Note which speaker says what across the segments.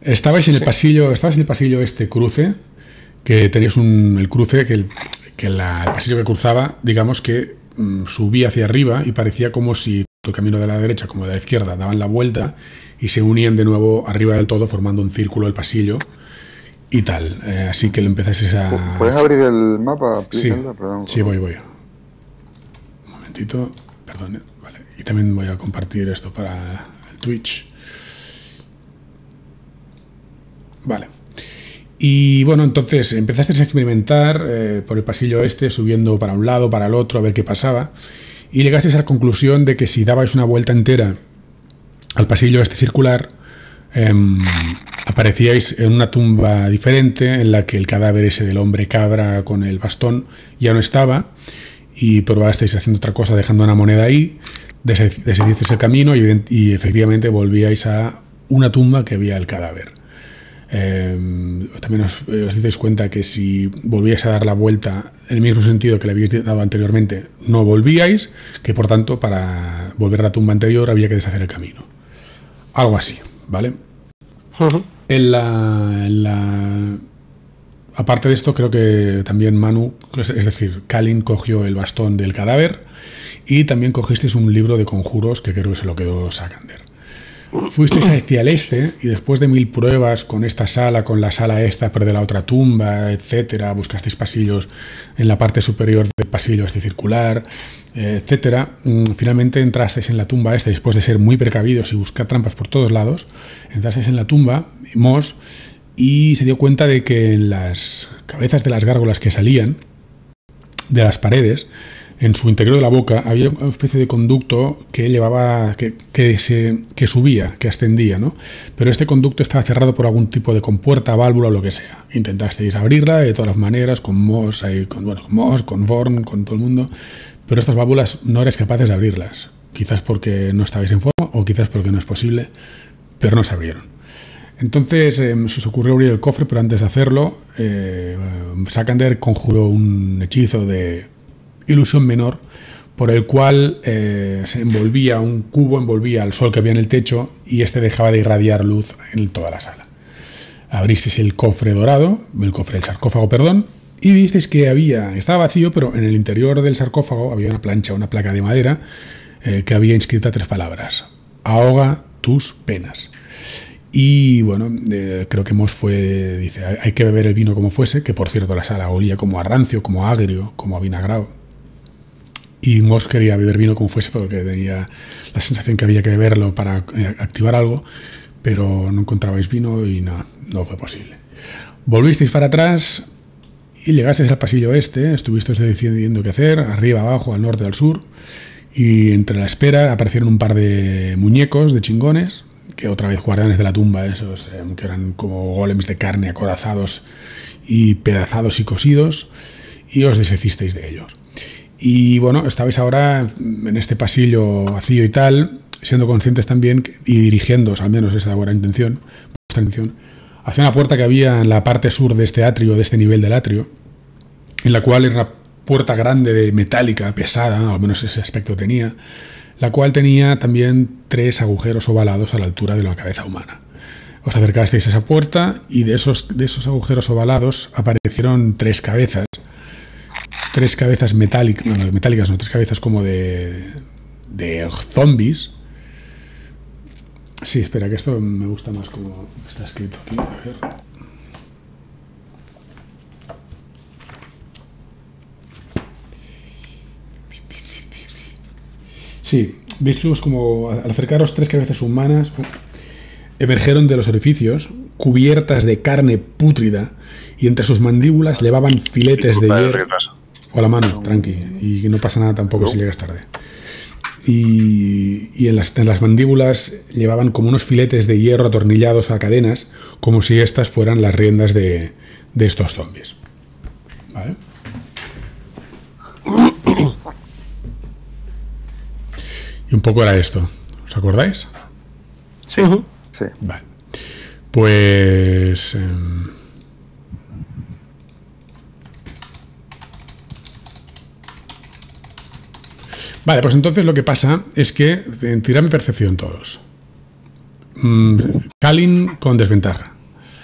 Speaker 1: Estabais en el pasillo, este cruce, que tenías el cruce, el pasillo que cruzaba, digamos que subía hacia arriba y parecía como si el camino de la derecha como de la izquierda daban la vuelta y se unían de nuevo arriba del todo formando un círculo el pasillo y tal. Así que lo empezáis a...
Speaker 2: ¿Puedes abrir el mapa?
Speaker 1: Sí, sí, voy. Un momentito, perdón. Vale. Y también voy a compartir esto para el Twitch. Vale. Y bueno, entonces empezaste a experimentar por el pasillo este, subiendo para un lado, para el otro, a ver qué pasaba. Y llegaste a la conclusión de que si dabais una vuelta entera al pasillo este circular, aparecíais en una tumba diferente en la que el cadáver ese del hombre cabra con el bastón ya no estaba y probasteis haciendo otra cosa, dejando una moneda ahí, decidiste el camino y efectivamente volvíais a una tumba que había el cadáver. También os disteis cuenta que si volvíais a dar la vuelta en el mismo sentido que le habíais dado anteriormente, no volvíais, que por tanto para volver a la tumba anterior había que deshacer el camino. Algo así, ¿vale? Aparte de esto, creo que también Manu, es decir, Kalin cogió el bastón del cadáver y también cogisteis un libro de conjuros que creo que se lo quedó Sakander. Fuisteis hacia el este y después de 1000 pruebas con esta sala, con la sala esta, pero de la otra tumba, etcétera, buscasteis pasillos en la parte superior del pasillo este circular, etcétera, finalmente entrasteis en la tumba esta después de ser muy precavidos y buscar trampas por todos lados. Entrasteis en la tumba, Moss, y se dio cuenta de que en las cabezas de las gárgolas que salían de las paredes, en su interior de la boca había una especie de conducto que llevaba, que subía, que ascendía, ¿no? Pero este conducto estaba cerrado por algún tipo de compuerta, válvula o lo que sea. Intentasteis abrirla de todas las maneras, con Moss, con Vorn, con todo el mundo, pero estas válvulas no erais capaces de abrirlas. Quizás porque no estabais en forma o quizás porque no es posible, pero no se abrieron. Entonces se os ocurrió abrir el cofre, pero antes de hacerlo, Sakander conjuró un hechizo de ilusión menor por el cual se envolvía un cubo, envolvía al sol que había en el techo y este dejaba de irradiar luz en toda la sala. Abristeis el cofre dorado, el sarcófago, perdón, y visteis que estaba vacío, pero en el interior del sarcófago había una plancha, una placa de madera que había inscrita 3 palabras: ahoga tus penas. Y bueno, creo que Moss dice, hay que beber el vino como fuese, que por cierto la sala olía como a rancio, como a agrio, como a vinagrado. Y Moss quería beber vino como fuese porque tenía la sensación que había que beberlo para activar algo, pero no encontrabais vino y no fue posible. Volvisteis para atrás y llegasteis al pasillo este, estuvisteis decidiendo qué hacer, arriba, abajo, al norte, al sur, y entre la espera aparecieron un par de muñecos, de chingones, que otra vez guardianes de la tumba, esos que eran como golems de carne acorazados y pedazados y cosidos, y os deshicisteis de ellos. Y bueno, estabais ahora en este pasillo vacío y tal, siendo conscientes también y dirigiéndoos, al menos esa buena intención, hacia una puerta que había en la parte sur de este atrio, de este nivel del atrio, en la cual era una puerta grande, metálica, pesada, al menos ese aspecto tenía, la cual tenía también 3 agujeros ovalados a la altura de la cabeza humana. Os acercasteis a esa puerta y de esos agujeros ovalados aparecieron 3 cabezas. 3 cabezas metálicas, no, 3 cabezas como de zombies. Sí, espera, que esto me gusta más como está escrito aquí. A ver. Sí, veis como al acercaros 3 cabezas humanas emergieron de los orificios cubiertas de carne pútrida y entre sus mandíbulas llevaban filetes de hierro. O la mano, tranqui, y no pasa nada tampoco si llegas tarde. Y en las mandíbulas llevaban como unos filetes de hierro atornillados a cadenas, como si estas fueran las riendas de estos zombies. ¿Vale? Y un poco era esto. ¿Os acordáis?
Speaker 3: Sí.
Speaker 2: Sí.
Speaker 1: Vale. Pues... Vale, pues entonces lo que pasa es que tiradme percepción todos. Kalin con desventaja.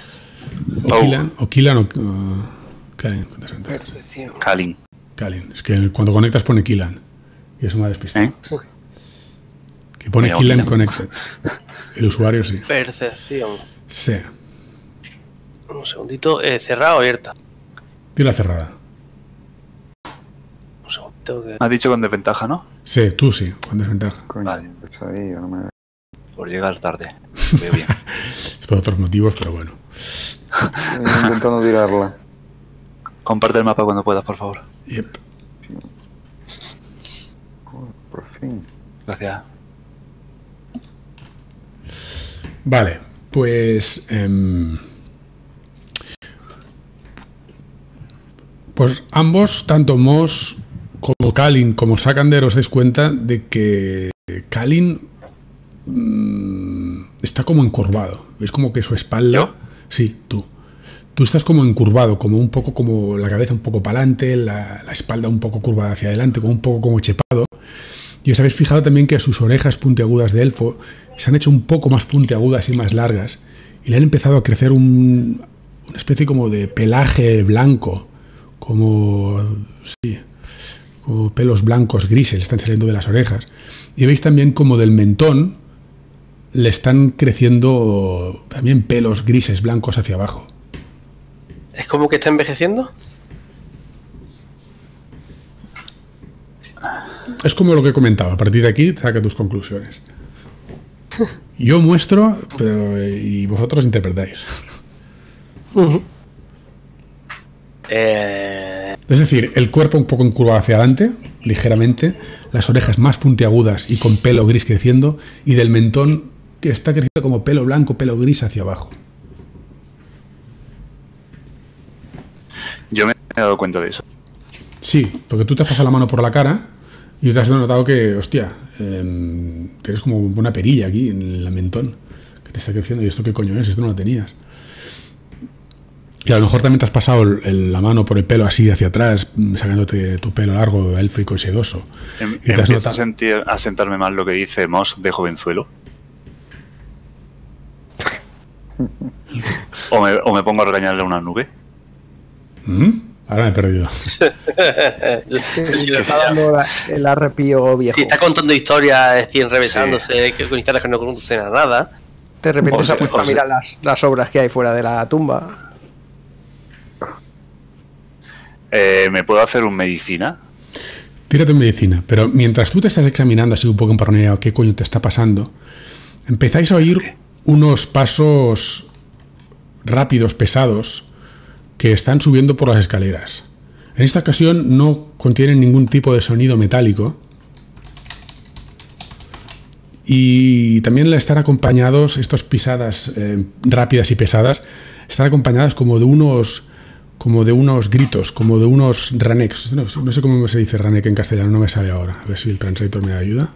Speaker 1: O Killan o Kalin con desventaja.
Speaker 2: Kalin.
Speaker 1: Kalin. Es que cuando conectas pone Killan. Y eso me ha despistado. Que pone Killan Connected. El usuario sí.
Speaker 3: Percepción.
Speaker 1: Sí.
Speaker 3: Un segundito. ¿Cerrada o abierta?
Speaker 1: Tira cerrada.
Speaker 3: Un segundito. Que...
Speaker 2: Has dicho con desventaja, ¿no?
Speaker 1: Sí, tú sí, con desventaja.
Speaker 2: Vale. Por llegar tarde. Veo bien.
Speaker 1: Es por otros motivos, pero bueno.
Speaker 4: Estoy intentando tirarla.
Speaker 2: Comparte el mapa cuando puedas, por favor.
Speaker 1: Yep.
Speaker 4: Por fin.
Speaker 2: Gracias.
Speaker 1: Vale, pues... pues ambos, tanto Moss como Kalin como Sakander, os dais cuenta de que Kalin está como encurvado. ¿Veis como que su espalda...
Speaker 2: ¿Yo?
Speaker 1: Sí, tú. Tú estás como encurvado, como un poco como la cabeza un poco para adelante, la espalda un poco curvada hacia adelante, como un poco como chepado. Y os habéis fijado también que sus orejas puntiagudas de elfo se han hecho un poco más puntiagudas y más largas. Y le han empezado a crecer una especie como de pelaje blanco, como pelos blancos grises están saliendo de las orejas. Y veis también como del mentón le están creciendo también pelos grises blancos hacia abajo.
Speaker 3: ¿Es como que está envejeciendo?
Speaker 1: Es como lo que he comentado. A partir de aquí, saca tus conclusiones. Yo muestro, y vosotros interpretáis. Es decir, el cuerpo un poco encurvado hacia adelante, ligeramente, las orejas más puntiagudas y con pelo gris creciendo, y del mentón que está creciendo como pelo blanco, pelo gris hacia abajo.
Speaker 2: Yo me he dado cuenta de eso.
Speaker 1: Sí, porque tú te has pasado la mano por la cara y te has notado que, hostia, tienes como una perilla aquí en el mentón que te está creciendo. ¿Y esto qué coño es? Esto no lo tenías. Y a lo mejor también te has pasado la mano por el pelo así hacia atrás, sacándote tu pelo largo, élfico y sedoso. Y te has
Speaker 2: Empiezo a sentarme más lo que dice Moss de jovenzuelo. O me pongo a regañarle a una nube.
Speaker 1: Ahora me he perdido.
Speaker 5: Sí, le está dando el arrepío viejo.
Speaker 3: Si está contando historias, revesándose, con historias que no conducen a nada.
Speaker 5: De repente se ha puesto a mirar las obras que hay fuera de la tumba.
Speaker 2: ¿Me puedo hacer un medicina?
Speaker 1: Tírate en medicina, pero mientras tú te estás examinando así un poco emparanoiado qué coño te está pasando, empezáis a oír unos pasos rápidos, pesados, que están subiendo por las escaleras. En esta ocasión no contienen ningún tipo de sonido metálico y también están acompañados, estas pisadas rápidas y pesadas, están acompañadas como de unos gritos, como de unos ranecs. No sé cómo se dice ranek en castellano, no me sale ahora. A ver si el translator me ayuda.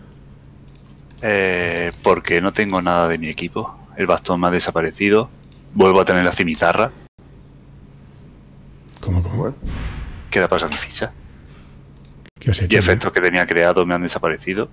Speaker 2: Porque no tengo nada de mi equipo. El bastón me ha desaparecido. Vuelvo a tener la cimitarra.
Speaker 1: ¿Cómo?
Speaker 2: ¿Qué le pasa a mi ficha?
Speaker 1: ¿Qué has hecho?
Speaker 2: Y efectos que tenía creados me han desaparecido.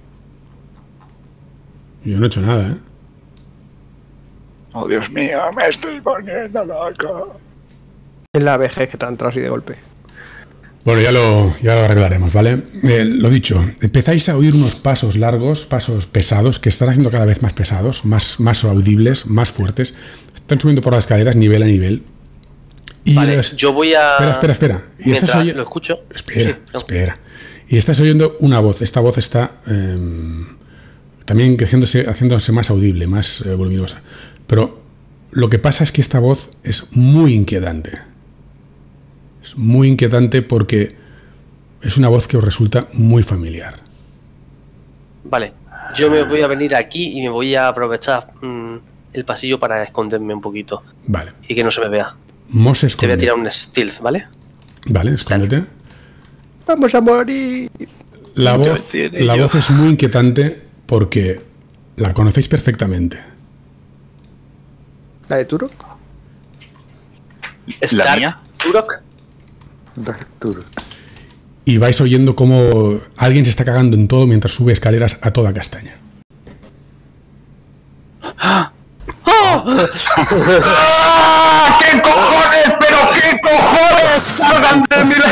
Speaker 1: Yo no he hecho nada, ¿eh?
Speaker 2: Oh, Dios mío, me estoy poniendo loco.
Speaker 5: Es la vejez que te ha entrado así de golpe.
Speaker 1: Bueno, ya lo arreglaremos, ¿vale? Lo dicho, empezáis a oír unos pasos largos, pasos pesados, que están haciendo cada vez más pesados, más audibles, más fuertes. Están subiendo por las escaleras nivel a nivel. Y
Speaker 3: vale, yo voy a...
Speaker 1: Espera. Y
Speaker 3: mientras lo escucho...
Speaker 1: Espera. Y estás oyendo una voz. Esta voz está también haciéndose más audible, más voluminosa. Pero lo que pasa es que esta voz es muy inquietante. Es muy inquietante porque es una voz que os resulta muy familiar.
Speaker 3: Vale, yo me voy a venir aquí y me voy a aprovechar el pasillo para esconderme un poquito.
Speaker 1: Vale.
Speaker 3: Y que no se me vea.
Speaker 1: Moss se
Speaker 3: Te voy
Speaker 1: esconde.
Speaker 3: a tirar un stealth, ¿vale?
Speaker 1: Vale, escóndete.
Speaker 5: ¡Vamos a morir!
Speaker 1: La voz es muy inquietante porque la conocéis perfectamente.
Speaker 5: ¿La de Turok?
Speaker 2: ¿La mía?
Speaker 3: ¿Turok?
Speaker 1: Y vais oyendo cómo alguien se está cagando en todo mientras sube escaleras a toda castaña.
Speaker 6: ¡Ah! ¡Qué cojones! ¡Pero qué cojones! ¡Salgan de mi...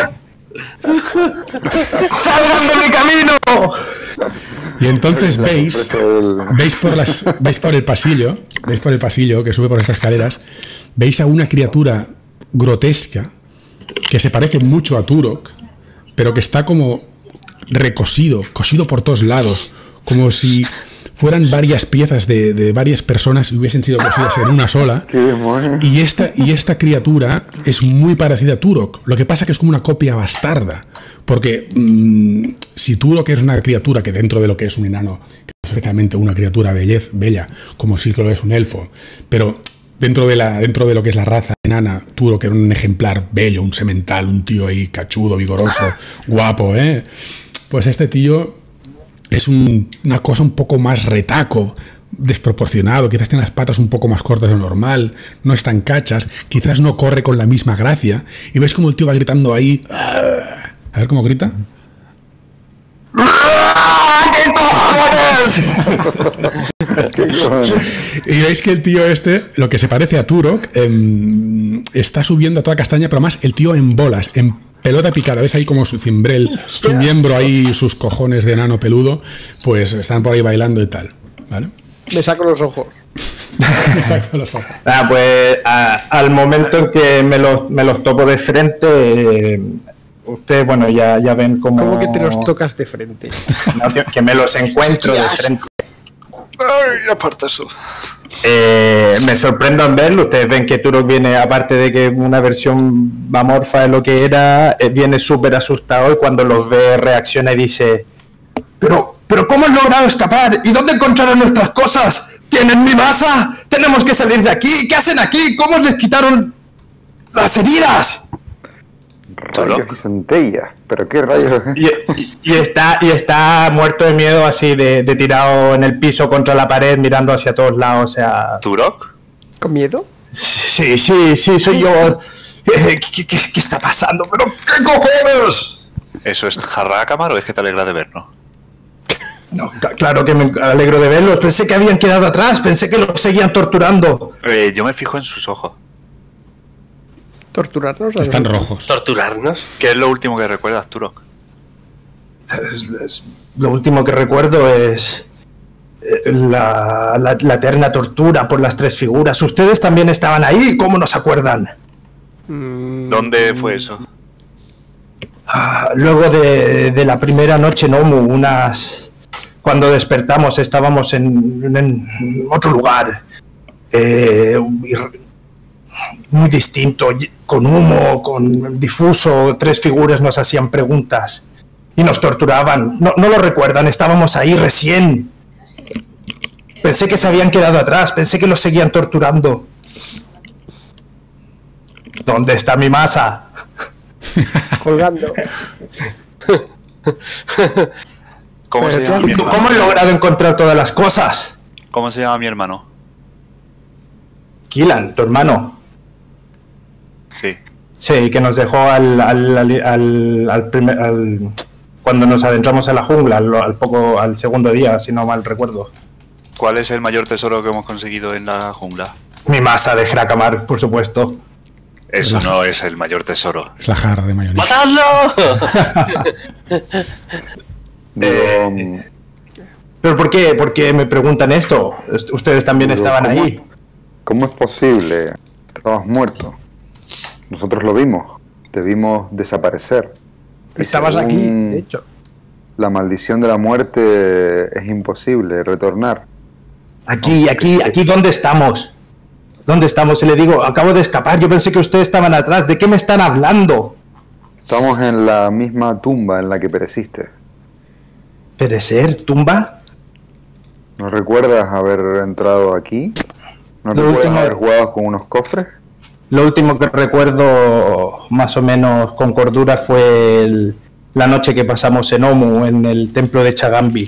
Speaker 6: ¡Salgan de mi camino!
Speaker 1: Y entonces veis por el pasillo que sube por estas escaleras, veis a una criatura grotesca que se parece mucho a Turok, pero que está como cosido por todos lados, como si fueran varias piezas de varias personas y hubiesen sido cosidas en una sola. Y esta criatura es muy parecida a Turok. Lo que pasa que es como una copia bastarda. Porque si Turok es una criatura que dentro de lo que es un enano, que es especialmente una criatura bella, como sí que lo es un elfo, pero dentro de lo que es la raza enana, Turok era un ejemplar bello, un semental, un tío ahí cachudo, vigoroso, guapo, ¿eh? Pues este tío es una cosa un poco más retaco, desproporcionado, quizás tiene las patas un poco más cortas de lo normal, no es tan cachas, quizás no corre con la misma gracia, y ves como el tío va gritando ahí. A ver cómo grita.
Speaker 4: ¿Qué cojones?
Speaker 1: Y veis que el tío este, lo que se parece a Turok, está subiendo a toda castaña, pero más el tío en bolas, en pelota picada. ¿Ves ahí como su cimbrel, su miembro ahí, sus cojones de enano peludo? Pues están por ahí bailando y tal, ¿vale?
Speaker 5: Me saco los ojos.
Speaker 1: Me saco los ojos.
Speaker 6: Pues al momento en que me los topo de frente, ustedes, bueno, ya ven cómo...
Speaker 5: ¿Cómo que te los tocas de frente?
Speaker 6: No, que me los encuentro de frente.
Speaker 2: Ay, aparta eso.
Speaker 6: Me sorprendo en verlo. Ustedes ven que Turok viene, aparte de que una versión amorfa de lo que era, viene súper asustado, y cuando los ve reacciona y dice: pero ¿cómo han logrado escapar? ¿Y dónde encontraron nuestras cosas? ¿Tienen mi masa? ¡Tenemos que salir de aquí! ¿Qué hacen aquí? ¿Cómo les quitaron las heridas?
Speaker 4: Rayos y centellas. ¿Pero qué rayos?
Speaker 6: Y está muerto de miedo, así de tirado en el piso contra la pared, mirando hacia todos lados. O sea...
Speaker 2: ¿Turok?
Speaker 5: ¿Con miedo?
Speaker 6: Sí, soy yo. ¿Qué está pasando? ¿Pero qué cojones?
Speaker 2: ¿Eso es Jarrakamar o es que te alegra de vernos?
Speaker 6: No, claro que me alegro de verlos. Pensé que habían quedado atrás, pensé que los seguían torturando.
Speaker 2: Yo me fijo en sus ojos.
Speaker 5: ¿Torturarnos?
Speaker 1: Están rojos.
Speaker 3: ¿Torturarnos?
Speaker 2: ¿Qué es lo último que recuerdas, Turok?
Speaker 6: Lo último que recuerdo es la eterna tortura por las tres figuras. Ustedes también estaban ahí, ¿cómo no se acuerdan?
Speaker 2: ¿Dónde fue eso?
Speaker 6: Luego de la primera noche en Omu, cuando despertamos estábamos en otro lugar, muy distinto, con humo, con difuso. Tres figuras nos hacían preguntas y nos torturaban. No lo recuerdan, estábamos ahí recién. Pensé que se habían quedado atrás, pensé que los seguían torturando. ¿Dónde está mi masa?
Speaker 5: Colgando.
Speaker 2: ¿Cómo se llama mi hermano?
Speaker 6: ¿Cómo he logrado encontrar todas las cosas?
Speaker 2: ¿Cómo se llama mi hermano?
Speaker 6: Kilan, tu hermano.
Speaker 2: Sí.
Speaker 6: Sí, que nos dejó cuando nos adentramos en la jungla, al segundo día, si no mal recuerdo.
Speaker 2: ¿Cuál es el mayor tesoro que hemos conseguido en la jungla?
Speaker 6: Mi masa de Hrakamar, por supuesto.
Speaker 2: Eso no es el mayor tesoro.
Speaker 1: Es la jarra de mayonesa.
Speaker 3: ¡Matadlo!
Speaker 6: ¿Pero por qué? ¿Por qué me preguntan esto? Ustedes también estaban ahí.
Speaker 4: ¿Cómo es posible? Estabas muerto. Nosotros lo vimos. Te vimos desaparecer. Y
Speaker 5: Estabas aquí, de hecho.
Speaker 4: La maldición de la muerte es imposible retornar.
Speaker 6: Aquí, ¿dónde estamos? ¿Dónde estamos? Y le digo, acabo de escapar, yo pensé que ustedes estaban atrás. ¿De qué me están hablando?
Speaker 4: Estamos en la misma tumba en la que pereciste.
Speaker 6: ¿Perecer? ¿Tumba?
Speaker 4: ¿No recuerdas haber entrado aquí? ¿No recuerdas haber jugado con unos cofres?
Speaker 6: Lo último que recuerdo, más o menos con cordura, fue la noche que pasamos en Omu, en el templo de Chagambi.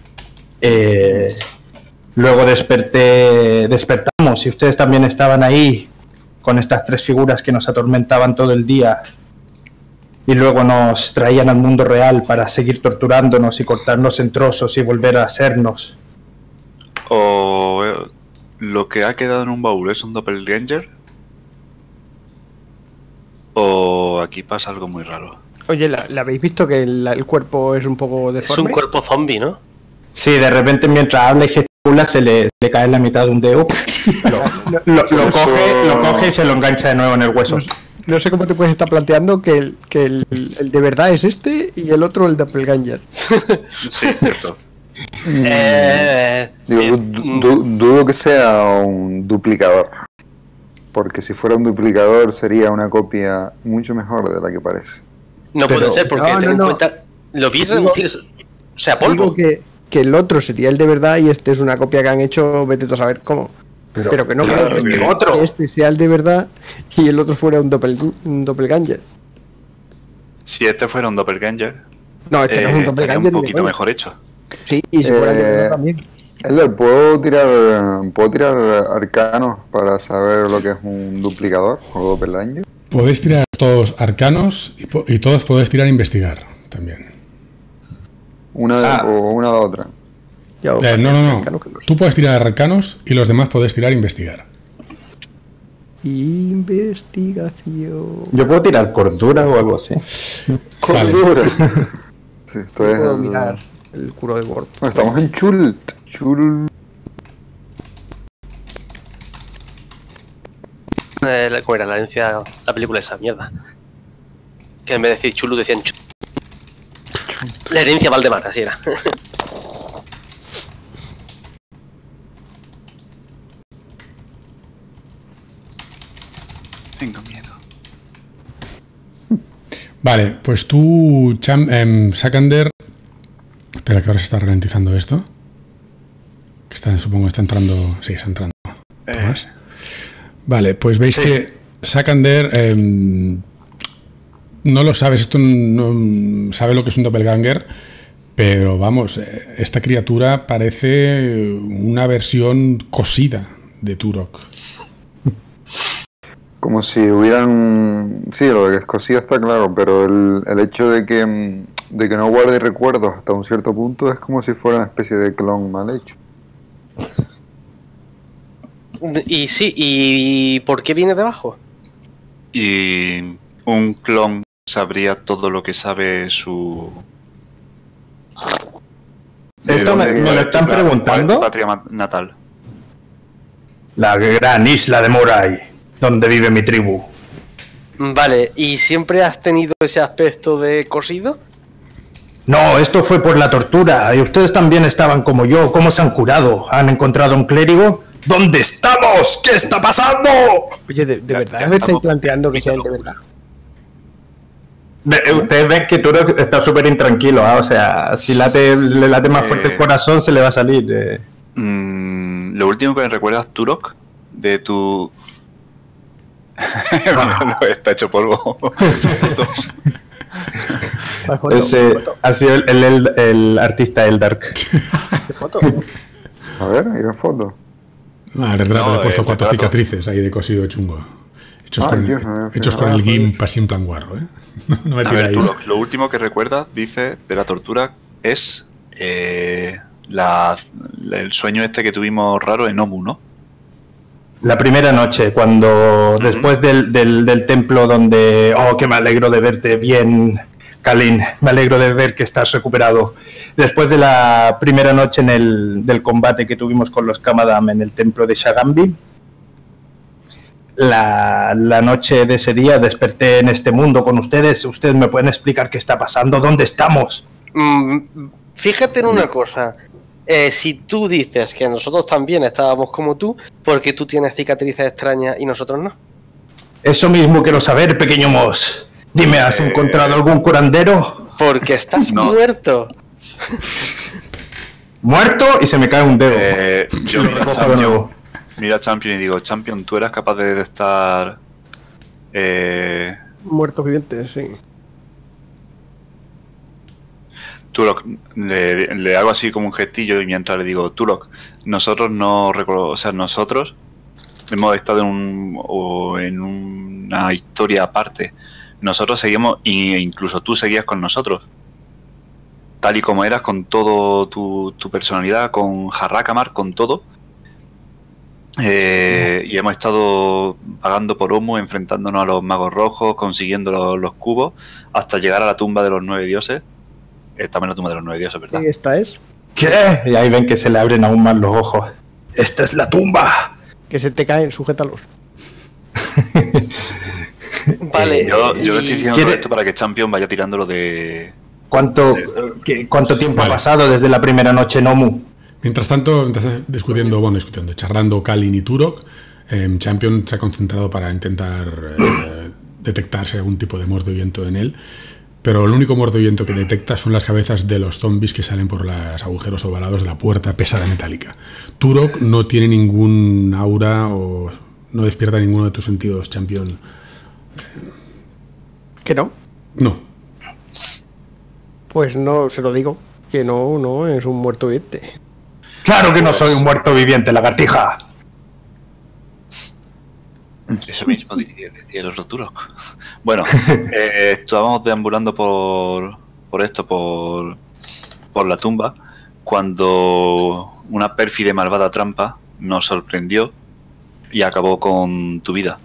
Speaker 6: Luego despertamos y ustedes también estaban ahí, con estas tres figuras que nos atormentaban todo el día. Y luego nos traían al mundo real para seguir torturándonos y cortarnos en trozos y volver a hacernos.
Speaker 2: ¿Lo que ha quedado en un baúl es un doppelganger? ¿O aquí pasa algo muy raro?
Speaker 5: Oye, ¿la habéis visto que el cuerpo es un poco
Speaker 3: Es
Speaker 5: deforme?
Speaker 3: un cuerpo zombie, ¿no?
Speaker 6: Sí, de repente mientras habla y gesticula se le cae en la mitad de un dedo. Lo coge y se lo engancha de nuevo en el hueso.
Speaker 5: No sé cómo te puedes estar planteando que el de verdad es este y el otro el doppelganger.
Speaker 2: Sí, cierto.
Speaker 4: Digo, dudo que sea un duplicador. Porque si fuera un duplicador sería una copia mucho mejor de la que parece.
Speaker 3: No
Speaker 6: Pero-
Speaker 3: puede ser, porque
Speaker 5: no,
Speaker 3: ten en
Speaker 5: no.
Speaker 3: cuenta. Lo vi
Speaker 5: Digo-
Speaker 3: reducir. O sea, polvo.
Speaker 5: Digo que el otro sería el de verdad y este es una copia que han hecho, vete tú a saber cómo. Pero que no
Speaker 2: claro,
Speaker 5: creo
Speaker 2: que
Speaker 5: que
Speaker 6: otro.
Speaker 5: este sea el de verdad y el otro fuera un doppelganger.
Speaker 2: Si este fuera un doppelganger,
Speaker 5: No, este no es un
Speaker 2: estaría
Speaker 5: doppelganger.
Speaker 2: un
Speaker 5: ni de
Speaker 2: poquito
Speaker 5: coña.
Speaker 2: mejor hecho.
Speaker 5: Sí, y si fuera el de verdad también.
Speaker 4: Elder, ¿puedo tirar arcanos para saber lo que es un duplicador o doppelganger?
Speaker 1: Podéis tirar todos arcanos y todos podéis tirar investigar también.
Speaker 4: Una o una de otra.
Speaker 5: Ya os
Speaker 1: No,
Speaker 5: pasé
Speaker 1: no,
Speaker 5: arcano
Speaker 1: no.
Speaker 5: que lo sé.
Speaker 1: Tú puedes tirar arcanos y los demás podéis tirar investigar.
Speaker 5: Investigación.
Speaker 6: Yo puedo tirar cordura o algo así.
Speaker 1: Vale.
Speaker 4: Cordura. Sí, esto es
Speaker 5: Puedo mirar el curo de Borb.
Speaker 4: No, estamos en Chult.
Speaker 3: ¿Cómo era la herencia? La película esa mierda. Que en vez de decir Chulu decían Chulu. La herencia Valdemar, así era.
Speaker 2: Tengo miedo.
Speaker 1: Vale, pues tú, Sakander. Espera, que ahora se está ralentizando esto. Que está, supongo que está entrando. Sí, está entrando. Tomás. Vale, pues veis que Sakander no lo sabes, esto no sabe lo que es un doppelganger, pero vamos, esta criatura parece una versión cosida de Turok.
Speaker 4: Como si hubieran... Sí, lo que es cosida está claro, pero el hecho de que no guarde recuerdos hasta un cierto punto es como si fuera una especie de clon mal hecho.
Speaker 3: Y sí, ¿y por qué viene debajo?
Speaker 2: Y un clon sabría todo lo que sabe su... ¿De
Speaker 6: Esto
Speaker 2: dónde
Speaker 6: me
Speaker 2: viene
Speaker 6: lo
Speaker 2: tu
Speaker 6: están preguntando.
Speaker 2: patria natal.
Speaker 6: La gran isla de Moray, donde vive mi tribu.
Speaker 3: Vale, ¿y siempre has tenido ese aspecto de cosido?
Speaker 6: No, esto fue por la tortura. Y ustedes también estaban como yo. ¿Cómo se han curado? ¿Han encontrado un clérigo? ¿Dónde estamos? ¿Qué está pasando?
Speaker 5: Oye, ¿de
Speaker 2: Ya-
Speaker 5: verdad
Speaker 2: ya
Speaker 5: os estáis
Speaker 2: estamos.
Speaker 5: planteando que sea el de verdad?
Speaker 6: Ustedes ven que Turok está súper intranquilo. O sea, si le late más fuerte el corazón, se le va a salir.
Speaker 2: Lo último que me recuerdas, Turok, de tu... Bueno, está hecho polvo.
Speaker 6: Ese ha sido el artista Eldark.
Speaker 4: A ver, hay una foto.
Speaker 1: Ah, el retrato
Speaker 2: No,
Speaker 1: le he puesto
Speaker 2: el
Speaker 1: 4
Speaker 2: retrato.
Speaker 1: cicatrices ahí de cosido chungo. Hechos,
Speaker 4: Ay,
Speaker 1: con,
Speaker 4: Dios, no me
Speaker 1: hechos
Speaker 4: fijaba,
Speaker 1: con el
Speaker 4: joder.
Speaker 1: GIMP así en plan guarro, ¿eh? No me
Speaker 2: A ver,
Speaker 1: tiráis.
Speaker 2: Turok, lo último que recuerdas, dice, de la tortura es el sueño este que tuvimos raro en Omu, ¿no?
Speaker 6: La primera noche, cuando después del templo donde... Oh, que me alegro de verte bien, Kalin. Me alegro de ver que estás recuperado. Después de la primera noche del combate que tuvimos con los Kamadam en el templo de Shagambi, la noche de ese día desperté en este mundo con ustedes. ¿Ustedes me pueden explicar qué está pasando? ¿Dónde estamos?
Speaker 3: Fíjate en una cosa. Si tú dices que nosotros también estábamos como tú, ¿por qué tú tienes cicatrices extrañas y nosotros no?
Speaker 6: Eso mismo quiero saber, pequeño Moss. Dime, ¿has encontrado algún curandero?
Speaker 3: Porque estás
Speaker 2: No.
Speaker 3: muerto.
Speaker 6: Muerto y se me cae un dedo.
Speaker 2: Yo miro a
Speaker 6: Cojo de
Speaker 2: Champion,
Speaker 6: nuevo.
Speaker 2: miro a Champion y digo, Champion, ¿tú eras capaz de estar...
Speaker 5: Muertos vivientes, sí.
Speaker 2: Turok, le hago así como un gestillo y mientras le digo, Turok, nosotros no recordamos, o sea, nosotros hemos estado en una historia aparte. Nosotros seguimos, e incluso tú seguías con nosotros. Tal y como eras, con todo tu personalidad, con Harrakamar, con todo. Y hemos estado pagando por humo, enfrentándonos a los magos rojos, consiguiendo los cubos, hasta llegar a la tumba de los 9 dioses. Estamos en la tumba de los 9 dioses, ¿verdad?
Speaker 5: Sí, esta es.
Speaker 6: ¿Qué? Y ahí ven que se le abren aún más los ojos. ¡Esta es la tumba!
Speaker 5: Que se te caen, sujétalos.
Speaker 3: Vale.
Speaker 2: Yo le estoy diciendo
Speaker 6: ¿quiere-
Speaker 2: todo esto para que Champion vaya tirándolo de...
Speaker 6: ¿Cuánto tiempo ha pasado desde la primera noche, Nomu?
Speaker 1: Mientras tanto, discutiendo, charlando Kalin y Turok, Champion se ha concentrado para intentar detectarse algún tipo de muerto viento en él, pero el único muerto viento que detecta son las cabezas de los zombies que salen por los agujeros ovalados de la puerta pesada metálica. Turok no tiene ningún aura o no despierta ninguno de tus sentidos, Champion.
Speaker 5: ¿Que no?
Speaker 1: No.
Speaker 5: Pues no, se lo digo. Que no es un muerto viviente.
Speaker 6: ¡Claro que no soy un muerto viviente, lagartija!
Speaker 2: Eso mismo decía el otro Turok. Bueno, estábamos deambulando por la tumba, cuando una pérfida y malvada trampa nos sorprendió y acabó con tu vida.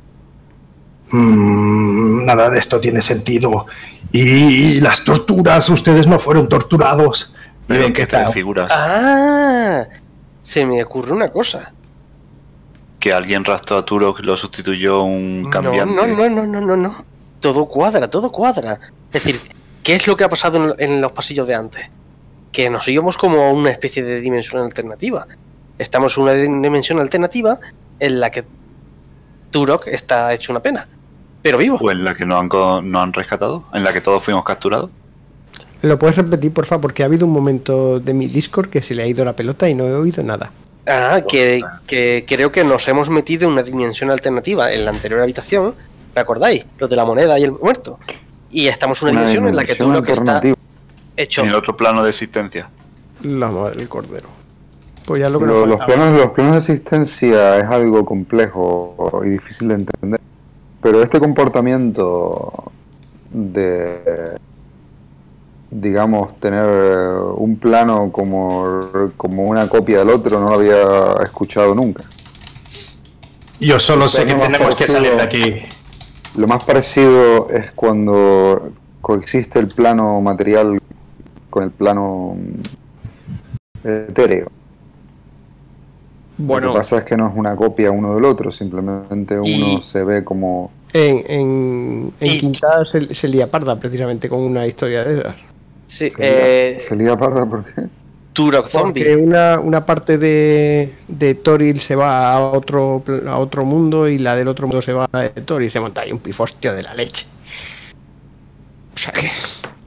Speaker 6: Nada de esto tiene sentido. Y las torturas, ustedes no fueron torturados.
Speaker 2: Pero
Speaker 6: Miren
Speaker 2: que
Speaker 6: qué tal.
Speaker 2: figuras
Speaker 3: Ah, se me ocurre una cosa.
Speaker 2: que alguien raptó a Turok, lo sustituyó un cambiante.
Speaker 3: No. Todo cuadra, todo cuadra. Es decir, ¿qué es lo que ha pasado en los pasillos de antes? Que nos íbamos como a una especie de dimensión alternativa. Estamos en una dimensión alternativa en la que Turok está hecho una pena, pero vivo.
Speaker 2: O en la que nos han rescatado, en la que todos fuimos capturados.
Speaker 5: ¿Lo puedes repetir, por favor? Porque ha habido un momento de mi Discord que se le ha ido la pelota y no he oído nada.
Speaker 3: Ah, que creo que nos hemos metido en una dimensión alternativa en la anterior habitación. ¿Me acordáis? Lo de la moneda y el muerto. Y estamos en una dimensión en la que Turok está hecho.
Speaker 2: En el otro plano de existencia.
Speaker 5: La madre del cordero. Pues ya lo que
Speaker 4: Los
Speaker 5: nos faltaba.
Speaker 4: los planos de existencia es algo complejo y difícil de entender. Pero este comportamiento de, digamos, tener un plano como una copia del otro no lo había escuchado nunca.
Speaker 6: Yo solo sé que
Speaker 4: Lo más
Speaker 6: tenemos que
Speaker 4: parecido-
Speaker 6: salir de aquí.
Speaker 4: Lo más parecido es cuando coexiste el plano material con el plano etéreo. Lo
Speaker 5: Bueno,
Speaker 4: que pasa es que no es una copia uno del otro, simplemente uno se ve como...
Speaker 5: en
Speaker 3: Y-
Speaker 5: Quinta se lía parda precisamente con una historia de esas.
Speaker 3: Sí,
Speaker 4: Se lía parda porque...
Speaker 3: Turok
Speaker 5: Porque
Speaker 3: Zombie.
Speaker 5: una parte de Toril se va a otro mundo y la del otro mundo se va a Toril y se monta ahí un pifostio de la leche. O sea que...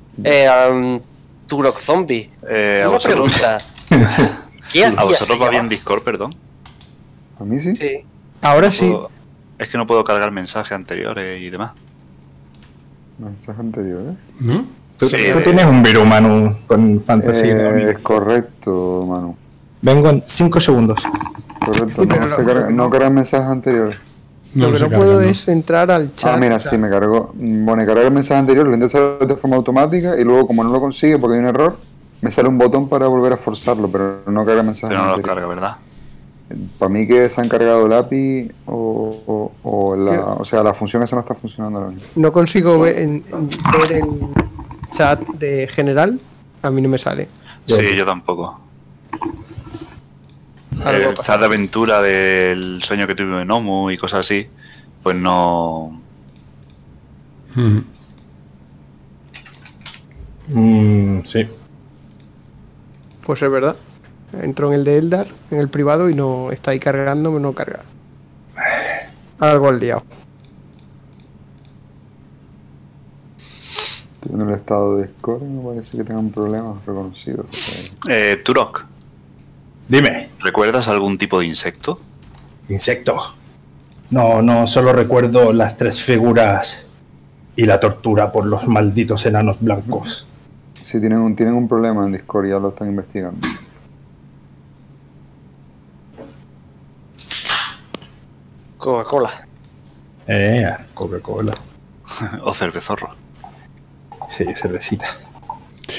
Speaker 3: Turok Zombie.
Speaker 2: A
Speaker 3: Una
Speaker 2: vosotros,
Speaker 3: pregunta. ¿Qué
Speaker 2: ¿a
Speaker 3: hacías
Speaker 2: vosotros
Speaker 3: ahí
Speaker 2: va bien
Speaker 3: abajo?
Speaker 2: Discord, perdón?
Speaker 4: A mí sí.
Speaker 3: Sí.
Speaker 5: Ahora
Speaker 2: No
Speaker 5: sí.
Speaker 2: puedo- Es que no puedo cargar mensajes anteriores y demás.
Speaker 4: Mensaje anterior, ¿eh?
Speaker 1: ¿No?
Speaker 6: Tú,
Speaker 2: Sí,
Speaker 6: tú tienes un virus, Manu, con fantasía.
Speaker 4: Es correcto, Manu.
Speaker 6: Vengo en 5 segundos.
Speaker 4: Correcto,
Speaker 5: Sí, pero
Speaker 4: no cargar mensajes anteriores.
Speaker 5: Lo que
Speaker 1: se
Speaker 5: no
Speaker 1: carga,
Speaker 5: puedo
Speaker 1: ¿no?
Speaker 5: es entrar al chat.
Speaker 4: Ah, mira, sí, me cargó. Bueno, cargar el mensaje anterior, lo intento hacer de forma automática y luego, como no lo consigue porque hay un error, me sale un botón para volver a forzarlo, pero no carga el mensaje
Speaker 2: Pero no los
Speaker 4: anterior.
Speaker 2: carga, ¿verdad?
Speaker 4: Para mí que se han cargado el API o sea, la función esa no está funcionando ahora mismo.
Speaker 5: No consigo ver en chat de general. A mí no me sale.
Speaker 2: Sí, yo tampoco.
Speaker 5: Algo
Speaker 2: El chat de aventura del sueño que tuvimos en Omu y cosas así, pues no...
Speaker 6: Sí.
Speaker 5: Pues es verdad. Entro en el de Eldar, en el privado, y no está ahí cargando, no carga. Algo al liado.
Speaker 4: Estoy viendo el estado de Discord y me parece que tengan problemas reconocidos. O sea,
Speaker 2: Turok,
Speaker 6: Dime,
Speaker 2: ¿recuerdas algún tipo de insecto?
Speaker 6: insecto. No, solo recuerdo las 3 figuras y la tortura por los malditos enanos blancos.
Speaker 4: sí, tienen un problema en Discord, ya lo están investigando.
Speaker 3: Coca-Cola.
Speaker 6: Coca-Cola.
Speaker 2: O cervezorro.
Speaker 6: Sí, cervecita.
Speaker 1: Sí,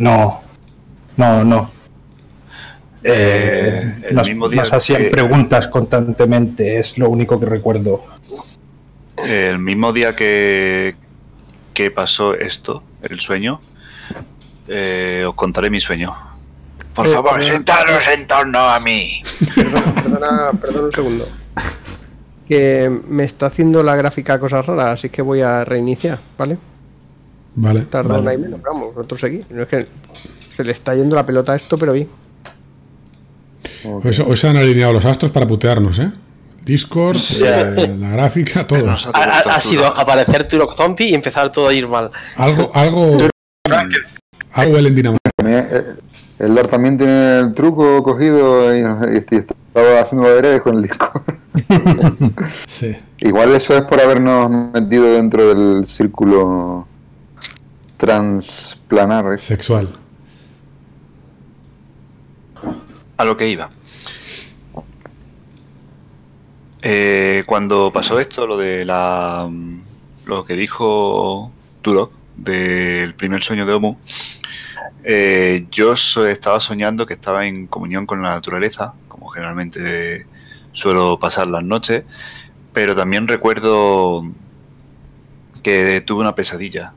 Speaker 6: No.
Speaker 2: El mismo día
Speaker 6: nos hacían
Speaker 2: que-
Speaker 6: preguntas constantemente, es lo único que recuerdo.
Speaker 2: El mismo día que pasó esto, el sueño, os contaré mi sueño. Por favor,
Speaker 5: perdona.
Speaker 2: sentaros en torno a mí.
Speaker 5: Perdona un segundo. Que me está haciendo la gráfica cosas raras, así que voy a reiniciar, ¿vale?
Speaker 1: Vale.
Speaker 5: Tardó una y menos, pero vamos, vosotros seguís. No es que se le está yendo la pelota a esto, pero bien.
Speaker 4: Ok.
Speaker 1: Hoy se han alineado los astros para putearnos, ¿eh? Discord, la gráfica, todo.
Speaker 2: Nosotros,
Speaker 3: Ha sido aparecer Turok Zombie y empezar todo a ir mal.
Speaker 1: Algo huele en Dinamarca.
Speaker 4: El Lord también tiene el truco cogido y estaba haciendo deberes con el disco.
Speaker 1: Sí.
Speaker 4: Igual eso es por habernos metido dentro del círculo transplanar.
Speaker 1: Sexual.
Speaker 2: A lo que iba. Cuando pasó esto, lo que dijo Turok del primer sueño de Omu, yo estaba soñando que estaba en comunión con la naturaleza, como generalmente suelo pasar las noches, pero también recuerdo que tuve una pesadilla.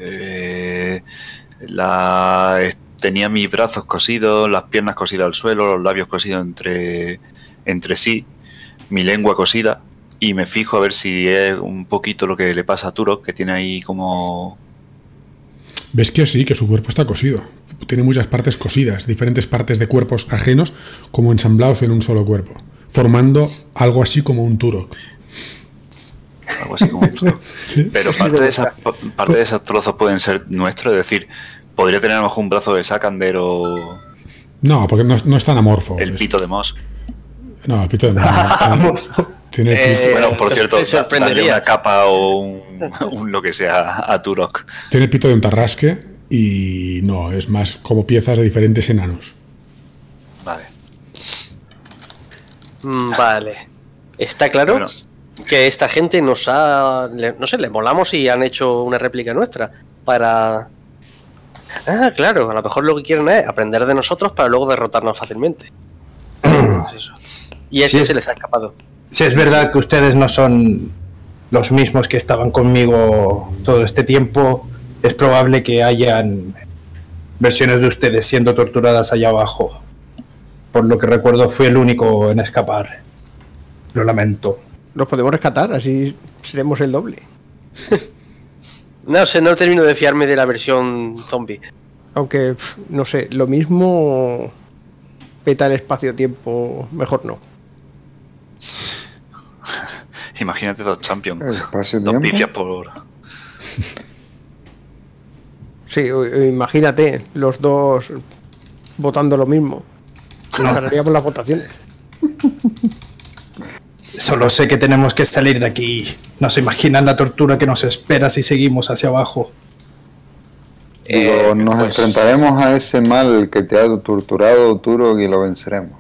Speaker 2: Tenía mis brazos cosidos, las piernas cosidas al suelo, los labios cosidos entre sí, mi lengua cosida, y me fijo a ver si es un poquito lo que le pasa a Turok, que tiene ahí como...
Speaker 1: ¿Ves que sí, que su cuerpo está cosido? Tiene muchas partes cosidas, diferentes partes de cuerpos ajenos, como ensamblados en un solo cuerpo, formando algo así como un Turok.
Speaker 2: algo así como un Turok.
Speaker 1: Sí.
Speaker 2: Pero parte de esos trozos pueden ser nuestros, es decir, podría tener a lo mejor un brazo de Sakander o
Speaker 1: No, porque no es tan amorfo.
Speaker 2: el pito de Moss.
Speaker 1: No, el pito de tiene el pito,
Speaker 2: Bueno, por
Speaker 3: te
Speaker 2: cierto, darle
Speaker 3: sorprendería.
Speaker 2: una capa o un lo que sea a Turok.
Speaker 1: tiene el pito de un tarrasque y no, es más como piezas de diferentes enanos.
Speaker 2: Vale.
Speaker 3: Vale. Está claro
Speaker 2: Bueno.
Speaker 3: que esta gente no sé, le molamos y han hecho una réplica nuestra para... Ah, claro, a lo mejor lo que quieren es aprender de nosotros para luego derrotarnos fácilmente. Pues eso. Y ese
Speaker 6: Sí.
Speaker 3: se les ha escapado.
Speaker 6: Si es verdad que ustedes no son los mismos que estaban conmigo todo este tiempo, es probable que hayan versiones de ustedes siendo torturadas allá abajo. Por lo que recuerdo, fui el único en escapar. Lo lamento.
Speaker 5: Los podemos rescatar, así seremos el doble.
Speaker 3: No sé, no termino de fiarme de la versión zombie.
Speaker 5: Aunque, no sé, lo mismo peta el espacio-tiempo, mejor no.
Speaker 2: Imagínate dos champions.
Speaker 4: El espacio
Speaker 2: Dos
Speaker 4: tiempo.
Speaker 2: pifias por hora.
Speaker 5: Sí, imagínate, los dos votando lo mismo. Nos ganaríamos las votaciones.
Speaker 6: Solo sé que tenemos que salir de aquí. No se imaginan la tortura que nos espera si seguimos hacia abajo.
Speaker 4: Digo, nos
Speaker 3: pues-
Speaker 4: enfrentaremos a ese mal que te ha torturado, Turok, y lo venceremos.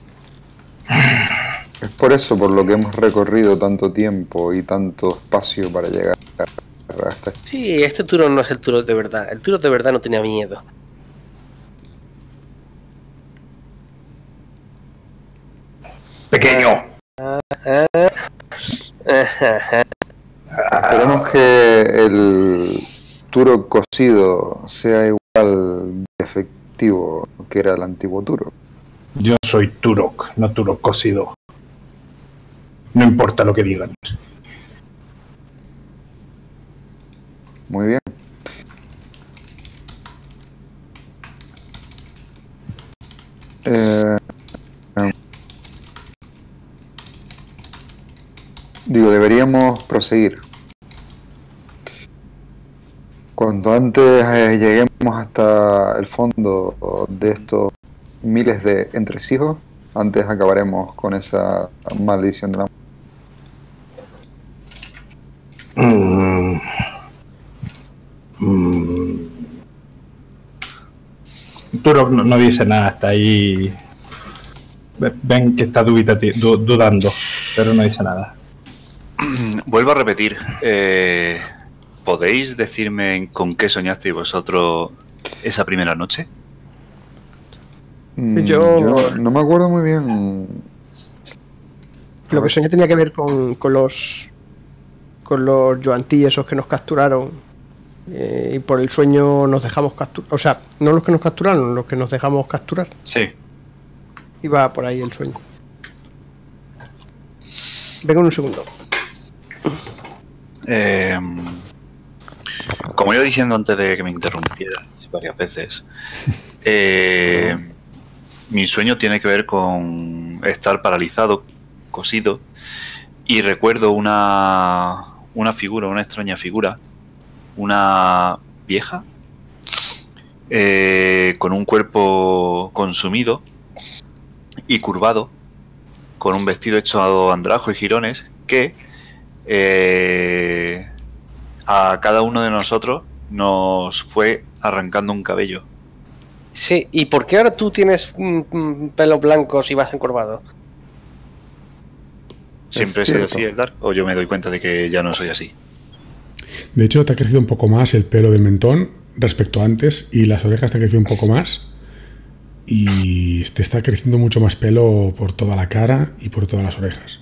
Speaker 4: Es por eso por lo que hemos recorrido tanto tiempo y tanto espacio para llegar hasta aquí.
Speaker 3: Sí, este Turok no es el Turok de verdad. El Turok de verdad no tenía miedo.
Speaker 6: Pequeño.
Speaker 4: Esperemos que el Turok cocido sea igual de efectivo que era el antiguo Turok.
Speaker 6: Yo soy Turok, no Turok cocido. No importa lo que digan.
Speaker 4: Muy bien. Deberíamos proseguir. Cuanto antes lleguemos hasta el fondo de estos miles de entresijos, antes acabaremos con esa maldición de la...
Speaker 6: Turok no dice nada, está ahí. Ven que está dudando, pero no dice nada.
Speaker 2: Vuelvo a repetir. ¿Podéis decirme con qué soñasteis vosotros esa primera noche?
Speaker 4: Yo no me acuerdo muy bien.
Speaker 5: Lo que soñé tenía que ver con los Yuan-Ti esos que nos capturaron. Y por el sueño nos dejamos capturar. O sea, no los que nos capturaron, los que nos dejamos capturar.
Speaker 2: Sí.
Speaker 5: Iba por ahí el sueño. Venga un segundo.
Speaker 2: Como iba diciendo antes de que me interrumpieras varias veces, mi sueño tiene que ver con estar paralizado, cosido, y recuerdo una figura, una extraña figura, una vieja, con un cuerpo consumido y curvado, con un vestido hecho a andrajo y jirones, que a cada uno de nosotros nos fue arrancando un cabello.
Speaker 3: Sí, ¿y por qué ahora tú tienes pelos blancos y vas encorvado?
Speaker 2: ¿Siempre he sido así, el Dark? ¿O yo me doy cuenta de que ya no soy así?
Speaker 1: De hecho, te ha crecido un poco más el pelo del mentón respecto a antes, y las orejas te ha crecido un poco más. Y te está creciendo mucho más pelo por toda la cara y por todas las orejas.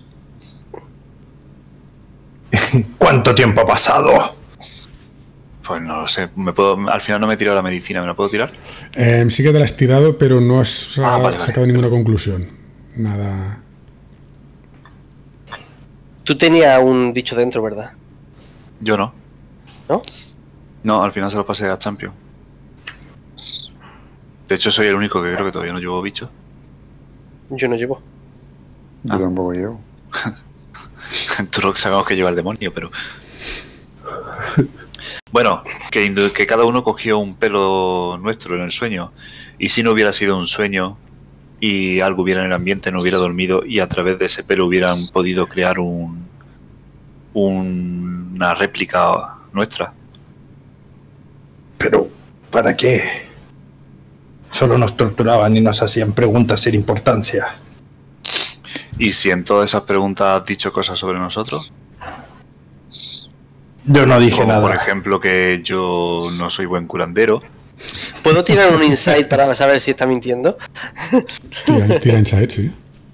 Speaker 6: ¿Cuánto tiempo ha pasado?
Speaker 2: Pues no lo sé. Al final no me he tirado la medicina. ¿Me la puedo tirar?
Speaker 1: Sí que te la has tirado, pero no has
Speaker 2: vale.
Speaker 1: sacado ninguna conclusión. Nada.
Speaker 3: Tú tenías un bicho dentro, ¿verdad?
Speaker 2: Yo no.
Speaker 3: ¿No?
Speaker 2: No, al final se lo pasé a Champion. De hecho, soy el único que creo que todavía no llevo bicho.
Speaker 3: Yo no llevo.
Speaker 4: Yo tampoco llevo.
Speaker 2: Turok sabemos que lleva el demonio, pero... Bueno, que cada uno cogió un pelo nuestro en el sueño. Y si no hubiera sido un sueño y algo hubiera en el ambiente, no hubiera dormido, y a través de ese pelo hubieran podido crear una réplica nuestra.
Speaker 6: Pero, ¿para qué? Solo nos torturaban y nos hacían preguntas sin importancia.
Speaker 2: ¿Y si en todas esas preguntas has dicho cosas sobre nosotros?
Speaker 6: Yo no dije
Speaker 2: Como
Speaker 6: nada.
Speaker 2: por ejemplo que yo no soy buen curandero.
Speaker 3: ¿Puedo tirar un insight para saber si está mintiendo?
Speaker 1: Tira insight, sí.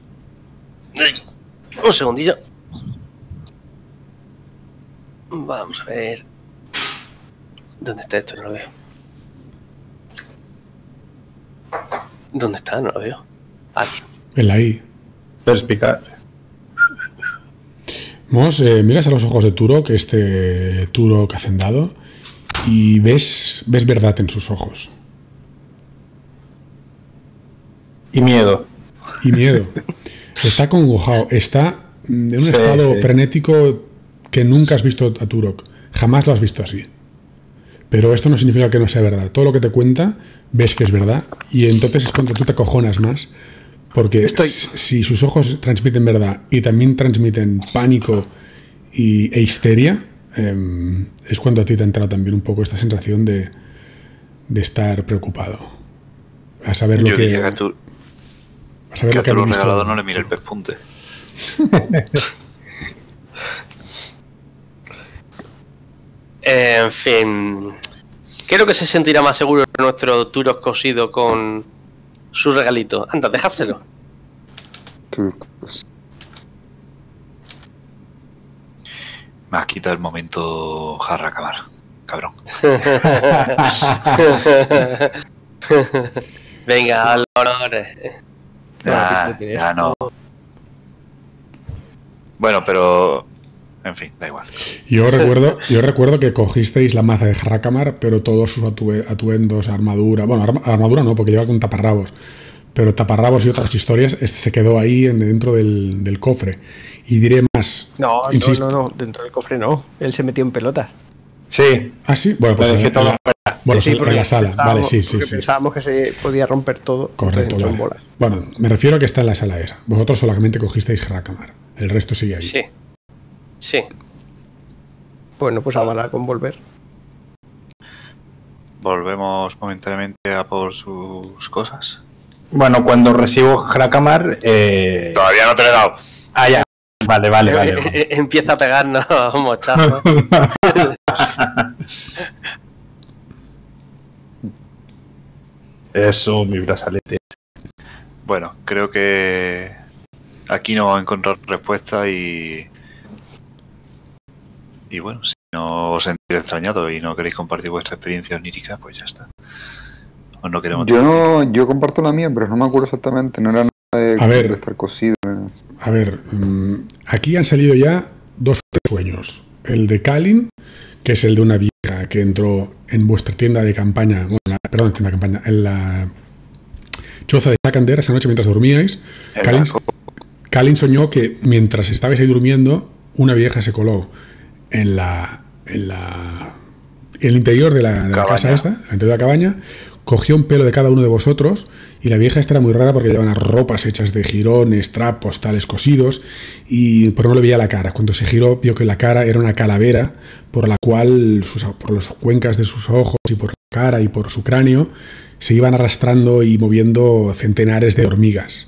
Speaker 3: Un segundillo. Vamos a ver. ¿Dónde está esto? No lo veo. ¿Dónde está? No lo veo. Aquí.
Speaker 1: En la I.
Speaker 6: Perspicaz.
Speaker 1: Mos, miras a los ojos de Turok, este Turok hacendado, y ves verdad en sus ojos.
Speaker 6: Y miedo.
Speaker 1: Y miedo. Está congojado. Está en un
Speaker 6: Sí,
Speaker 1: estado
Speaker 6: sí.
Speaker 1: frenético que nunca has visto a Turok. Jamás lo has visto así. Pero esto no significa que no sea verdad. Todo lo que te cuenta, ves que es verdad. Y entonces es cuando tú te acojonas más. Porque si sus ojos transmiten verdad y también transmiten pánico e histeria, es cuando a ti te ha entrado también un poco esta sensación de estar preocupado. A saber lo
Speaker 2: Yo
Speaker 1: que...
Speaker 2: diría que
Speaker 1: A saber
Speaker 2: a
Speaker 1: lo que
Speaker 2: tu
Speaker 1: han visto.
Speaker 2: regalado no le mire el pespunte.
Speaker 3: En fin. Creo que se sentirá más seguro nuestro Turok cosido con su regalito. Anda, dejádselo.
Speaker 4: Turcos.
Speaker 2: Me has quitado el momento jarra acabar, cabrón.
Speaker 3: Venga, al honor.
Speaker 2: Ya no. Bueno, pero... En fin, da igual.
Speaker 1: Yo recuerdo que cogisteis la maza de Harrakamar, pero todos sus atuendos, armadura... Bueno, armadura no, porque lleva con taparrabos. Pero taparrabos y otras historias se quedó ahí dentro del cofre. Y diré más...
Speaker 5: No,
Speaker 1: insisto.
Speaker 5: no, dentro del cofre no. Él se metió en pelotas.
Speaker 6: Sí.
Speaker 1: Ah, sí, bueno, pues
Speaker 6: Lo dejé todo
Speaker 1: bueno,
Speaker 5: Sí,
Speaker 1: en
Speaker 5: porque
Speaker 1: la sala, vale, sí.
Speaker 5: Pensábamos que se podía romper todo.
Speaker 1: Correcto,
Speaker 5: entonces,
Speaker 1: vale.
Speaker 5: en bolas.
Speaker 1: Bueno, me refiero a que está en la sala esa. Vosotros solamente cogisteis Harrakamar. El resto sigue ahí.
Speaker 3: Sí. Sí.
Speaker 5: Bueno, pues a con volver.
Speaker 2: Volvemos momentáneamente a por sus cosas.
Speaker 6: Bueno, cuando recibo Hrakamar...
Speaker 2: Todavía no te lo he dado.
Speaker 6: Ah, ya. Vale.
Speaker 3: Empieza a pegarnos mochazos.
Speaker 6: Eso, mi brazalete.
Speaker 2: Bueno, creo que aquí no vamos a encontrar respuesta y bueno, si no os sentís extrañados y no queréis compartir vuestra experiencia onírica, pues ya está. O no queremos.
Speaker 4: Yo comparto la mía, pero no me acuerdo exactamente. No era nada de estar cosido.
Speaker 1: A ver, aquí han salido ya 2 sueños. El de Kalin, que es el de una vieja que entró en vuestra tienda de campaña, en la choza de Sakander esa noche mientras dormíais. Kalin soñó que mientras estabais ahí durmiendo, una vieja se coló en el interior de la casa esta, en el interior de la cabaña, cogió un pelo de cada uno de vosotros, y la vieja esta era muy rara porque llevaban ropas hechas de jirones, trapos, tales cosidos, pero no le veía la cara. Cuando se giró, vio que la cara era una calavera por la cual por las cuencas de sus ojos y por la cara y por su cráneo se iban arrastrando y moviendo centenares de hormigas.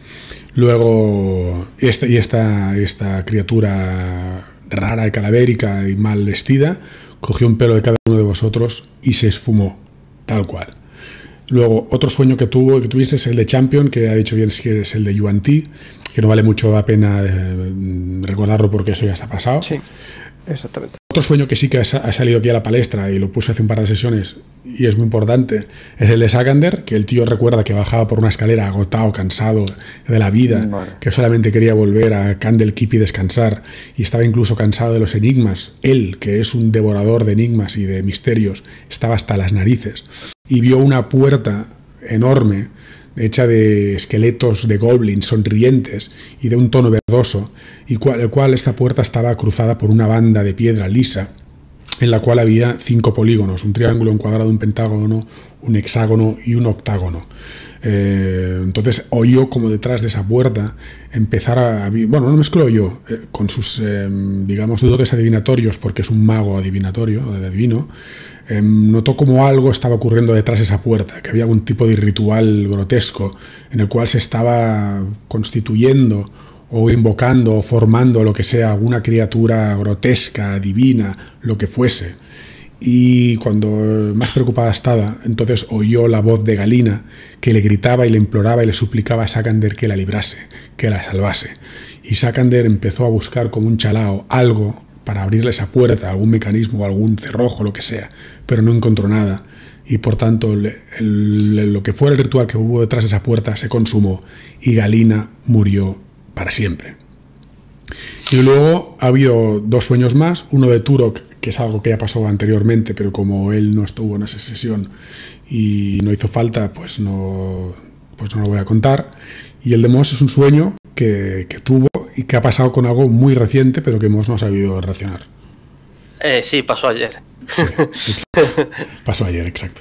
Speaker 1: Luego, esta criatura rara y calabérica y mal vestida cogió un pelo de cada uno de vosotros y se esfumó, tal cual. Luego, otro sueño que tuviste es el de Champion, que ha dicho bien que es el de Yuan Ti, que no vale mucho la pena recordarlo porque eso ya está pasado.
Speaker 5: Sí, exactamente.
Speaker 1: Otro sueño que sí que ha salido aquí a la palestra y lo puse hace un par de sesiones y es muy importante es el de Sakander, que el tío recuerda que bajaba por una escalera agotado, cansado de la vida, que solamente quería volver a Candlekeep y descansar, y estaba incluso cansado de los enigmas. Él, que es un devorador de enigmas y de misterios, estaba hasta las narices y vio una puerta enorme hecha de esqueletos de goblins sonrientes y de un tono verdoso, el cual esta puerta estaba cruzada por una banda de piedra lisa, en la cual había 5 polígonos, un triángulo, un cuadrado, un pentágono, un hexágono y un octágono. Entonces oyó como detrás de esa puerta empezar no mezcló yo con sus digamos dotes adivinatorios, porque es un mago adivino, notó como algo estaba ocurriendo detrás de esa puerta, que había algún tipo de ritual grotesco en el cual se estaba constituyendo o invocando o formando lo que sea, alguna criatura grotesca, divina, lo que fuese. Y cuando más preocupada estaba, entonces oyó la voz de Galina, que le gritaba y le imploraba y le suplicaba a Sakander que la librase, que la salvase. Y Sakander empezó a buscar como un chalao algo para abrirle esa puerta, algún mecanismo, algún cerrojo, lo que sea, pero no encontró nada. Y por tanto lo que fuera el ritual que hubo detrás de esa puerta se consumó y Galina murió para siempre. Y luego ha habido 2 sueños más, uno de Turok, que es algo que ya pasó anteriormente, pero como él no estuvo en esa sesión y no hizo falta, pues no lo voy a contar. Y el de Moss es un sueño que tuvo y que ha pasado con algo muy reciente, pero que Moss no ha sabido reaccionar.
Speaker 3: Sí, pasó ayer.
Speaker 1: Sí, exacto. Pasó ayer, exacto.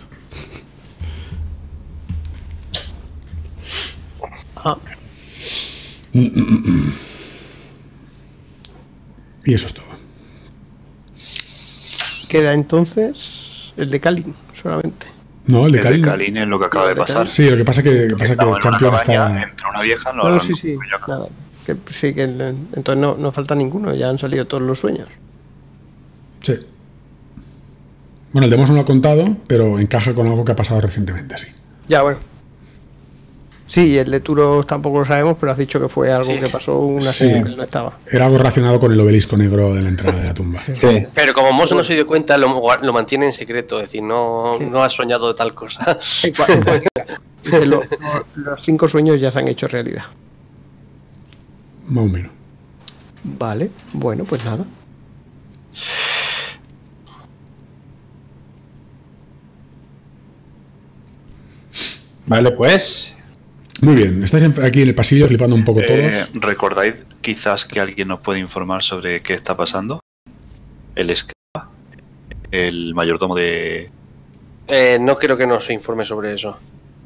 Speaker 1: Y eso es todo.
Speaker 5: Queda entonces el de Kalin solamente.
Speaker 1: No, el de
Speaker 2: Kalin es lo que acaba de pasar.
Speaker 1: Sí, lo que pasa que Champion está...
Speaker 2: Entre una vieja,
Speaker 5: nada. Entonces no falta ninguno, ya han salido todos los sueños.
Speaker 1: Sí. Bueno, el de Moss no lo ha contado, pero encaja con algo que ha pasado recientemente, sí.
Speaker 5: Ya, bueno. Sí, el de Turos tampoco lo sabemos, pero has dicho que fue algo que pasó una semana que él no estaba.
Speaker 1: Era algo relacionado con el obelisco negro de la entrada de la tumba.
Speaker 6: Sí.
Speaker 3: Pero como Moss no se dio cuenta, lo mantiene en secreto, es decir, no ha soñado de tal cosa.
Speaker 5: Los 5 sueños ya se han hecho realidad.
Speaker 1: Más o menos.
Speaker 5: Vale, bueno, pues nada.
Speaker 6: Vale, pues...
Speaker 1: Muy bien, estáis aquí en el pasillo flipando un poco todos.
Speaker 2: ¿Recordáis quizás que alguien nos puede informar sobre qué está pasando? El escriba, el mayordomo de...
Speaker 3: No creo que nos informe sobre eso.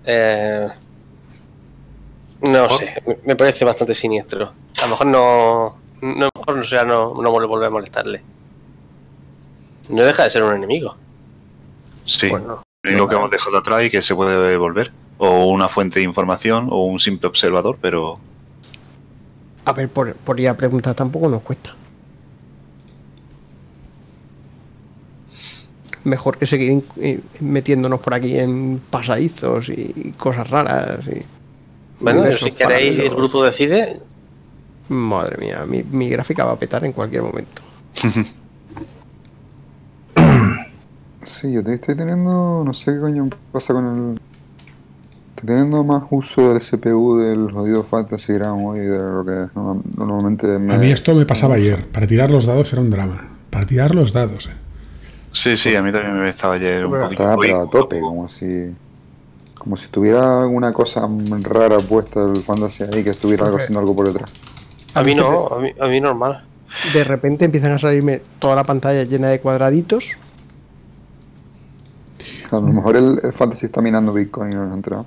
Speaker 3: No sé, me parece bastante siniestro. A lo mejor no vuelve a molestarle. No deja de ser un enemigo.
Speaker 2: Sí, bueno, lo que hemos dejado atrás y que se puede volver. O una fuente de información o un simple observador, pero...
Speaker 5: A ver, por ir a preguntar tampoco nos cuesta. mejor que seguir metiéndonos por aquí en pasadizos y cosas raras. Y
Speaker 3: Bueno,
Speaker 5: universos
Speaker 3: si queréis, el
Speaker 5: paralelos.
Speaker 3: grupo decide.
Speaker 5: Madre mía, mi gráfica va a petar en cualquier momento.
Speaker 4: Sí, yo estoy teniendo, no sé qué coño pasa con el... Estoy teniendo más uso del CPU del jodido Fantasy Ground hoy de lo que normalmente me...
Speaker 1: A mí esto me pasaba ayer. Para tirar los dados era un drama. Para tirar los dados,
Speaker 2: Sí, sí, a mí también me estaba ayer un poquito.
Speaker 4: Estaba pero a tope, como si tuviera alguna cosa rara puesta el Fantasy ahí, que estuviera haciendo algo por detrás.
Speaker 3: A mí no, a mí normal.
Speaker 5: De repente empiezan a salirme toda la pantalla llena de cuadraditos.
Speaker 4: A lo mejor el Fantasy está minando Bitcoin y no nos ha enterado.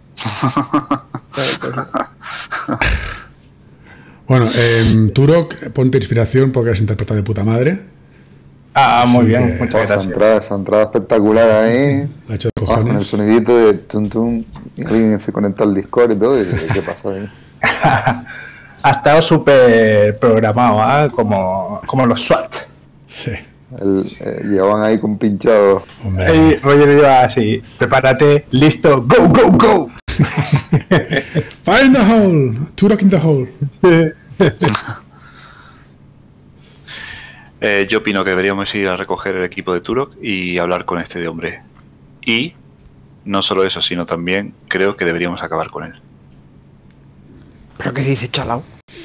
Speaker 1: Bueno, Turok, ponte inspiración porque has interpretado de puta madre.
Speaker 6: Muy
Speaker 1: Sí,
Speaker 6: bien,
Speaker 1: que-
Speaker 6: muchas gracias.
Speaker 4: Esa entrada espectacular ahí.
Speaker 1: La ha hecho de
Speaker 4: Con el
Speaker 1: cojones.
Speaker 4: sonidito de tum tum. Y alguien se conecta al Discord y todo. ¿Qué pasa ahí?
Speaker 6: Ha estado súper programado, ¿ah? Como los SWAT.
Speaker 1: Sí.
Speaker 4: Llevaban ahí con pinchados.
Speaker 1: Hombre.
Speaker 6: Y Roger lleva así, prepárate, listo, go, go, go.
Speaker 1: Fire in the hole. Turok in the hole.
Speaker 2: Yo opino que deberíamos ir a recoger el equipo de Turok y hablar con este de hombre. Y no solo eso, sino también creo que deberíamos acabar con él.
Speaker 5: Pero que dice chalao.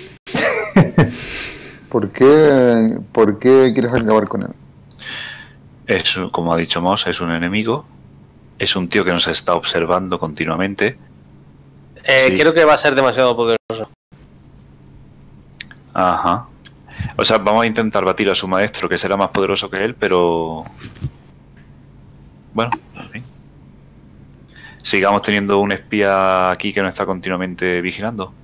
Speaker 4: ¿Por qué quieres acabar con él?
Speaker 2: Es, como ha dicho Moss, es un enemigo. Es un tío que nos está observando continuamente. Sí.
Speaker 3: Creo que va a ser demasiado poderoso.
Speaker 2: Ajá. O sea, vamos a intentar batir a su maestro, que será más poderoso que él, pero... Bueno, en fin. Sigamos teniendo un espía aquí que nos está continuamente vigilando.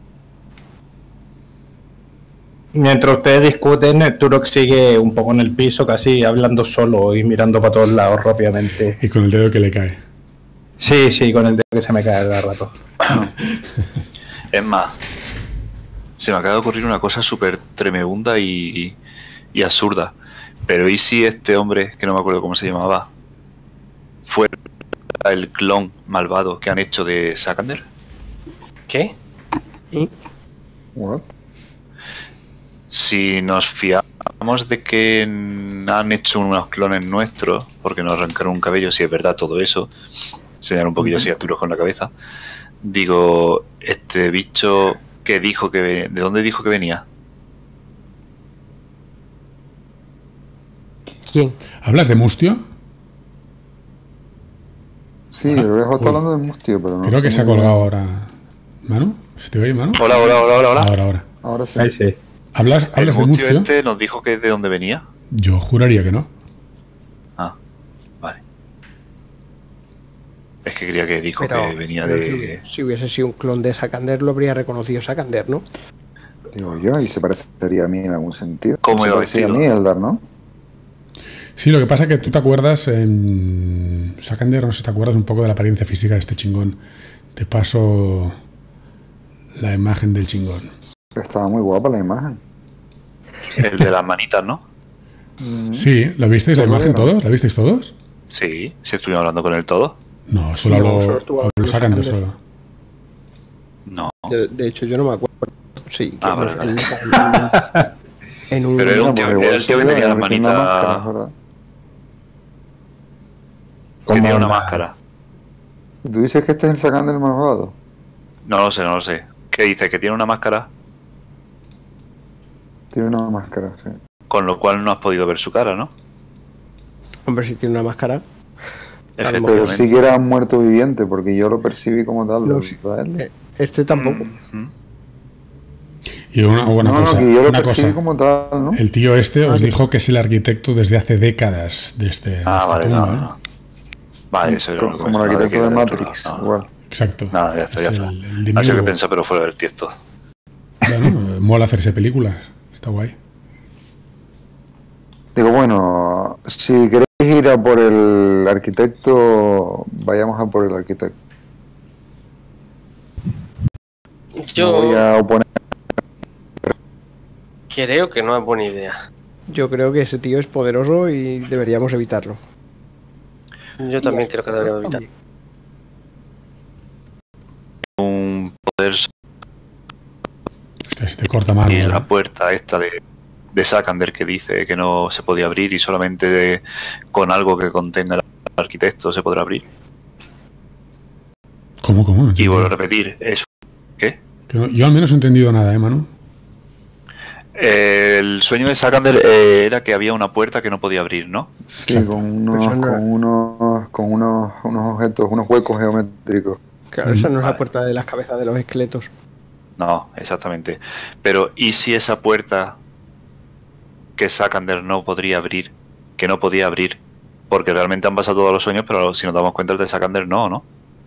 Speaker 6: Mientras ustedes discuten, Turok sigue un poco en el piso, casi hablando solo y mirando para todos lados rápidamente.
Speaker 1: Y con el dedo que le cae.
Speaker 6: Sí, con el dedo que se me cae cada rato.
Speaker 2: Es más, se me acaba de ocurrir una cosa súper tremenda y absurda. Pero ¿y si este hombre, que no me acuerdo cómo se llamaba, fuera el clon malvado que han hecho de Sakander?
Speaker 3: ¿Qué?
Speaker 4: What?
Speaker 2: Si nos fiamos de que han hecho unos clones nuestros, porque nos arrancaron un cabello, si es verdad todo eso, señalar un poquillo así a Turok con la cabeza, digo, este bicho que dijo que... ¿De dónde dijo que venía?
Speaker 5: ¿Quién?
Speaker 1: ¿Hablas de Mustio?
Speaker 4: Sí, yo dejo estar hablando de Mustio, pero no.
Speaker 1: Creo que
Speaker 4: sé
Speaker 1: se ha
Speaker 4: muy bien.
Speaker 1: colgado ahora. ¿Manu? ¿Se te oye, Manu?
Speaker 2: Hola.
Speaker 1: Ahora.
Speaker 4: Ahora sí.
Speaker 6: Ahí sí.
Speaker 1: ¿Hablas
Speaker 2: El
Speaker 1: de
Speaker 2: Mustio
Speaker 1: Mustio?
Speaker 2: este nos dijo que de dónde venía.
Speaker 1: Yo juraría que no.
Speaker 2: Ah, vale. Es que creía que dijo
Speaker 5: Pero,
Speaker 2: que venía
Speaker 5: pero
Speaker 2: de...
Speaker 5: si hubiese sido un clon de Sakander, lo habría reconocido Sakander, ¿no?
Speaker 4: Digo yo, y se parecería a mí en algún sentido.
Speaker 2: ¿Cómo
Speaker 4: se
Speaker 2: iba
Speaker 4: parecía a
Speaker 2: vestido?
Speaker 4: mí, Eldar, ¿no?
Speaker 1: Sí, lo que pasa es que tú te acuerdas, en Sakander, no sé si te acuerdas un poco de la apariencia física de este chingón. Te paso la imagen del chingón.
Speaker 4: Estaba muy guapa la imagen.
Speaker 2: El de las manitas, ¿no?
Speaker 1: Sí, ¿la visteis la
Speaker 4: Todo
Speaker 1: imagen
Speaker 4: bien, ¿no?
Speaker 1: todos? ¿La visteis todos?
Speaker 2: Sí, si estuvimos hablando con él todo.
Speaker 1: No, solo
Speaker 5: No,
Speaker 1: hablo
Speaker 5: solo estuvo
Speaker 1: hablo
Speaker 5: hablando
Speaker 1: Sakander
Speaker 5: Sakander.
Speaker 1: solo.
Speaker 2: No.
Speaker 5: De hecho, yo no me acuerdo. Sí, que
Speaker 2: Ah,
Speaker 5: nos-
Speaker 2: vale.
Speaker 5: en un...
Speaker 2: Pero era un tío,
Speaker 4: pues
Speaker 2: era
Speaker 4: igual
Speaker 2: el tío que
Speaker 4: sería
Speaker 2: tenía las
Speaker 4: que tiene una máscara,
Speaker 2: manitas...
Speaker 4: ¿verdad?
Speaker 2: Que tiene una
Speaker 6: Como la-
Speaker 2: máscara.
Speaker 4: ¿Tú dices que este es el Sakander malvado?
Speaker 2: No lo sé. ¿Qué dice? Que tiene una máscara,
Speaker 4: Tiene una máscara, sí.
Speaker 2: con lo cual no has podido ver su cara, ¿no?
Speaker 5: Hombre, si tiene una máscara.
Speaker 4: Pero
Speaker 2: Efectivamente.
Speaker 4: sí que era un muerto viviente, porque yo lo percibí como tal.
Speaker 5: No,
Speaker 4: ¿lo
Speaker 5: sí.
Speaker 4: ¿verdad, él?
Speaker 5: Este tampoco.
Speaker 2: Ujú.
Speaker 1: Y una buena
Speaker 4: No,
Speaker 1: cosa.
Speaker 4: que yo lo
Speaker 1: Una
Speaker 4: percibí
Speaker 1: cosa.
Speaker 4: como tal, ¿no?
Speaker 1: El tío este os
Speaker 5: Ah,
Speaker 1: dijo que es el arquitecto desde hace décadas de esta
Speaker 2: Vale,
Speaker 1: tumba.
Speaker 2: no. Vale, eso era
Speaker 4: Como el arquitecto de Matrix, igual.
Speaker 1: Exacto.
Speaker 2: Nada, ya está.
Speaker 1: Es el
Speaker 2: Ha sido que
Speaker 1: demiurgo.
Speaker 2: pensar, pero fuera del tiesto.
Speaker 1: Bueno, mola hacerse películas. Está guay.
Speaker 4: Digo, bueno, si queréis ir a por el arquitecto, vayamos a por el arquitecto. Me
Speaker 3: Yo
Speaker 4: voy a oponer.
Speaker 3: creo que no es buena idea.
Speaker 5: Yo creo que ese tío es poderoso y deberíamos evitarlo.
Speaker 3: Yo también creo que deberíamos evitar.
Speaker 2: Un poder
Speaker 1: Hostia, se te corta mal.
Speaker 2: y la puerta esta de Sakander que dice que no se podía abrir y solamente con algo que contenga el arquitecto se podrá abrir.
Speaker 1: ¿Cómo? No
Speaker 2: Y
Speaker 1: entiendo.
Speaker 2: vuelvo a repetir, eso. ¿Qué?
Speaker 1: Que no- yo al menos no he entendido nada, Manu.
Speaker 2: El sueño de Sakander era que había una puerta que no podía abrir, ¿no?
Speaker 4: Sí,
Speaker 1: Exacto.
Speaker 4: con unos objetos, unos huecos geométricos.
Speaker 5: Claro, esa no es
Speaker 2: Vale.
Speaker 5: la puerta de las cabezas de los esqueletos.
Speaker 2: No, exactamente. Pero ¿y si esa puerta que Sakander no podría abrir, que no podía abrir, porque realmente han pasado todos los sueños, pero si nos damos cuenta el de Sakander no?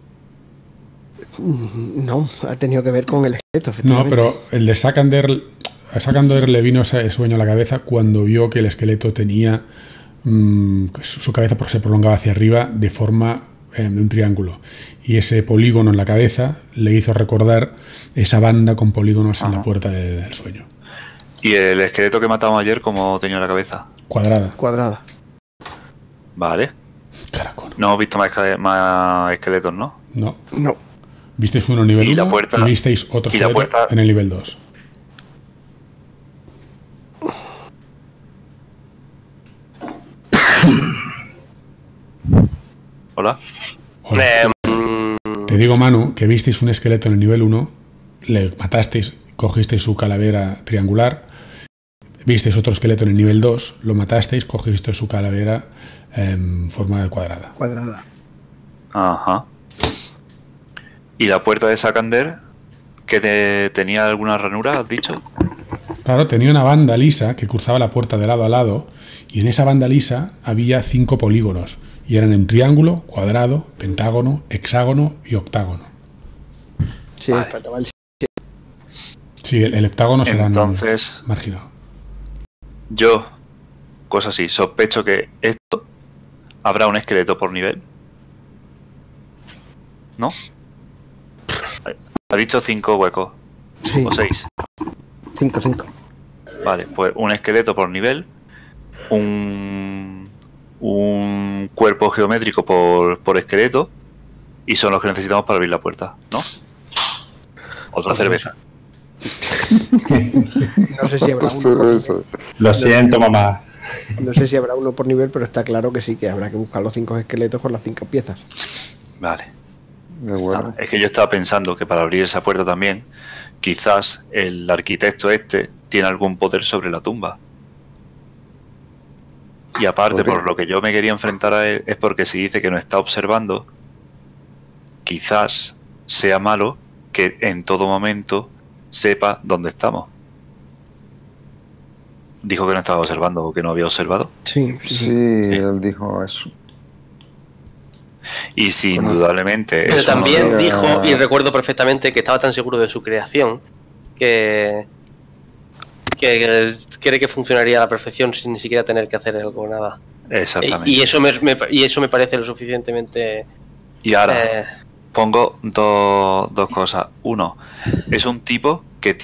Speaker 5: No, ha tenido que ver con el esqueleto,
Speaker 1: No,
Speaker 5: efectivamente.
Speaker 1: pero el de Sakander, a Sakander le vino ese sueño a la cabeza cuando vio que el esqueleto tenía su cabeza se prolongaba hacia arriba de forma de un triángulo, y ese polígono en la cabeza le hizo recordar esa banda con polígonos en la puerta del sueño.
Speaker 2: ¿Y el esqueleto que matamos ayer cómo tenía la cabeza?
Speaker 1: Cuadrada.
Speaker 5: Cuadrada.
Speaker 2: Vale.
Speaker 1: Caracol.
Speaker 2: No hemos visto más esqueletos, ¿no?
Speaker 1: No.
Speaker 5: No.
Speaker 1: Visteis uno en nivel
Speaker 2: Y la
Speaker 1: 1
Speaker 2: puerta-
Speaker 1: y visteis otro
Speaker 2: y la
Speaker 1: esqueleto
Speaker 2: puerta-
Speaker 1: en el nivel 2.
Speaker 2: Hola.
Speaker 1: Hola.
Speaker 3: Mm,
Speaker 1: Te digo, Manu, que visteis un esqueleto en el nivel 1, le matasteis, cogisteis su calavera triangular, visteis otro esqueleto en el nivel 2, lo matasteis, cogisteis su calavera en forma de cuadrada.
Speaker 5: Cuadrada.
Speaker 2: Ajá. ¿Y la puerta de Sakander que tenía alguna ranura, has dicho?
Speaker 1: Claro, tenía una banda lisa que cruzaba la puerta de lado a lado, y en esa banda lisa había 5 polígonos, y eran en triángulo, cuadrado, pentágono, hexágono y octágono.
Speaker 5: Sí,
Speaker 2: Vale.
Speaker 5: faltaba el...
Speaker 1: Sí, el heptágono será
Speaker 2: Entonces,
Speaker 1: marginado.
Speaker 2: yo, cosa así, sospecho que esto habrá un esqueleto por nivel. ¿No? Ha dicho 5 huecos.
Speaker 5: Sí,
Speaker 2: O 6.
Speaker 5: 5.
Speaker 2: Vale, pues un esqueleto por nivel. Un cuerpo geométrico por esqueleto. Y son los que necesitamos para abrir la puerta, ¿no? Otra cerveza.
Speaker 5: No sé si habrá uno.
Speaker 4: Cerveza.
Speaker 6: Lo siento, mamá.
Speaker 5: No sé si habrá uno por nivel, pero está claro que sí, que habrá que buscar los 5 esqueletos con las 5 piezas.
Speaker 2: Vale.
Speaker 4: De acuerdo.
Speaker 2: Es que yo estaba pensando que para abrir esa puerta también, quizás el arquitecto este tiene algún poder sobre la tumba. Y aparte,
Speaker 4: ¿Por qué?
Speaker 2: por lo que yo me quería enfrentar a él, es porque si dice que nos está observando, quizás sea malo que en todo momento sepa dónde estamos. Dijo que no estaba observando o que no había observado.
Speaker 5: Sí,
Speaker 4: Sí, él dijo eso.
Speaker 2: Y si
Speaker 4: Bueno,
Speaker 2: indudablemente
Speaker 3: Pero
Speaker 2: eso no
Speaker 3: también
Speaker 2: lo-
Speaker 3: dijo, y recuerdo perfectamente, que estaba tan seguro de su creación que cree que funcionaría a la perfección sin ni siquiera tener que hacer algo, nada.
Speaker 2: Exactamente.
Speaker 3: Y eso y eso me parece lo suficientemente...
Speaker 2: Y ahora,
Speaker 3: eh,
Speaker 2: pongo dos cosas. Uno, es un tipo que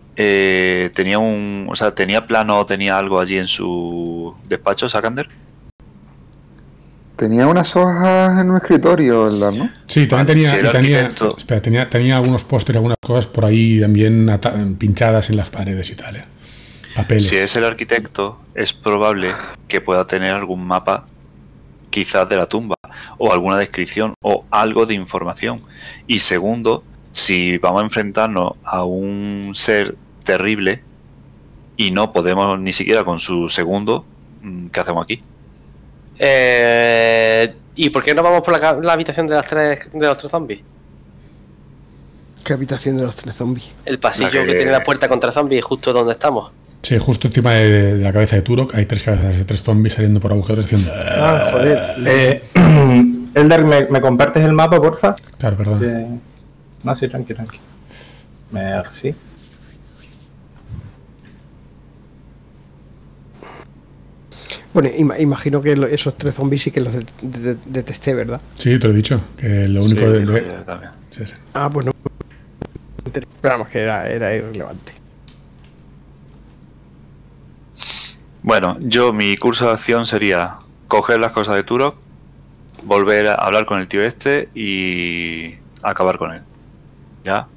Speaker 2: tenía plano, tenía algo allí en su despacho, Sakander.
Speaker 4: Tenía unas hojas en un escritorio, ¿verdad? ¿No?
Speaker 1: Sí, también
Speaker 2: Vale,
Speaker 1: tenía,
Speaker 2: si el
Speaker 1: y tenía,
Speaker 2: arquitecto-
Speaker 1: espera, tenía algunos pósteres, algunas cosas por ahí también pinchadas en las paredes y tal. Papeles.
Speaker 2: Si es el arquitecto, es probable que pueda tener algún mapa, quizás de la tumba, o alguna descripción, o algo de información. Y segundo, si vamos a enfrentarnos a un ser terrible y no podemos ni siquiera con su segundo, ¿qué hacemos aquí?
Speaker 3: ¿Y por qué no vamos por la habitación de los tres zombies?
Speaker 5: ¿Qué habitación de los 3 zombies?
Speaker 3: El pasillo
Speaker 2: La que-
Speaker 3: que tiene la puerta contra zombies justo donde estamos.
Speaker 1: Sí, justo encima de la cabeza de Turok hay 3 cabezas de 3 zombies saliendo por agujeros diciendo...
Speaker 5: Ah, joder.
Speaker 6: Elder, ¿me compartes el mapa, porfa?
Speaker 1: Claro, perdón.
Speaker 6: No, sí, tranqui. Merci.
Speaker 5: Bueno, imagino que esos 3 zombies sí que los detesté, ¿verdad?
Speaker 1: Sí, te lo he dicho. Que lo único
Speaker 2: Sí,
Speaker 1: de...
Speaker 2: dijo yo también.
Speaker 1: Sí, sí.
Speaker 5: Ah, pues no. Pero vamos, que era irrelevante.
Speaker 2: Bueno, mi curso de acción sería coger las cosas de Turok, volver a hablar con el tío este y acabar con él. ¿Ya?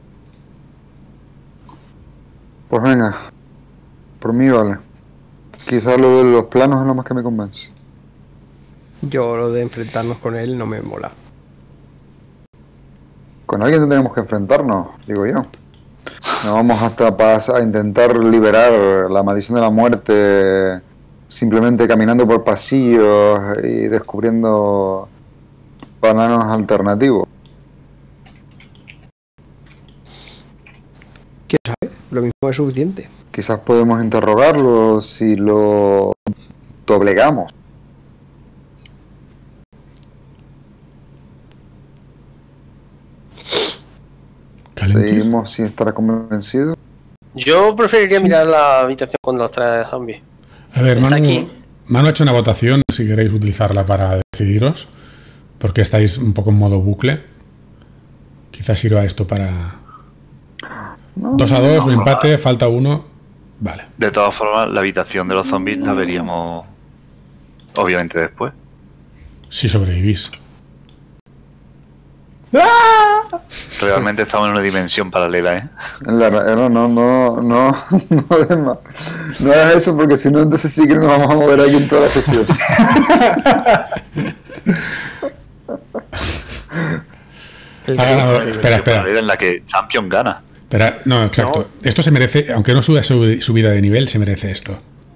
Speaker 4: Pues venga, por mí vale. Quizás lo de los planos es lo más que me convence.
Speaker 5: Yo lo de enfrentarnos con él no me mola.
Speaker 4: Con alguien tenemos que enfrentarnos, digo yo. No vamos hasta a intentar liberar la maldición de la muerte simplemente caminando por pasillos y descubriendo bananos alternativos.
Speaker 5: ¿Quién sabe? Lo mismo es suficiente.
Speaker 4: Quizás podemos interrogarlo si lo doblegamos.
Speaker 1: Calentis.
Speaker 4: Seguimos sin estar convencidos.
Speaker 3: Yo preferiría mirar la habitación con los 3 zombies.
Speaker 1: A ver,
Speaker 3: Está aquí.
Speaker 1: Manu ha hecho una votación, si queréis utilizarla para decidiros, porque estáis un poco en modo bucle. Quizás sirva esto para... 2-2, un empate, falta 1. Vale.
Speaker 2: De todas formas, la habitación de los zombies la veríamos obviamente después.
Speaker 1: Si sobrevivís.
Speaker 2: Realmente estamos en una dimensión paralela, ¿eh?
Speaker 4: No hagas eso porque si no entonces sí que nos vamos a mover aquí en toda la sesión.
Speaker 1: Ha ganado. Espera.
Speaker 2: Paralela en la que Champion gana.
Speaker 1: Espera, no, exacto. Esto se merece, aunque no suba subida de nivel, se merece esto.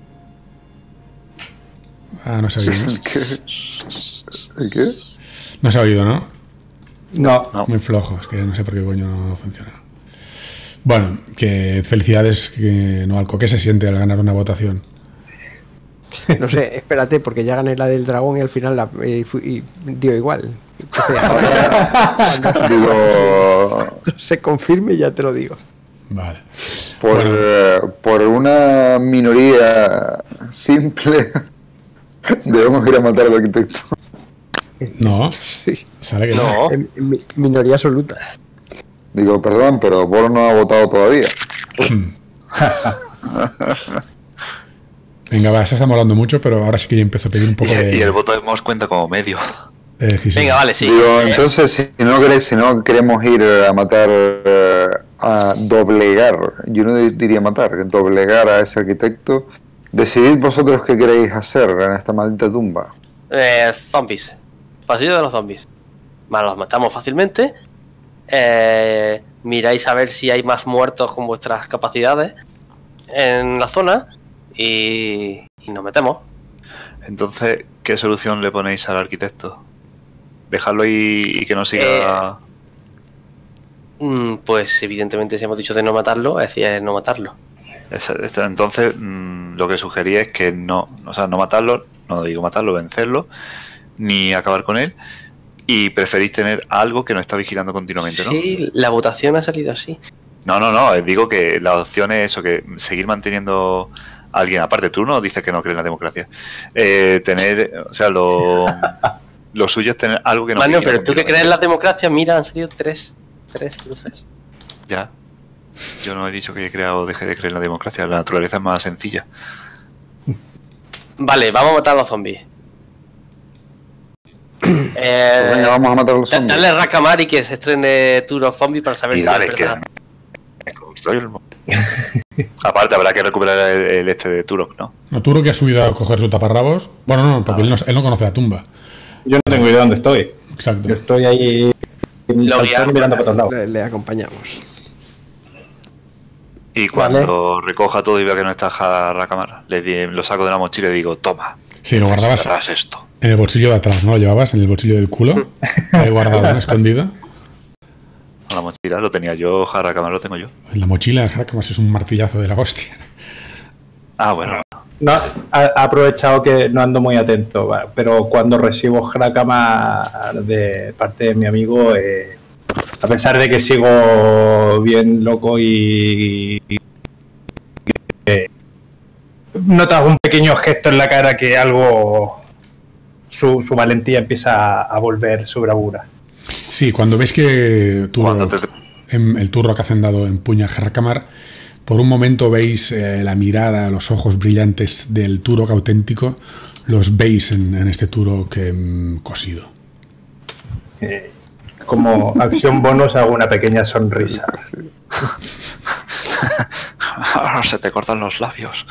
Speaker 1: Ah, no se ha oído, ¿no?
Speaker 4: ¿Qué?
Speaker 1: No se ha oído, ¿no?
Speaker 6: No.
Speaker 1: Muy flojo, es que no sé por qué coño no funciona. Bueno, que felicidades, que Noalco. ¿Qué se siente al ganar una votación?
Speaker 5: No sé, espérate, porque ya gané la del dragón y al final y dio igual.
Speaker 4: Digo,
Speaker 5: Se confirme y ya te lo digo.
Speaker 1: Vale.
Speaker 4: por una minoría simple debemos ir a matar al arquitecto.
Speaker 1: No,
Speaker 5: Sí.
Speaker 1: sale que
Speaker 3: No.
Speaker 5: En minoría absoluta.
Speaker 4: Digo, perdón, pero Boro no ha votado todavía.
Speaker 1: Venga, va, se está molando mucho, pero ahora sí que yo empiezo a pedir un poco
Speaker 2: Y el
Speaker 1: de
Speaker 2: voto de Moss cuenta como medio.
Speaker 1: decisión.
Speaker 3: Venga, vale, sí.
Speaker 4: Digo, entonces si no queremos ir a matar, a doblegar, yo no diría matar, doblegar a ese arquitecto, decidid vosotros qué queréis hacer en esta maldita tumba.
Speaker 3: Zombies. Pasillo de los zombies. Vale, los matamos fácilmente. Miráis a ver si hay más muertos con vuestras capacidades en la zona y nos metemos.
Speaker 2: Entonces, ¿qué solución le ponéis al arquitecto? ¿Dejarlo y que no siga...?
Speaker 3: Pues evidentemente si hemos dicho de no matarlo, es decir, no matarlo.
Speaker 2: Entonces, lo que sugería es que no matarlo, no digo matarlo, vencerlo, ni acabar con él, y preferís tener algo que no está vigilando continuamente, ¿no?
Speaker 3: Sí, la votación ha salido así.
Speaker 2: No, digo que la opción es eso, que seguir manteniendo a alguien, aparte tú no dices que no crees en la democracia, tener, o sea, lo suyo es tener algo que no
Speaker 3: Manuel,
Speaker 2: vigile
Speaker 3: pero tú que crees en la democracia, mira, han salido tres cruces.
Speaker 2: Ya. Yo no he dicho que he creado o deje de creer en la democracia. La naturaleza es más sencilla.
Speaker 3: Vale, vamos a matar a los zombies.
Speaker 4: Pues venga, vamos a matar a los zombies.
Speaker 3: Dale a Rakamari que se estrene Turok Zombie para saber
Speaker 2: Y
Speaker 3: si
Speaker 2: dale,
Speaker 3: es
Speaker 2: que
Speaker 3: verdad.
Speaker 2: aparte habrá que recuperar el este de Turok, ¿no?
Speaker 1: No, Turo que ha subido a coger su taparrabos. Bueno, no, porque él no conoce la tumba.
Speaker 6: Yo no tengo idea de dónde estoy.
Speaker 1: Exacto.
Speaker 6: Yo estoy ahí saltando y mirando para todos lados.
Speaker 5: Le acompañamos.
Speaker 2: Y cuando recoja todo y vea que no está Rakamar, lo saco de la mochila y le digo, toma,
Speaker 1: Sí, lo guardabas
Speaker 2: haz esto.
Speaker 1: en el bolsillo de atrás, ¿no? Lo llevabas en el bolsillo del culo. Ahí guardado, ¿no? Escondido.
Speaker 2: La mochila lo tenía yo, Rakamar lo tengo yo.
Speaker 1: En la mochila, Harakamar es un martillazo de la hostia.
Speaker 2: Ah, bueno.
Speaker 6: No, ha aprovechado que no ando muy atento, va, pero cuando recibo Harakama de parte de mi amigo, a pesar de que sigo bien loco y notas un pequeño gesto en la cara que algo, su valentía empieza a volver su bravura.
Speaker 1: Sí, cuando ves que
Speaker 2: Cuando
Speaker 1: el turro que hacendado empuña a Harakamar, por un momento veis la mirada, los ojos brillantes del Turok auténtico, los veis en este Turok cosido.
Speaker 6: Como acción bonus hago una pequeña sonrisa.
Speaker 2: Ahora se te cortan los labios.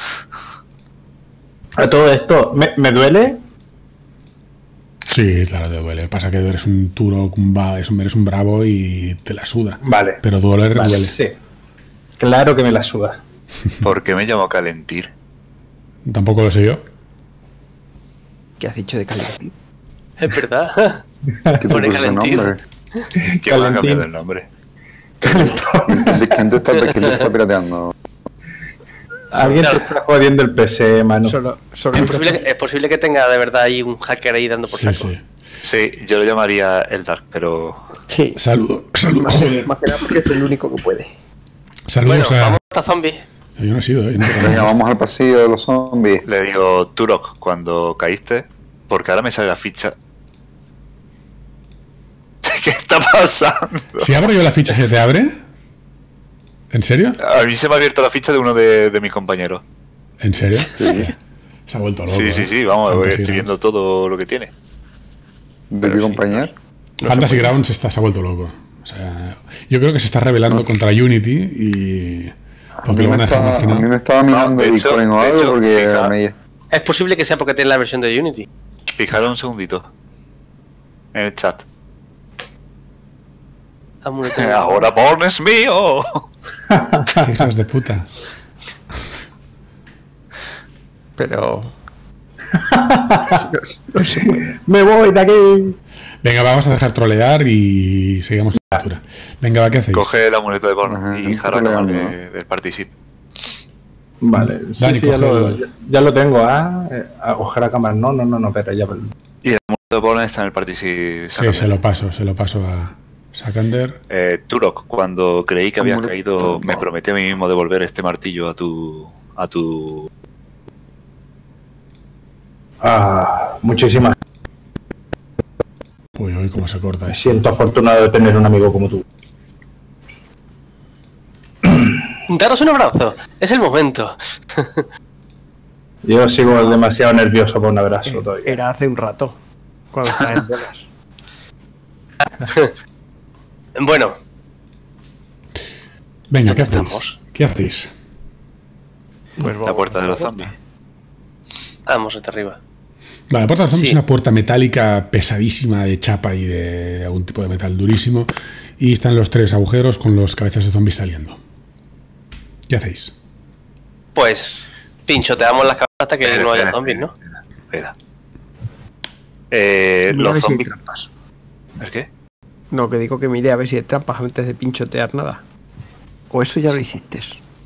Speaker 6: A todo esto, ¿me duele?
Speaker 1: Sí, claro, te duele. Pasa que eres un Turok, eres un bravo y te la suda.
Speaker 6: Vale.
Speaker 1: Pero duele.
Speaker 6: Sí. Claro que me la suda.
Speaker 2: ¿Por qué me llamo Calentir?
Speaker 1: Tampoco lo sé yo.
Speaker 5: ¿Qué has dicho de Calentir?
Speaker 3: Es verdad.
Speaker 4: ¿Qué
Speaker 3: Pone
Speaker 4: te puso
Speaker 3: Calentir.
Speaker 4: nombre?
Speaker 2: ¿Quién va a cambiar el nombre?
Speaker 4: ¿Quién te está pirateando?
Speaker 6: Alguien te está jodiendo el PC, mano.
Speaker 5: Solo
Speaker 3: Es posible que tenga de verdad ahí un hacker ahí dando por
Speaker 1: Sí,
Speaker 3: saco.
Speaker 1: sí.
Speaker 2: Sí, yo lo llamaría el Dark, pero...
Speaker 5: Sí,
Speaker 1: Saludo,
Speaker 5: más,
Speaker 1: joder.
Speaker 5: más que nada porque es el único que puede.
Speaker 1: Saludos
Speaker 3: Bueno,
Speaker 1: a.
Speaker 3: vamos a zombies.
Speaker 1: Yo no he sido, ¿eh?
Speaker 4: Venga, vamos al pasillo de los zombies.
Speaker 2: Le digo, Turok, cuando caíste, porque ahora me sale la ficha. ¿Qué está pasando?
Speaker 1: Si abro yo la ficha, ¿se te abre? ¿En serio?
Speaker 2: A mí se me ha abierto la ficha de uno de mis compañeros.
Speaker 1: ¿En serio?
Speaker 4: Sí.
Speaker 1: Se ha vuelto loco.
Speaker 2: Sí, vamos,
Speaker 1: Fantasy
Speaker 2: estoy
Speaker 1: Grounds.
Speaker 2: viendo todo lo que tiene.
Speaker 4: ¿De qué compañero?
Speaker 1: Fantasy Grounds se ha vuelto loco. O sea, yo creo que se está rebelando contra Unity y. Porque lo van a dejar
Speaker 4: A mí
Speaker 1: marginado.
Speaker 4: me estaba mirando
Speaker 2: de hecho-
Speaker 4: Bitcoin o
Speaker 2: de
Speaker 4: algo
Speaker 2: hecho,
Speaker 4: porque
Speaker 2: fija.
Speaker 4: me...
Speaker 3: Es posible que sea porque tiene la versión de Unity.
Speaker 2: Fijaros un segundito. En el chat.
Speaker 3: Amuleto de-
Speaker 2: Ahora Born es mío.
Speaker 1: Hijas de puta.
Speaker 5: Pero
Speaker 6: Me voy de aquí.
Speaker 1: Venga, vamos a dejar trolear y sigamos la lectura. Venga, va, ¿qué hacéis?
Speaker 2: Coge el amuleto de Born
Speaker 4: Ajá,
Speaker 2: y
Speaker 4: estoy
Speaker 2: Haraka
Speaker 4: peleando,
Speaker 2: del Particip.
Speaker 6: Vale, sí,
Speaker 1: Dani,
Speaker 6: sí, ya
Speaker 1: coge
Speaker 6: ya lo tengo. Ojalá cámara. No, pero ya.
Speaker 2: Y el amuleto de Born está en el Particip.
Speaker 1: Sí, se lo paso a Sakander.
Speaker 2: Turok, cuando creí que habías
Speaker 4: Amuleto
Speaker 2: caído,
Speaker 4: de Born.
Speaker 2: me prometí a mí mismo devolver este martillo a tu...
Speaker 6: Muchísimas.
Speaker 1: Uy, cómo se corta
Speaker 6: Me
Speaker 1: esto.
Speaker 6: siento afortunado de tener un amigo como tú.
Speaker 3: Daros un abrazo. Es el momento.
Speaker 6: Yo sigo demasiado nervioso por un abrazo todavía.
Speaker 5: era hace un rato. Cuando estaba en bolas.
Speaker 3: Bueno,
Speaker 1: Venga, ¿qué hacéis?
Speaker 3: estamos?
Speaker 1: ¿Qué hacéis?
Speaker 5: Pues
Speaker 2: La
Speaker 5: vamos
Speaker 2: puerta de
Speaker 5: a
Speaker 2: los
Speaker 5: la
Speaker 2: zombies.
Speaker 3: vamos hasta arriba.
Speaker 1: Vale, la puerta de los zombies
Speaker 3: Sí.
Speaker 1: es una puerta metálica pesadísima de chapa y de algún tipo de metal durísimo. Y están los tres agujeros con los cabezas de zombies saliendo. ¿Qué hacéis?
Speaker 3: Pues pinchoteamos las cabezas hasta que no haya zombies, ¿no?
Speaker 2: Espera.
Speaker 5: Mira a
Speaker 2: Los
Speaker 5: ver si hay
Speaker 2: zombies...
Speaker 5: trampas.
Speaker 2: ¿El qué?
Speaker 5: No, que digo que mire a ver si hay trampas antes de pinchotear nada. O eso ya lo hiciste.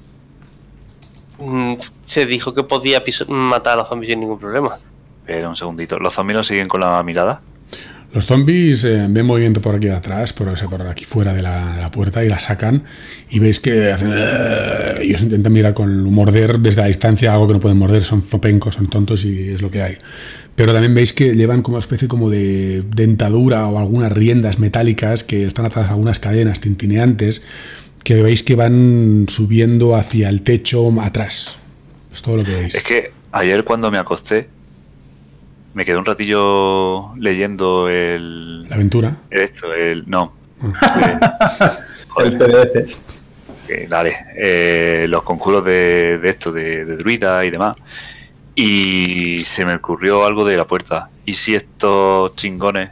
Speaker 3: Se dijo que podía matar a los zombies sin ningún problema.
Speaker 2: Espera un segundito. ¿Los zombies nos siguen con la mirada?
Speaker 1: Los zombies ven movimiento por aquí atrás, por aquí fuera de la puerta y la sacan y veis que hacen... y os intentan mirar con morder desde la distancia, algo que no pueden morder, son zopencos, son tontos y es lo que hay. Pero también veis que llevan como una especie como de dentadura o algunas riendas metálicas que están atadas a algunas cadenas tintineantes que veis que van subiendo hacia el techo atrás. Es todo lo que veis.
Speaker 2: Es que ayer cuando me acosté, me quedé un ratillo leyendo
Speaker 1: La aventura.
Speaker 2: No.
Speaker 6: El PDF.
Speaker 2: Dale, los conjuros de esto, de druida y demás. Y se me ocurrió algo de la puerta. ¿Y si estos chingones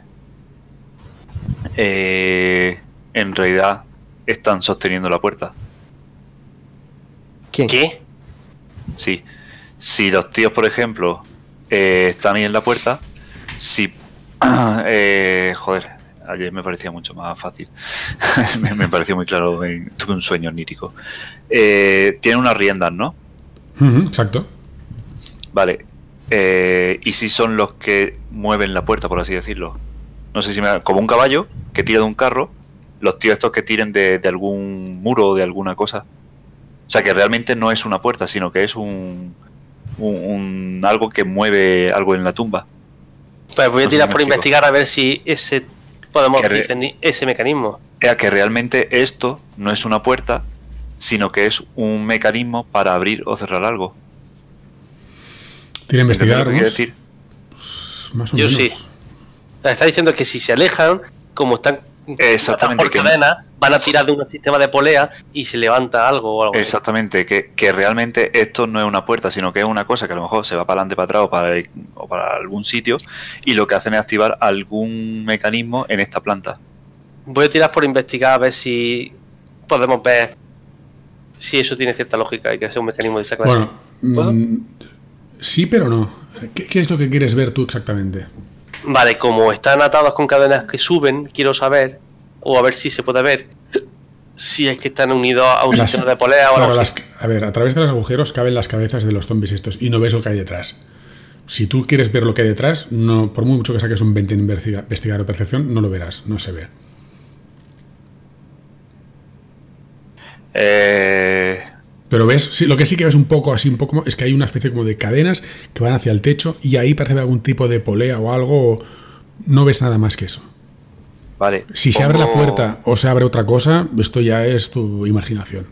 Speaker 2: en realidad están sosteniendo la puerta?
Speaker 5: ¿Quién?
Speaker 3: ¿Qué?
Speaker 2: Sí. Si los tíos, por ejemplo, están ahí en la puerta, si... joder, ayer me parecía mucho más fácil. me pareció muy claro. Tuve un sueño onírico. Tienen unas riendas, ¿no?
Speaker 1: Exacto.
Speaker 2: Vale. ¿Y si son los que mueven la puerta, por así decirlo? No sé si como un caballo que tira de un carro, los tíos estos que tiren de algún muro o de alguna cosa. O sea, que realmente no es una puerta, sino que es un algo que mueve algo en la tumba.
Speaker 3: Pues voy a
Speaker 2: No sé
Speaker 3: tirar
Speaker 2: si me
Speaker 3: por
Speaker 2: explico.
Speaker 3: investigar a ver si podemos
Speaker 2: Que
Speaker 3: discernir ese mecanismo.
Speaker 2: Que realmente esto no es una puerta, sino que es un mecanismo para abrir o cerrar algo.
Speaker 1: Tiene
Speaker 2: ¿Entendés lo
Speaker 1: investigar,
Speaker 2: que quiero decir?
Speaker 1: más o
Speaker 3: Yo
Speaker 1: menos.
Speaker 3: sí. Está diciendo que si se alejan, como están
Speaker 2: Exactamente,
Speaker 3: por
Speaker 2: que-
Speaker 3: cadena, van a tirar de un sistema de polea y se levanta algo o algo así.
Speaker 2: Exactamente, que realmente esto no es una puerta, sino que es una cosa que a lo mejor se va para adelante, para atrás o para algún sitio, y lo que hacen es activar algún mecanismo en esta planta.
Speaker 3: Voy a tirar por investigar a ver si podemos ver si eso tiene cierta lógica y que sea un mecanismo de esa clase.
Speaker 1: Bueno,
Speaker 3: ¿Puedo?
Speaker 1: sí, pero no. ¿Qué es lo que quieres ver tú exactamente?
Speaker 3: Vale, como están atados con cadenas que suben, quiero saber, o a ver si se puede ver, si es que están unidos a un
Speaker 1: Las-
Speaker 3: sistema de polea o
Speaker 1: claro,
Speaker 3: algo así.
Speaker 1: a ver, a través de los agujeros caben las cabezas de los zombies estos y no ves lo que hay detrás. Si tú quieres ver lo que hay detrás, no, por mucho que saques un 20 en investigar o percepción, no lo verás, no se ve. Pero ves, sí, lo que sí que ves un poco así, un poco es que hay una especie como de cadenas que van hacia el techo y ahí parece algún tipo de polea o algo. No ves nada más que eso.
Speaker 2: Vale.
Speaker 1: Si se abre la
Speaker 2: pongo
Speaker 1: puerta o se abre otra cosa, esto ya es tu imaginación.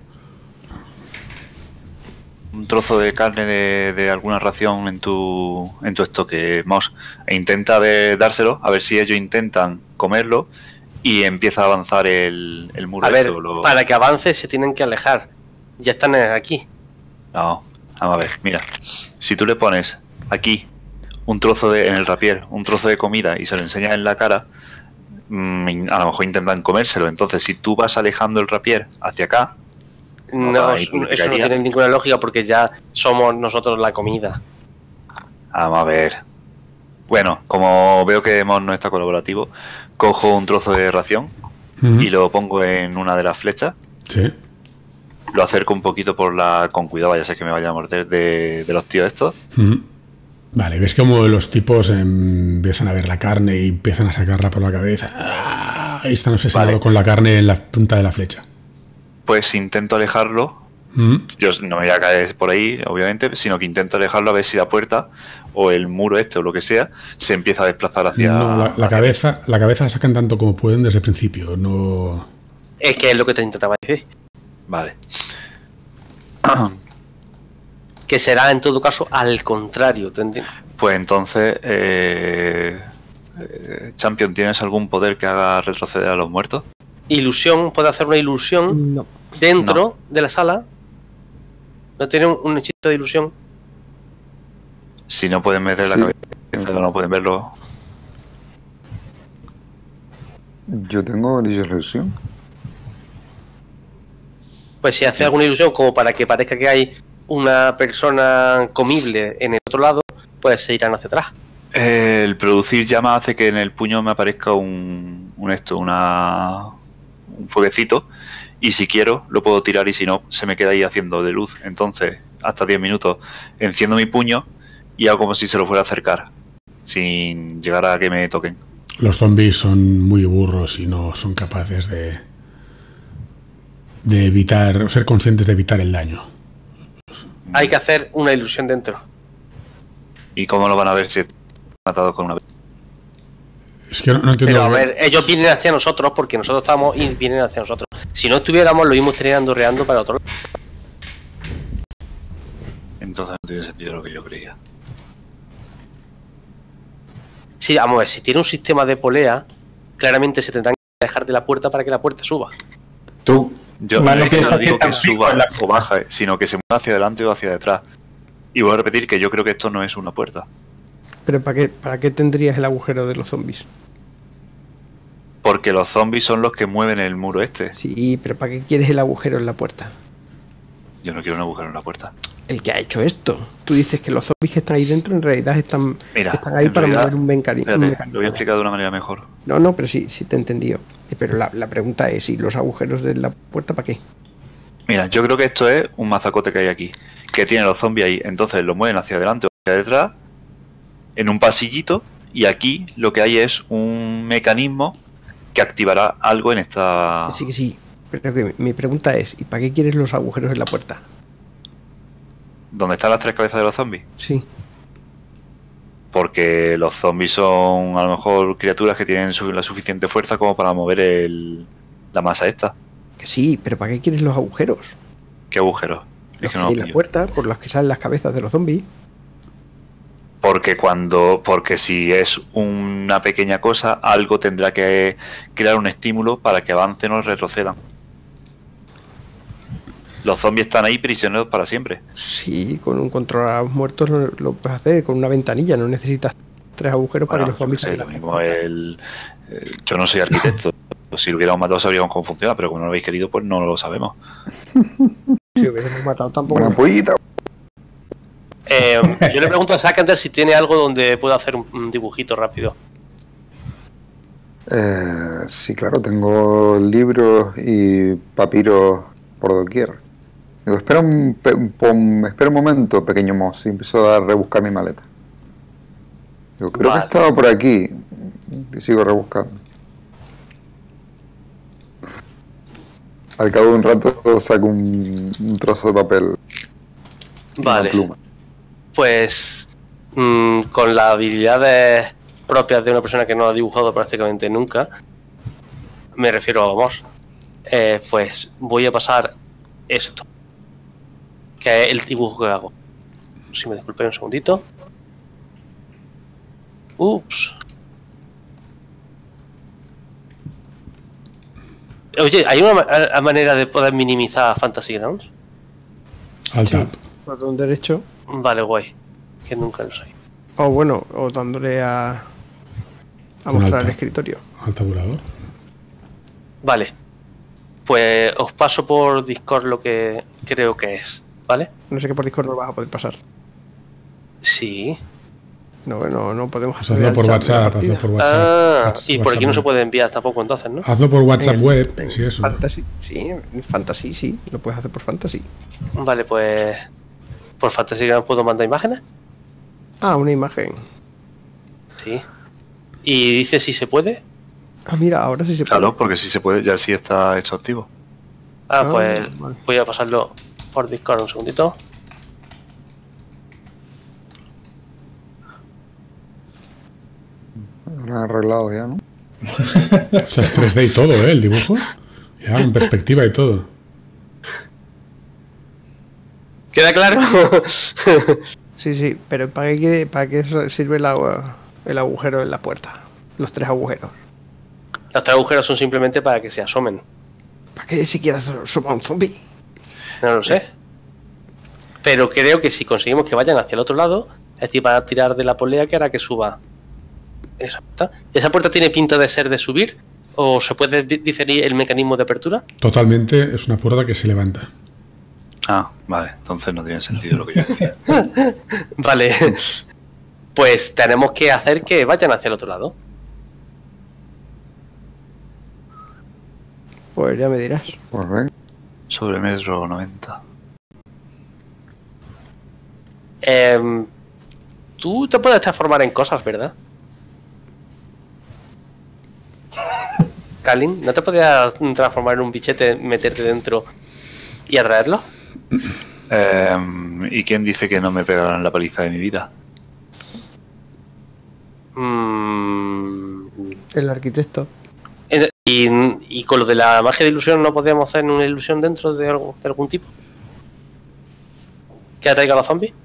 Speaker 2: un trozo de carne de alguna ración en tu estoque, Moss, e intenta dárselo, a ver si ellos intentan comerlo y empieza a avanzar el muro.
Speaker 3: A ver,
Speaker 2: esto,
Speaker 3: para que avance se tienen que alejar. Ya están aquí.
Speaker 2: No, vamos a ver, mira, si tú le pones aquí un trozo en el rapier, un trozo de comida y se lo enseñas en la cara, a lo mejor intentan comérselo. Entonces, si tú vas alejando el rapier hacia acá,
Speaker 3: No,
Speaker 2: ahí
Speaker 3: eso no
Speaker 2: publicaría.
Speaker 3: tiene ninguna lógica porque ya somos nosotros la comida.
Speaker 2: Vamos a ver. Bueno, como veo que Mon no está colaborativo, cojo un trozo de ración y lo pongo en una de las flechas.
Speaker 1: Sí.
Speaker 2: Lo acerco un poquito con cuidado, vaya a ser que me vaya a morder de los tíos estos.
Speaker 1: Vale, ves como los tipos empiezan a ver la carne y empiezan a sacarla por la cabeza. ¡Ah! Ahí están obsesionados
Speaker 2: Vale.
Speaker 1: con la carne en la punta de la flecha.
Speaker 2: Pues intento alejarlo. Yo no me voy a caer por ahí, obviamente, sino que intento alejarlo a ver si la puerta o el muro este o lo que sea se empieza a desplazar hacia...
Speaker 1: No, la
Speaker 2: hacia-
Speaker 1: cabeza la sacan tanto como pueden desde el principio. No.
Speaker 3: Es que es lo que te intentaba decir.
Speaker 2: Vale.
Speaker 3: Que será en todo caso al contrario. ¿te entiendes?
Speaker 2: Pues entonces, Champion, ¿tienes algún poder que haga retroceder a los muertos?
Speaker 3: Ilusión, puede hacer una ilusión
Speaker 5: No.
Speaker 3: dentro de la sala. ¿No tiene un hechizo de ilusión?
Speaker 2: Si no pueden meter la
Speaker 4: Sí.
Speaker 2: cabeza, no pueden verlo.
Speaker 4: Yo tengo ilusión.
Speaker 3: Pues si hace alguna ilusión como para que parezca que hay una persona comible en el otro lado, pues se irán hacia atrás.
Speaker 2: El producir llama hace que en el puño me aparezca un fueguecito, y si quiero lo puedo tirar y si no se me queda ahí haciendo de luz. Entonces hasta 10 minutos enciendo mi puño y hago como si se lo fuera a acercar sin llegar a que me toquen.
Speaker 1: Los zombies son muy burros y no son capaces de evitar, o ser conscientes de evitar el daño.
Speaker 3: Hay que hacer una ilusión dentro.
Speaker 2: ¿Y cómo lo van a ver si están atados con una...
Speaker 1: Es que no entiendo.
Speaker 3: Pero a ver, ellos vienen hacia nosotros porque nosotros estamos y vienen hacia nosotros. Si no estuviéramos, lo mismos estarían andorreando para otro lado.
Speaker 2: Entonces no tiene sentido lo que yo creía.
Speaker 3: Sí, vamos a ver, si tiene un sistema de polea, claramente se tendrán que alejar de la puerta para que la puerta suba.
Speaker 6: Tú,
Speaker 2: Yo
Speaker 6: Vale,
Speaker 2: no, es que no
Speaker 6: piensas
Speaker 2: digo
Speaker 6: que
Speaker 2: que
Speaker 6: tan
Speaker 2: suba
Speaker 6: rico
Speaker 2: o baja, sino que se mueva hacia adelante o hacia detrás. Y voy a repetir que yo creo que esto no es una puerta.
Speaker 5: Pero ¿para qué tendrías el agujero de los zombies?
Speaker 2: Porque los zombies son los que mueven el muro este.
Speaker 5: Sí, pero ¿para qué quieres el agujero en la puerta?
Speaker 2: Yo no quiero un agujero en la puerta.
Speaker 5: El que ha hecho esto. Tú dices que los zombies que están ahí dentro en realidad están ahí
Speaker 2: en
Speaker 5: para
Speaker 2: realidad,
Speaker 5: mover un mecanismo.
Speaker 2: espérate, lo voy a explicar de una manera mejor.
Speaker 5: No, pero sí te he entendido. Pero la pregunta es, ¿y los agujeros de la puerta para qué?
Speaker 2: Mira, yo creo que esto es un mazacote que hay aquí, que tiene los zombies ahí. Entonces los mueven hacia adelante o hacia detrás, en un pasillito, y aquí lo que hay es un mecanismo que activará algo en esta...
Speaker 5: Sí, que sí. Pero que mi pregunta es, ¿y para qué quieres los agujeros en la puerta?
Speaker 2: ¿Dónde están las tres cabezas de los zombies?
Speaker 5: Sí.
Speaker 2: Porque los zombies son a lo mejor criaturas que tienen la suficiente fuerza como para mover la masa esta.
Speaker 5: Que sí, pero ¿para qué quieres los agujeros?
Speaker 2: ¿Qué agujeros?
Speaker 5: Los
Speaker 2: Es que
Speaker 5: que
Speaker 2: no
Speaker 5: hay
Speaker 2: lo
Speaker 5: en la
Speaker 2: pillo.
Speaker 5: puerta, por los que salen las cabezas de los zombies.
Speaker 2: Porque si es una pequeña cosa, algo tendrá que crear un estímulo para que avancen o retrocedan. Los zombies están ahí prisioneros para siempre.
Speaker 5: Sí, con un control a los muertos lo puedes hacer con una ventanilla, no necesitas 3 agujeros para que los zombies
Speaker 2: lo mismo yo no soy arquitecto. Si lo hubiéramos matado sabríamos cómo funciona, pero como no lo habéis querido, pues no lo sabemos.
Speaker 5: Si hubiéramos matado tampoco.
Speaker 4: Una pollita.
Speaker 3: Yo le pregunto a Sakander si tiene algo donde pueda hacer un dibujito rápido.
Speaker 4: Sí, claro, tengo libros y papiros por doquier. Digo, espera un momento, pequeño mozo, y empiezo a rebuscar mi maleta. Digo, creo que he estado por aquí. Y sigo rebuscando. Al cabo de un rato saco un trozo de papel.
Speaker 3: Vale.
Speaker 4: Una pluma.
Speaker 3: Pues con las habilidades propias de una persona que no ha dibujado prácticamente nunca, me refiero a Vamos, pues voy a pasar esto, que es el dibujo que hago. Si me disculpéis un segundito. Ups. Oye, ¿hay una manera de poder minimizar Fantasy Grounds?
Speaker 1: Al tab.
Speaker 5: Botón derecho.
Speaker 3: Vale, guay. Que nunca lo sé.
Speaker 5: O bueno, o dándole a
Speaker 1: Con
Speaker 5: mostrar
Speaker 1: alta.
Speaker 5: el escritorio.
Speaker 1: Al tabulador.
Speaker 3: Vale. Pues os paso por Discord lo que creo que es, ¿vale?
Speaker 5: No sé qué por Discord no vas a poder pasar.
Speaker 3: Sí.
Speaker 5: No podemos
Speaker 1: Pues hazlo por WhatsApp, hazlo por WhatsApp.
Speaker 3: Y por aquí no se
Speaker 1: web.
Speaker 3: puede enviar tampoco entonces, ¿no?
Speaker 1: Hazlo por WhatsApp
Speaker 5: En
Speaker 1: web, sí, eso.
Speaker 5: Fantasy, sí, en Fantasy, sí, lo puedes hacer por Fantasy.
Speaker 3: Vale, pues por Fantasy Grounds puedo mandar imágenes.
Speaker 5: Ah, una imagen.
Speaker 3: Sí. Y dice si se puede.
Speaker 5: Ah, mira, ahora sí se puede.
Speaker 2: Claro, porque si se puede, ya sí está hecho activo.
Speaker 3: Pues
Speaker 5: vale.
Speaker 3: voy a pasarlo por Discord un segundito.
Speaker 4: Lo han arreglado ya, ¿no?
Speaker 1: Ostras, 3D y todo, ¿eh? El dibujo. Ya, en perspectiva y todo.
Speaker 3: ¿Queda claro?
Speaker 5: Sí, pero ¿para qué sirve el agujero en la puerta? Los 3 agujeros.
Speaker 3: Los 3 agujeros son simplemente para que se asomen.
Speaker 5: ¿Para qué siquiera asoma un zombie?
Speaker 3: No lo sé. Pero creo que si conseguimos que vayan hacia el otro lado, es decir, van a tirar de la polea que hará que suba. ¿Esa puerta tiene pinta de ser de subir? ¿O se puede discernir el mecanismo de apertura?
Speaker 1: Totalmente, es una puerta que se levanta.
Speaker 2: Ah, vale, entonces no tiene sentido lo que yo decía.
Speaker 3: Vale. Pues tenemos que hacer que vayan hacia el otro lado.
Speaker 5: Pues ya me dirás.
Speaker 4: Pues ven.
Speaker 2: Sobre metro 90.
Speaker 3: Tú te puedes transformar en cosas, ¿verdad? Kalin, ¿no te podías transformar en un bichete, meterte dentro y atraerlo?
Speaker 2: ¿Y quién dice que no me pegarán la paliza de mi vida?
Speaker 5: El arquitecto.
Speaker 3: Y con lo de la magia de ilusión, ¿no podíamos hacer una ilusión dentro de algún tipo? ¿Que atraiga a los zombies?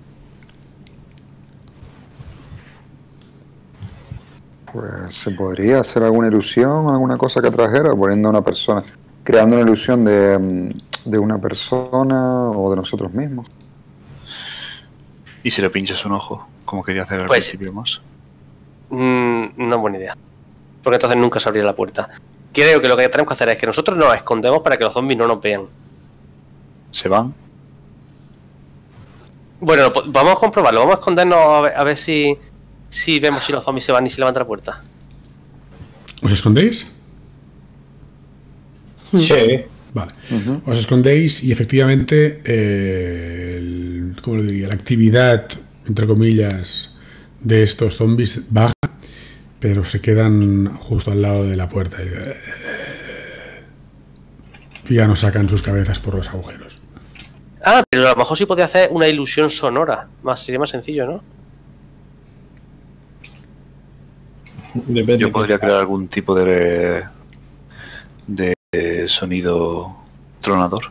Speaker 4: Pues se podría hacer alguna ilusión, alguna cosa que atrajera, poniendo a una persona, creando una ilusión de una persona o de nosotros mismos.
Speaker 2: ¿Y si le pinchas un ojo? Como quería hacer al
Speaker 3: Pues-
Speaker 2: principio más.
Speaker 3: No es buena idea. Porque entonces nunca se abrirá la puerta. Creo que lo que tenemos que hacer es que nosotros nos escondemos para que los zombies no nos vean.
Speaker 2: ¿Se van?
Speaker 3: Bueno, pues vamos a comprobarlo. Vamos a escondernos a ver si vemos si los zombies se van y se levanta la puerta.
Speaker 1: ¿Os escondéis?
Speaker 6: Sí.
Speaker 1: Vale. Os escondéis y efectivamente, ¿cómo lo diría? La actividad, entre comillas, de estos zombies baja, pero se quedan justo al lado de la puerta y ya no sacan sus cabezas por los agujeros.
Speaker 3: Ah, pero a lo mejor sí podía hacer una ilusión sonora. Sería más sencillo, ¿no?
Speaker 6: Depende.
Speaker 2: Yo podría crear algún tipo de sonido tronador.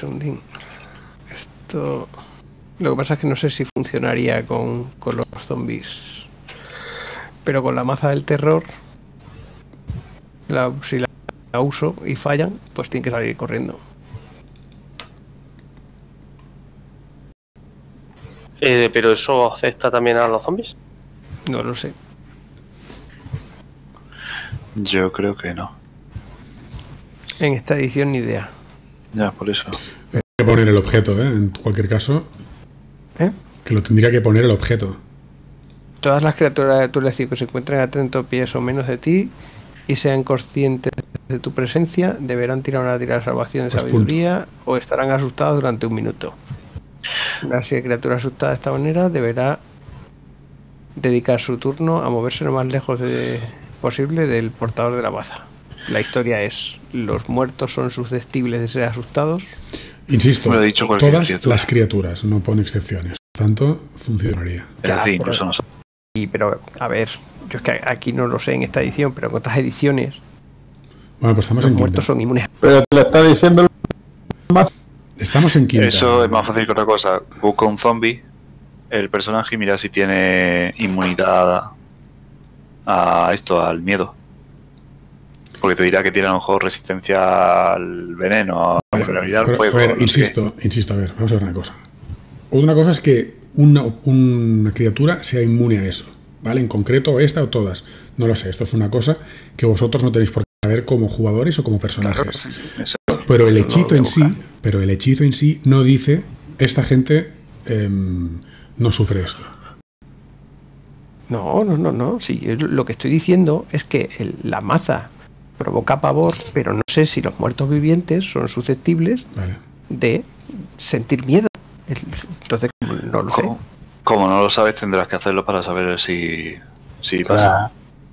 Speaker 5: segundín. Esto... Lo que pasa es que no sé si funcionaría con los zombies. Pero con la maza del terror, si la uso y fallan, pues tienen que salir corriendo.
Speaker 3: ¿Pero eso afecta también a los zombies?
Speaker 5: No lo sé.
Speaker 2: Yo creo que no.
Speaker 5: En esta edición ni idea.
Speaker 2: Ya, por eso.
Speaker 1: Hay que poner el objeto, en cualquier caso. Que lo tendría que poner el objeto.
Speaker 5: Todas las criaturas de tu elección que se encuentren a 30 pies o menos de ti y sean conscientes de tu presencia deberán tirar una tirada de salvación de sabiduría o estarán asustadas durante 1 minuto. Una criatura asustada de esta manera deberá dedicar su turno a moverse lo más lejos posible del portador de la maza. La historia es: los muertos son susceptibles de ser asustados.
Speaker 1: Insisto, todas
Speaker 2: criatura.
Speaker 1: las criaturas, no pone excepciones. Por tanto, funcionaría.
Speaker 2: Es decir, incluso nosotros.
Speaker 5: Pero, a ver, yo es que aquí no lo sé en esta edición, pero en otras ediciones
Speaker 1: Bueno, pues estamos
Speaker 5: los
Speaker 1: en
Speaker 5: muertos
Speaker 1: quinta.
Speaker 5: son inmunes.
Speaker 6: Pero te lo está diciendo más.
Speaker 1: Estamos en quinta.
Speaker 2: Eso es más fácil que otra cosa. Busca un zombie, el personaje, y mira si tiene inmunidad al miedo. Porque te dirá que tiene a lo mejor resistencia al veneno, al fuego.
Speaker 1: A ver, insisto, a ver, vamos a ver una cosa. Una cosa es que una criatura sea inmune a eso, ¿vale? En concreto esta o todas. No lo sé, esto es una cosa que vosotros no tenéis por qué saber como jugadores o como personajes. Pero el hechizo en sí no dice esta gente no sufre esto.
Speaker 5: No. Sí, yo lo que estoy diciendo es que la maza provoca pavor, pero no sé si los muertos vivientes son susceptibles de sentir miedo. Entonces, no lo sé.
Speaker 2: Como no lo sabes, tendrás que hacerlo para saber si pasa.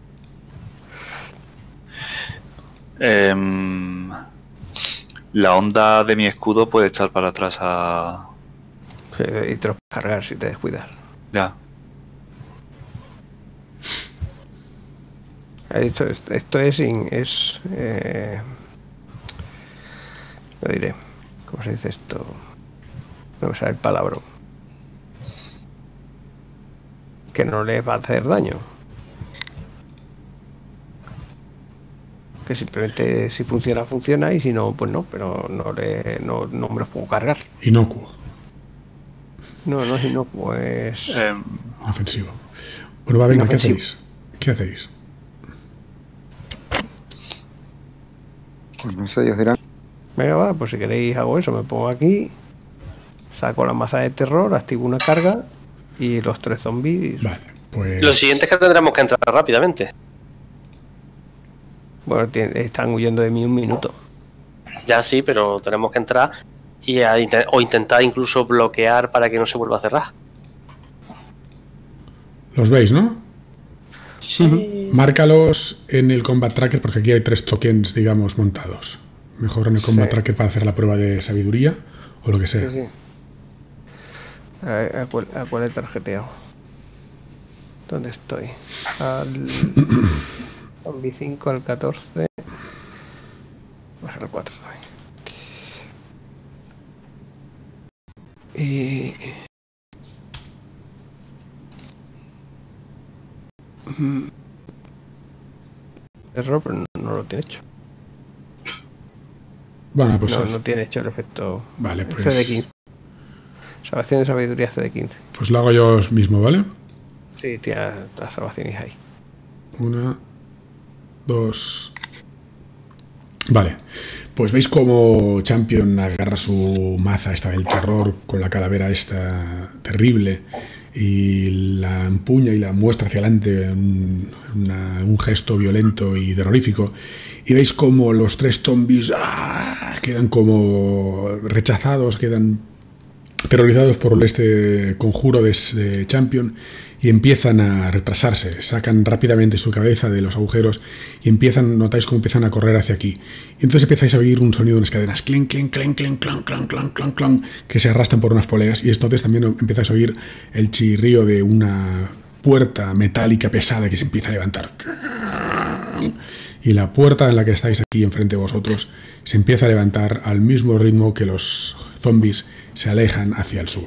Speaker 2: La onda de mi escudo puede echar para atrás a...
Speaker 5: Y te lo puedes cargar si te descuidas.
Speaker 2: Ya.
Speaker 5: Esto es lo diré. ¿Cómo se dice esto? No me sale el palabrón. Que no les va a hacer daño. Que simplemente si funciona, funciona, y si no, pues no, pero no me los puedo cargar.
Speaker 1: Inocuo.
Speaker 5: No es inocuo, es...
Speaker 1: Ofensivo. Bueno, va, venga, ¿qué hacéis?
Speaker 4: Pues no sé, ellos dirán.
Speaker 5: Venga, va, pues si queréis hago eso, me pongo aquí, saco la maza de terror, activo una carga y los 3 zombies.
Speaker 1: Vale, pues...
Speaker 3: Lo siguiente es que tendremos que entrar rápidamente.
Speaker 5: Bueno, están huyendo de mí 1 minuto.
Speaker 3: Ya sí, pero tenemos que entrar o intentar incluso bloquear para que no se vuelva a cerrar.
Speaker 1: Los veis, ¿no?
Speaker 3: Sí.
Speaker 1: Márcalos en el Combat Tracker porque aquí hay 3 tokens, digamos, montados. Mejor en el Combat Tracker para hacer la prueba de sabiduría o lo que sea.
Speaker 5: Sí. ¿A cuál he tarjeteado? ¿Dónde estoy? Al zombie 5, al 14. Vamos al 4 también. Y... error, pero no lo tiene hecho.
Speaker 1: Bueno, pues
Speaker 5: no tiene hecho el efecto.
Speaker 1: Vale, pues...
Speaker 5: CD15. Salvación de sabiduría CD15.
Speaker 1: Pues lo hago yo mismo, ¿vale?
Speaker 5: Sí, tiene las salvaciones ahí.
Speaker 1: 1, 2... Vale. Pues veis cómo Champion agarra su maza esta del terror con la calavera esta terrible y la empuña y la muestra hacia adelante un gesto violento y terrorífico, y veis como los 3 zombies quedan como rechazados, quedan terrorizados por este conjuro de Champion y empiezan a retrasarse, sacan rápidamente su cabeza de los agujeros y notáis cómo empiezan a correr hacia aquí. Y entonces empezáis a oír un sonido de unas cadenas, clink, clink, clink, clink, clank, clank, clank, clank, clank, que se arrastran por unas poleas, y entonces también empezáis a oír el chirrío de una puerta metálica pesada que se empieza a levantar. y la puerta en la que estáis aquí enfrente de vosotros se empieza a levantar al mismo ritmo que los zombies se alejan hacia el sur.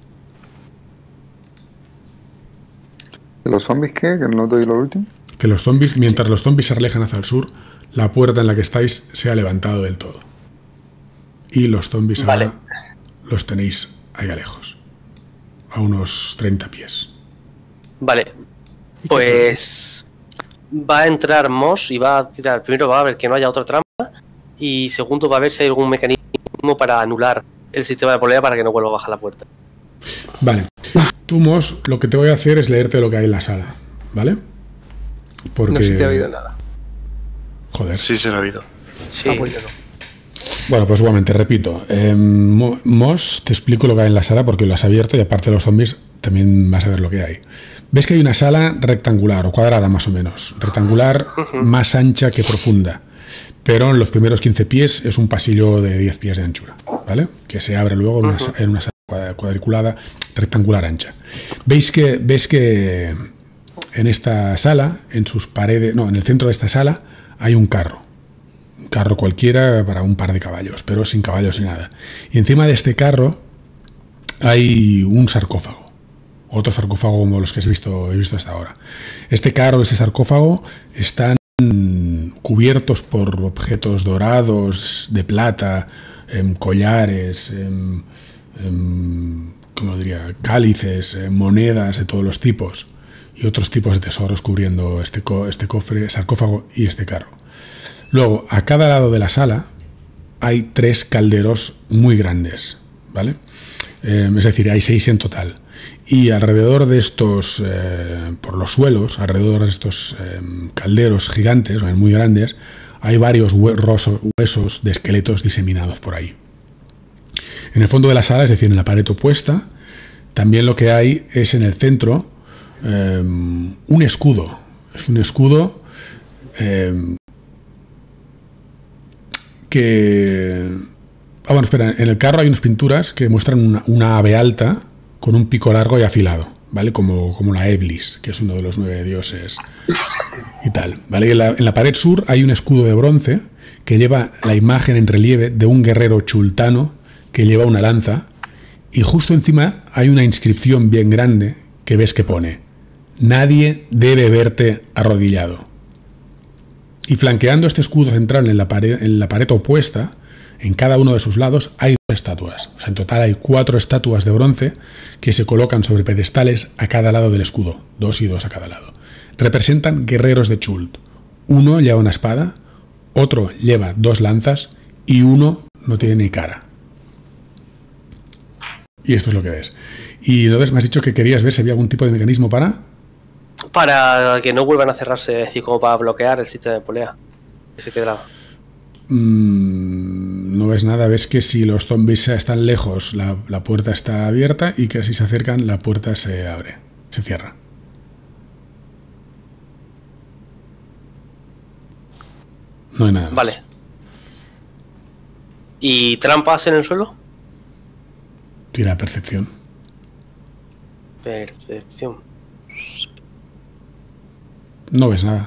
Speaker 4: ¿Los zombies qué? Que no te doy lo último.
Speaker 1: Que los zombies, mientras los zombies se alejan hacia el sur, la puerta en la que estáis se ha levantado del todo. Y los zombies ahora los tenéis ahí lejos, a unos 30 pies.
Speaker 3: Vale, pues va a entrar Moss y va a tirar. Primero va a ver que no haya otra trampa y segundo va a ver si hay algún mecanismo para anular el sistema de polea para que no vuelva a bajar la puerta.
Speaker 1: Vale, tú, Moss, lo que te voy a hacer es leerte lo que hay en la sala, ¿vale? Porque...
Speaker 5: No se te ha oído nada.
Speaker 1: Joder.
Speaker 2: Sí, se lo ha oído.
Speaker 3: Sí.
Speaker 5: Ah, pues yo no.
Speaker 1: Bueno, pues igualmente, repito. Moss, te explico lo que hay en la sala porque lo has abierto y aparte de los zombies también vas a ver lo que hay. Ves que hay una sala rectangular o cuadrada más o menos. Rectangular, más ancha que profunda. Pero en los primeros 15 pies es un pasillo de 10 pies de anchura, ¿vale? Que se abre luego en una sala cuadriculada, rectangular ancha. Ves que en esta sala, en sus paredes, no, en el centro de esta sala hay un carro. Un carro cualquiera para un par de caballos, pero sin caballos ni nada. Y encima de este carro hay un sarcófago. Otro sarcófago como los que he visto hasta ahora. Este carro, ese sarcófago, están cubiertos por objetos dorados, de plata, collares, ¿cómo diría? Cálices, monedas de todos los tipos y otros tipos de tesoros cubriendo este cofre, sarcófago y este carro. Luego, a cada lado de la sala hay 3 calderos muy grandes, ¿vale? Es decir, hay 6 en total. Y alrededor de estos, por los suelos, alrededor de estos calderos gigantes, muy grandes, hay varios huesos de esqueletos diseminados por ahí. En el fondo de la sala, es decir, en la pared opuesta, también lo que hay es en el centro un escudo. Es un escudo que... bueno, espera, en el carro hay unas pinturas que muestran una ave alta con un pico largo y afilado, ¿vale? Como la Eblis, que es uno de los 9 dioses y tal, ¿vale? En la pared sur hay un escudo de bronce que lleva la imagen en relieve de un guerrero chultano que lleva una lanza y justo encima hay una inscripción bien grande que ves que pone: nadie debe verte arrodillado. Y flanqueando este escudo central en la pared opuesta, en cada uno de sus lados hay 2 estatuas. O sea, en total hay 4 estatuas de bronce que se colocan sobre pedestales a cada lado del escudo. 2 y 2 a cada lado. Representan guerreros de Chult. Uno lleva una espada, otro lleva 2 lanzas y uno no tiene ni cara. Y esto es lo que ves. Y entonces me has dicho que querías ver si había algún tipo de mecanismo para
Speaker 3: que no vuelvan a cerrarse, es decir, como para bloquear el sistema de polea que se quedará.
Speaker 1: No ves nada, ves que si los zombies están lejos la puerta está abierta y que si se acercan la puerta se abre, se cierra. No hay nada más.
Speaker 3: Vale. ¿Y trampas en el suelo?
Speaker 1: Tira percepción.
Speaker 3: Percepción.
Speaker 1: No ves nada.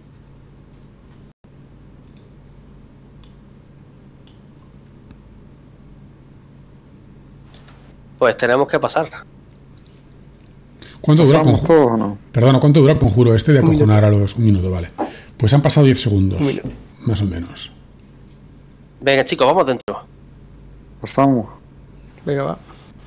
Speaker 3: Pues tenemos que pasar.
Speaker 1: ¿Cuánto dura el
Speaker 4: ¿Pasamos
Speaker 1: conjuro?
Speaker 4: todos o no?
Speaker 1: Perdona, ¿cuánto dura el conjuro este de acojonar a los... 1 minuto, vale. Pues han pasado 10 segundos,
Speaker 5: Un minuto.
Speaker 1: más o menos.
Speaker 3: Venga, chicos, vamos dentro.
Speaker 4: Pasamos.
Speaker 5: Venga, va.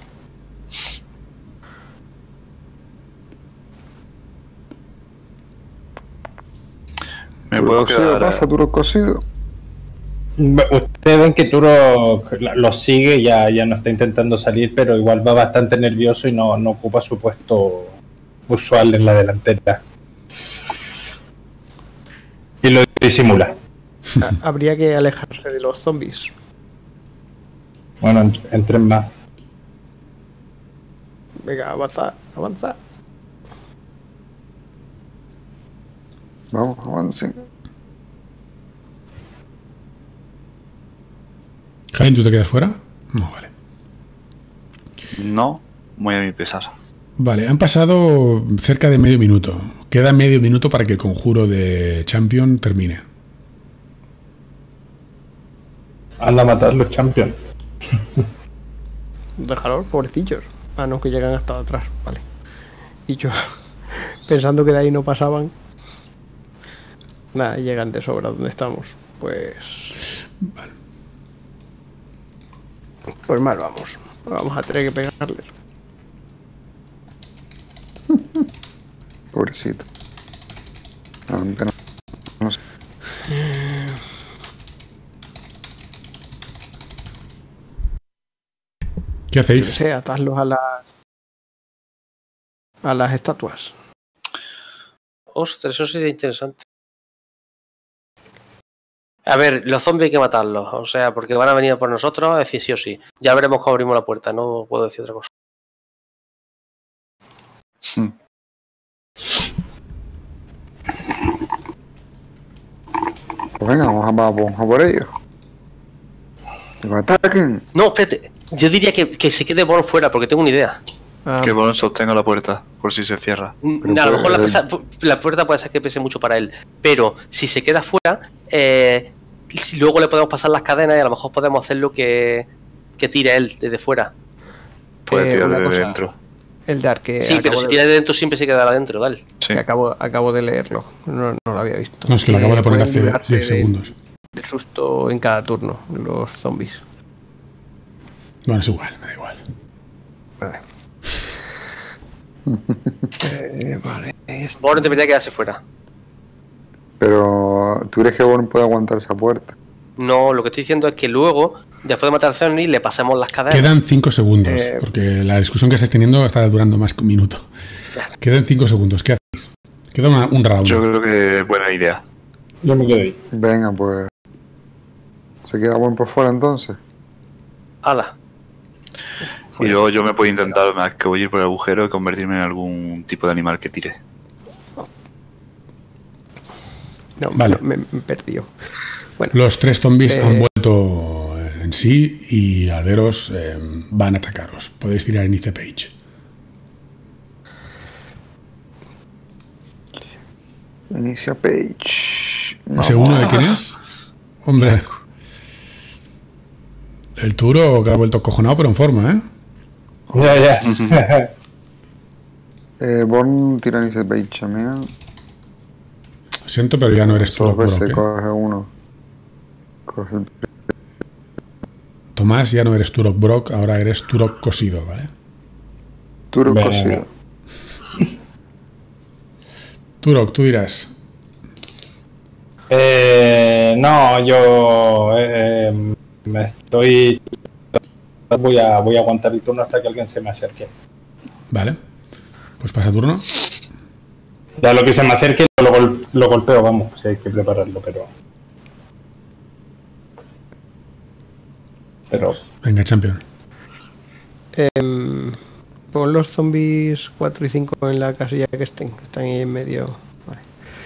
Speaker 2: Me puedo quedar.
Speaker 4: Pasa, Turok cosido.
Speaker 6: Ustedes ven que Turok lo sigue, ya no está intentando salir, pero igual va bastante nervioso y no ocupa su puesto usual en la delantera. Y lo disimula.
Speaker 5: Habría que alejarse de los zombies.
Speaker 6: Bueno, entren más.
Speaker 5: Venga, avanza, avanza.
Speaker 4: Vamos, avancen.
Speaker 1: Kain, ¿tú te quedas fuera? No, vale.
Speaker 2: No, muy a mi pesar.
Speaker 1: Vale, han pasado cerca de medio minuto. Queda medio minuto para que el conjuro de Champion termine.
Speaker 6: Anda a matar los champions.
Speaker 5: Déjalos, pobrecillos. Ah, no, que llegan hasta atrás, vale. Y yo, pensando que de ahí no pasaban. Nada, llegan de sobra donde estamos. Pues...
Speaker 1: Vale.
Speaker 5: Pues mal vamos. Vamos a tener que pegarles.
Speaker 4: Pobrecito. Aunque no sé.
Speaker 1: ¿Qué
Speaker 5: No
Speaker 1: hacéis?
Speaker 5: sé, atarlos a las estatuas.
Speaker 3: Ostras, eso sería interesante. A ver, los zombies hay que matarlos, o sea, porque van a venir por nosotros a decir sí o sí. Ya veremos cómo abrimos la puerta, no puedo decir otra cosa.
Speaker 4: Pues venga, vamos a por ellos. Que nos ataquen.
Speaker 3: No, espérate, yo diría que se quede Born fuera, porque tengo una idea.
Speaker 5: Ah,
Speaker 2: Que Bon sostenga la puerta, por si se cierra.
Speaker 3: A lo mejor la puerta puede ser que pese mucho para él, pero si se queda fuera, luego le podemos pasar las cadenas y a lo mejor podemos hacer lo que tire él desde fuera.
Speaker 2: Puede tirar
Speaker 5: una
Speaker 2: desde
Speaker 5: cosa,
Speaker 2: dentro.
Speaker 5: El Dark, que
Speaker 3: Sí, pero si tira de dentro siempre se quedará dentro, dale.
Speaker 2: Sí.
Speaker 5: que acabo de leerlo. No lo había visto.
Speaker 1: No, es que lo acabo de poner
Speaker 5: pueden
Speaker 1: hace
Speaker 5: librarse
Speaker 1: 10 segundos.
Speaker 5: del susto en cada turno, los zombies.
Speaker 1: Bueno, es igual, me da igual.
Speaker 5: Vale. Vale.
Speaker 3: Born debería quedarse fuera.
Speaker 4: Pero, ¿tú crees que Born puede aguantar esa puerta?
Speaker 3: No, lo que estoy diciendo es que luego, después de matar a Cerny, le pasemos las cadenas.
Speaker 1: Quedan 5 segundos, porque la discusión que estáis teniendo está durando más que un minuto. Quedan 5 segundos, ¿qué hacéis? Queda un round.
Speaker 2: Yo creo que es buena idea.
Speaker 6: Yo me quedo ahí.
Speaker 4: Venga, pues. ¿Se queda Born por fuera entonces?
Speaker 3: Ala.
Speaker 2: Y luego yo me puedo intentar escabullir por el agujero y convertirme en algún tipo de animal que tire.
Speaker 5: No,
Speaker 1: Vale.
Speaker 5: me perdió. Bueno,
Speaker 1: Los 3 zombies han vuelto en sí y al veros van a atacaros. Podéis tirar Inicia Page.
Speaker 4: Inicia Page.
Speaker 1: ¿Ese uno de quién es? Hombre. El Turo que ha vuelto cojonado pero en forma, ¿eh?
Speaker 6: Ya.
Speaker 4: Born tira Inicia Page también.
Speaker 1: Lo siento, pero ya no eres
Speaker 4: Dos
Speaker 1: Turok Brock,
Speaker 4: veces
Speaker 1: ¿eh?
Speaker 4: coge uno. Coge el...
Speaker 1: Tomás, ya no eres Turok Brock, ahora eres Turok cosido, ¿vale?
Speaker 4: Turo
Speaker 6: Venga.
Speaker 4: cosido.
Speaker 1: Turok, tú dirás.
Speaker 6: No, yo me estoy... Voy a aguantar el turno hasta que alguien se me acerque.
Speaker 1: Vale. Pues pasa turno.
Speaker 6: Ya lo que se me acerque lo golpeo, vamos, si hay que prepararlo, pero...
Speaker 1: Venga, champion.
Speaker 5: pon los zombies 4 y 5 en la casilla que están ahí en medio. Vale.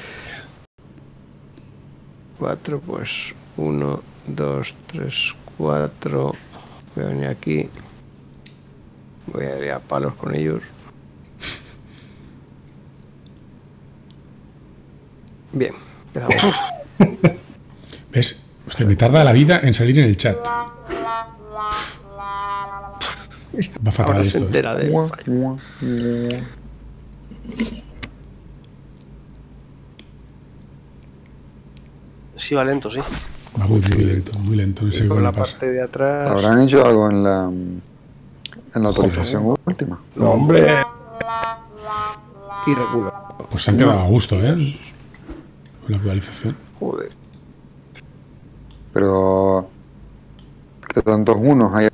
Speaker 5: 4, pues 1, 2, 3, 4. Voy a venir aquí. Voy a ir a palos con ellos. Bien, empezamos.
Speaker 1: ¿Ves? Usted me tarda la vida en salir en el chat. Va fatal
Speaker 5: Ahora se
Speaker 1: esto.
Speaker 5: entera de...
Speaker 3: Sí, va lento, sí.
Speaker 1: Va muy lento, muy lento. No sé qué
Speaker 5: Por
Speaker 1: le
Speaker 5: la
Speaker 1: pasa.
Speaker 5: parte de atrás.
Speaker 4: ¿Habrán hecho algo en la autorización última?
Speaker 6: No, hombre.
Speaker 5: Irregular.
Speaker 1: Pues se han quedado a gusto, ¿eh? Con la actualización.
Speaker 5: Joder.
Speaker 4: Pero... ¿qué tantos unos hay?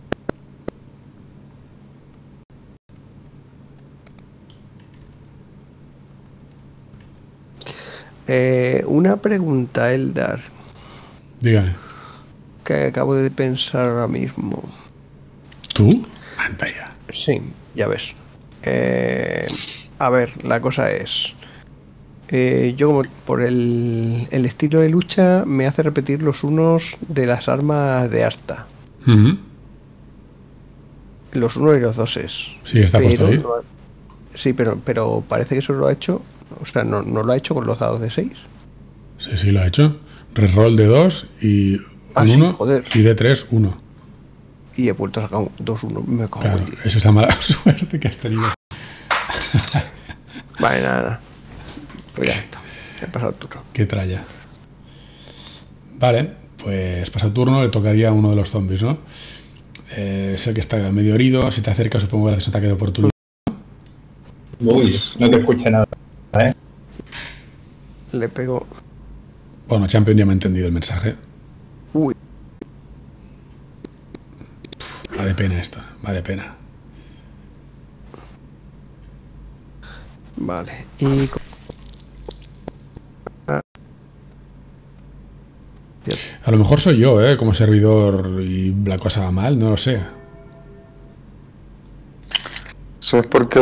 Speaker 5: Una pregunta, Eldar,
Speaker 1: Dígame.
Speaker 5: que acabo de pensar ahora mismo.
Speaker 1: ¿Tú? Anda ya.
Speaker 5: Sí, ya ves. A ver, la cosa es... yo como por el estilo de lucha me hace repetir los unos de las armas de asta.
Speaker 1: Ujú.
Speaker 5: Los unos y los doses.
Speaker 1: Sí, está puesto ahí.
Speaker 5: Sí, pero parece que eso lo ha hecho... O sea, no lo ha hecho con los dados de 6.
Speaker 1: Sí, lo ha hecho. Reroll de 2 y Un
Speaker 5: sí,
Speaker 1: 1
Speaker 5: joder.
Speaker 1: y de 3, 1.
Speaker 5: Y he vuelto a sacar un 2-1. Me cago
Speaker 1: Claro,
Speaker 5: en Dios.
Speaker 1: es esa mala suerte que has tenido.
Speaker 5: Vale, nada. Pues ya está. He pasado el turno.
Speaker 1: Qué tralla. Vale, pues pasa el turno, le tocaría a uno de los zombies, ¿no? Es el que está medio herido. Si te acerca, supongo que haces un ataque de oportunidad.
Speaker 6: Uy, no te escuché nada.
Speaker 5: Le pego.
Speaker 1: Bueno, Champion ya me ha entendido el mensaje.
Speaker 5: Uy.
Speaker 1: Va de pena esto, va de pena.
Speaker 5: Vale. Y.
Speaker 1: A lo mejor soy yo, como servidor y la cosa va mal, no lo sé.
Speaker 4: Eso es porque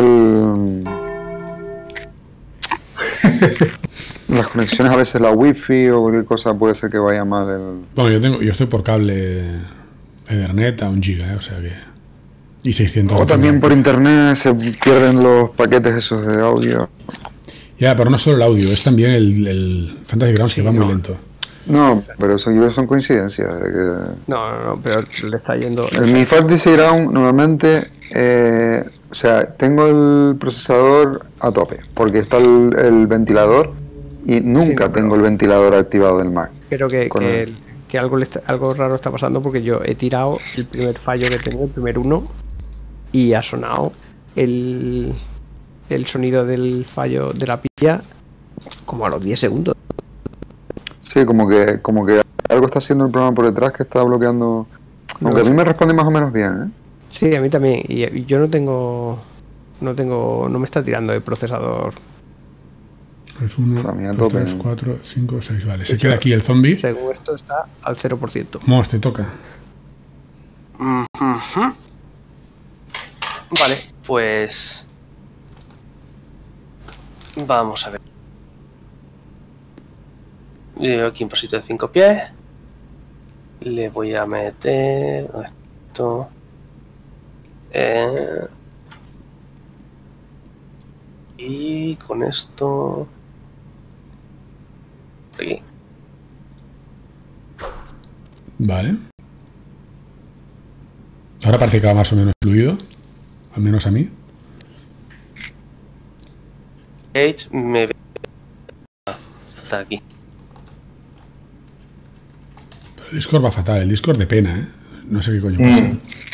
Speaker 4: las conexiones a veces la wifi o cualquier cosa puede ser que vaya mal
Speaker 1: Bueno, yo estoy por cable Ethernet a 1 giga, o sea que... Y 600...
Speaker 4: O también por internet se pierden los paquetes esos de audio.
Speaker 1: Ya, pero no solo el audio, es también el Fantasy Grounds, que va muy lento.
Speaker 4: No, pero eso yo son coincidencias. De que
Speaker 5: No, pero le está yendo.
Speaker 4: mi Fantasy Ground normalmente, o sea, tengo el procesador a tope, porque está el ventilador y nunca tengo el ventilador activado del Mac.
Speaker 5: Creo que algo raro está pasando porque yo he tirado el primer fallo que tengo, el primer uno, y ha sonado el sonido del fallo de la pilla como a los 10 segundos.
Speaker 4: Sí, como que algo está haciendo el programa por detrás que está bloqueando. Aunque a mí me responde más o menos bien, ¿eh?
Speaker 5: Sí, a mí también. Y yo no me está tirando el procesador.
Speaker 1: Es 1,
Speaker 4: A mí a
Speaker 1: 2,
Speaker 4: tope.
Speaker 1: 3, 4, 5, 6, vale. Se queda aquí el zombie.
Speaker 5: Según esto está al 0%.
Speaker 1: Mos, te toca.
Speaker 3: Ujú. Vale, pues... Vamos a ver. Yo aquí un pasito de 5 pies. Le voy a meter esto. Y con esto... Aquí.
Speaker 1: Vale. Ahora parece que va más o menos fluido. Al menos a mí.
Speaker 3: Edge me ve... Está aquí.
Speaker 1: Pero el Discord va fatal. El Discord de pena, ¿eh? No sé qué coño pasa.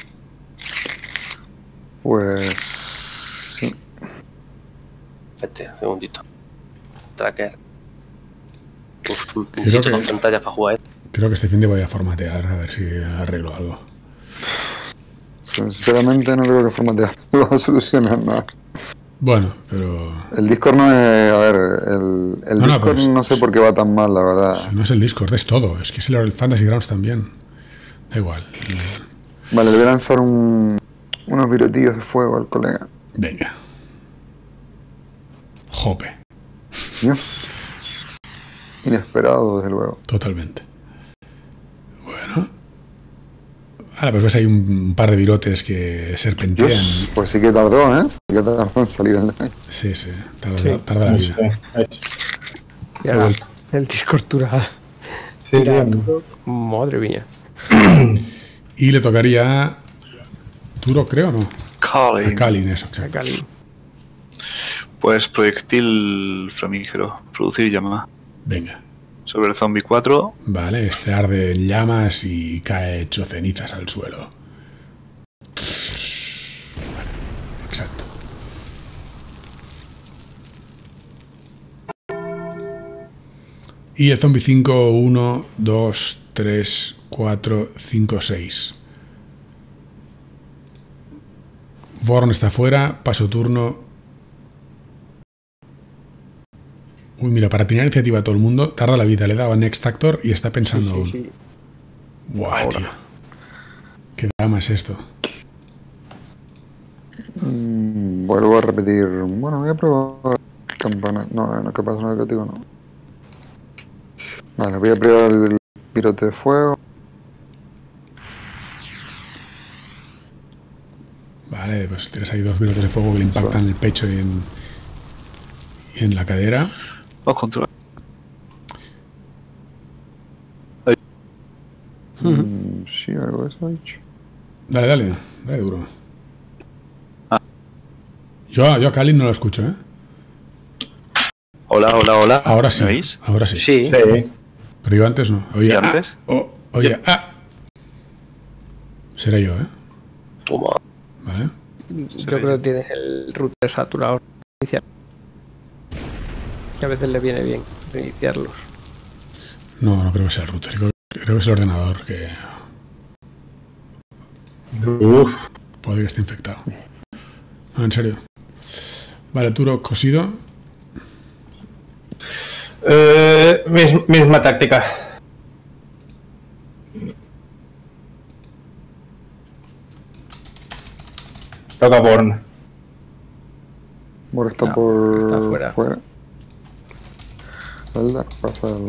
Speaker 4: Pues sí.
Speaker 3: Espérate, un segundito. Tracker.
Speaker 1: Creo
Speaker 3: Necesito
Speaker 1: que-
Speaker 3: dos pantallas para jugar.
Speaker 1: Creo que este fin de voy a formatear a ver si arreglo algo.
Speaker 4: Sinceramente no creo que formatear va a solucionar nada.
Speaker 1: Bueno, pero...
Speaker 4: El Discord no es... A ver, el
Speaker 1: No,
Speaker 4: Discord
Speaker 1: pero
Speaker 4: no sé por qué va tan mal, la verdad.
Speaker 1: no es el Discord, es todo. Es que es el Fantasy Grounds también. Da igual.
Speaker 4: Vale, le voy a lanzar unos virotillos de fuego al colega.
Speaker 1: Venga. Jope.
Speaker 4: Dios. Inesperado, desde luego.
Speaker 1: Totalmente. Bueno. Ahora pues ves hay un par de virotes que serpentean.
Speaker 4: Dios, pues sí que tardó, ¿eh? Sí que tardó en salir el live.
Speaker 1: Sí, sí. Tarda la vida.
Speaker 5: Y ahora el Discord dura.
Speaker 6: Sí,
Speaker 5: Mira,
Speaker 6: bien.
Speaker 5: madre mía.
Speaker 1: Y le tocaría a Turo, creo, ¿no? A Kalin, eso, exacto.
Speaker 5: Cali.
Speaker 2: Pues proyectil flamígero, producir llama.
Speaker 1: Venga.
Speaker 2: Sobre el zombie 4,
Speaker 1: Vale, este arde en llamas y cae hecho cenizas al suelo. Exacto. Y el zombie 5, 1, 2, 3, 4, 5, 6. Vorn está fuera, paso turno. Uy, mira, para tener iniciativa a todo el mundo, tarda la vida. Le daba Next Actor y está pensando aún.
Speaker 5: Sí.
Speaker 1: Guau, tío. ¿Qué drama es esto?
Speaker 4: Vuelvo a repetir. Bueno, voy a probar campana. No, capaz no lo digo, no. Vale, voy a probar el virote de fuego.
Speaker 1: Vale, pues tienes ahí 2 virotes de fuego que le impactan en el pecho y en la cadera.
Speaker 2: vamos a controlar.
Speaker 3: 1,
Speaker 1: Dale, dale duro. Yo a Kalin no lo escucho, ¿eh?
Speaker 2: Hola.
Speaker 1: Ahora sí.
Speaker 2: ¿Me oís?
Speaker 1: Ahora sí.
Speaker 6: Sí.
Speaker 1: Pero yo antes no. Oye,
Speaker 2: ¿Y antes?
Speaker 1: Oye, seré yo, ¿eh?
Speaker 3: Toma.
Speaker 1: Vale.
Speaker 5: Yo creo que tienes el router saturado inicial. Que a veces le viene bien iniciarlos.
Speaker 1: No creo que sea el router. Creo que es el ordenador que
Speaker 6: Uf.
Speaker 1: puede que esté infectado. No, en serio. Vale, Turok cosido.
Speaker 6: Misma táctica. Toca Born.
Speaker 4: Ahora está
Speaker 5: No,
Speaker 4: por
Speaker 5: está
Speaker 4: fuera. Zelda, pasa el...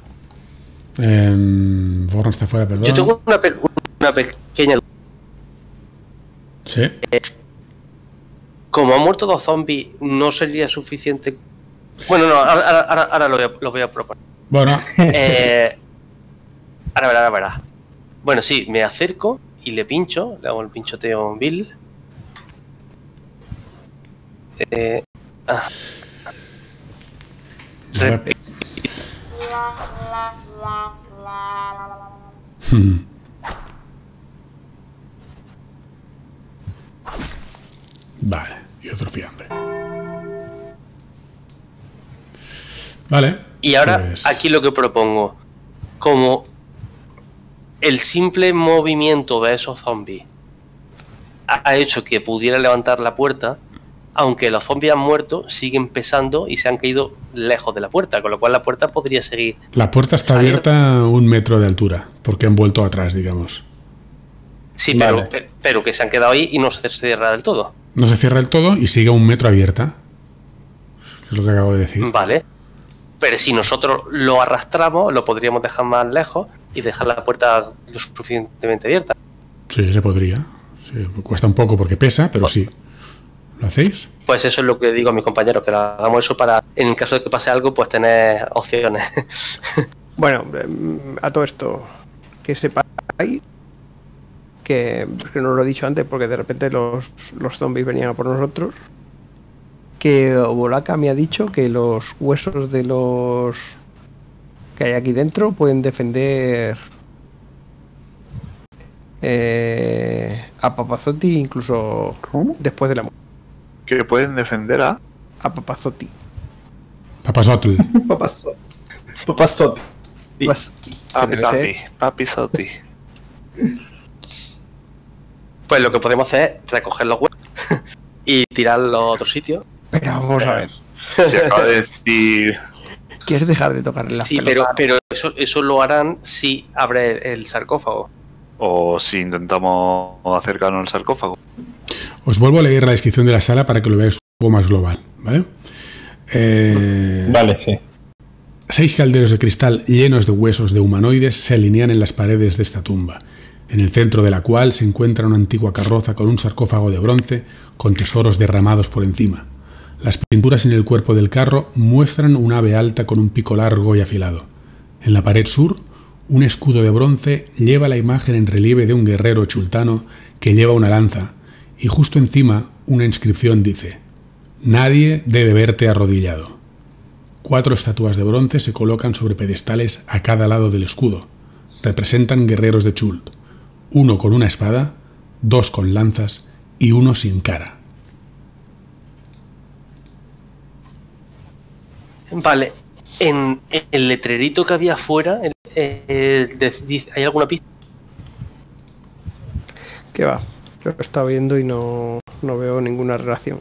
Speaker 1: Born está fuera, perdón.
Speaker 3: Yo tengo una pequeña duda.
Speaker 1: Sí.
Speaker 3: Como han muerto 2 zombies, ¿no sería suficiente? Bueno, no, ahora lo voy a proponer.
Speaker 1: Bueno,
Speaker 3: Ahora verás. Bueno, sí, me acerco y le pincho, le hago el pinchoteo en Bill.
Speaker 1: Vale, y otro fiambre. Vale.
Speaker 3: Y ahora
Speaker 1: pues,
Speaker 3: aquí lo que propongo, como el simple movimiento de esos zombies ha hecho que pudiera levantar la puerta, aunque los zombies han muerto, siguen pesando y se han caído lejos de la puerta, con lo cual la puerta podría seguir.
Speaker 1: la puerta está abierta a 1 metro de altura, porque han vuelto atrás, digamos.
Speaker 3: Sí,
Speaker 6: Vale.
Speaker 3: pero que se han quedado ahí y no se cierra del todo.
Speaker 1: No se cierra del todo y sigue a 1 metro abierta. Es lo que acabo de decir.
Speaker 3: Vale. Pero si nosotros lo arrastramos, lo podríamos dejar más lejos y dejar la puerta lo suficientemente abierta.
Speaker 1: Sí, se podría. Sí, cuesta un poco porque pesa, pero sí. ¿Lo hacéis?
Speaker 3: Pues eso es lo que digo a mis compañeros, que lo hagamos eso para, en el caso de que pase algo, pues tener opciones.
Speaker 5: Bueno, a todo esto, que sepáis que no lo he dicho antes porque de repente los zombies venían a por nosotros. Que Obolaka me ha dicho que los huesos de los que hay aquí dentro pueden defender a Papazotti incluso
Speaker 4: ¿Cómo?
Speaker 5: después de la muerte.
Speaker 2: Que pueden defender a...
Speaker 5: A Papazotti.
Speaker 1: Papasotl.
Speaker 6: Papazotti.
Speaker 5: Pues,
Speaker 2: Papi Soti.
Speaker 3: Pues lo que podemos hacer es recoger los huevos y tirarlos a otro sitio.
Speaker 5: pero vamos a ver.
Speaker 2: Se acaba de decir...
Speaker 5: ¿Quieres dejar de tocar las
Speaker 3: Sí,
Speaker 5: pelotas?
Speaker 3: pero eso lo harán si abre el sarcófago.
Speaker 2: O si intentamos acercarnos al sarcófago.
Speaker 1: Os vuelvo a leer la descripción de la sala para que lo veáis un poco más global, ¿vale?
Speaker 6: Vale, sí.
Speaker 1: 6 calderos de cristal llenos de huesos de humanoides se alinean en las paredes de esta tumba, en el centro de la cual se encuentra una antigua carroza con un sarcófago de bronce con tesoros derramados por encima. Las pinturas en el cuerpo del carro muestran un ave alta con un pico largo y afilado. En la pared sur, un escudo de bronce lleva la imagen en relieve de un guerrero chultano que lleva una lanza, y justo encima una inscripción dice: «Nadie debe verte arrodillado». 4 estatuas de bronce se colocan sobre pedestales a cada lado del escudo. Representan guerreros de Chult, 1 con una espada, 2 con lanzas y 1 sin cara.
Speaker 3: Vale, en el letrerito que había afuera, ¿hay alguna pista?
Speaker 5: ¿Qué va? Lo he estado viendo y no veo ninguna relación.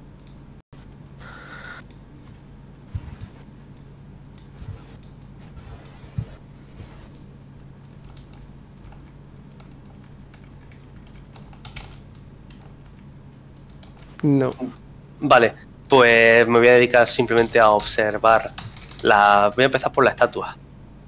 Speaker 5: No.
Speaker 3: Vale, pues me voy a dedicar simplemente a observar voy a empezar por la estatua.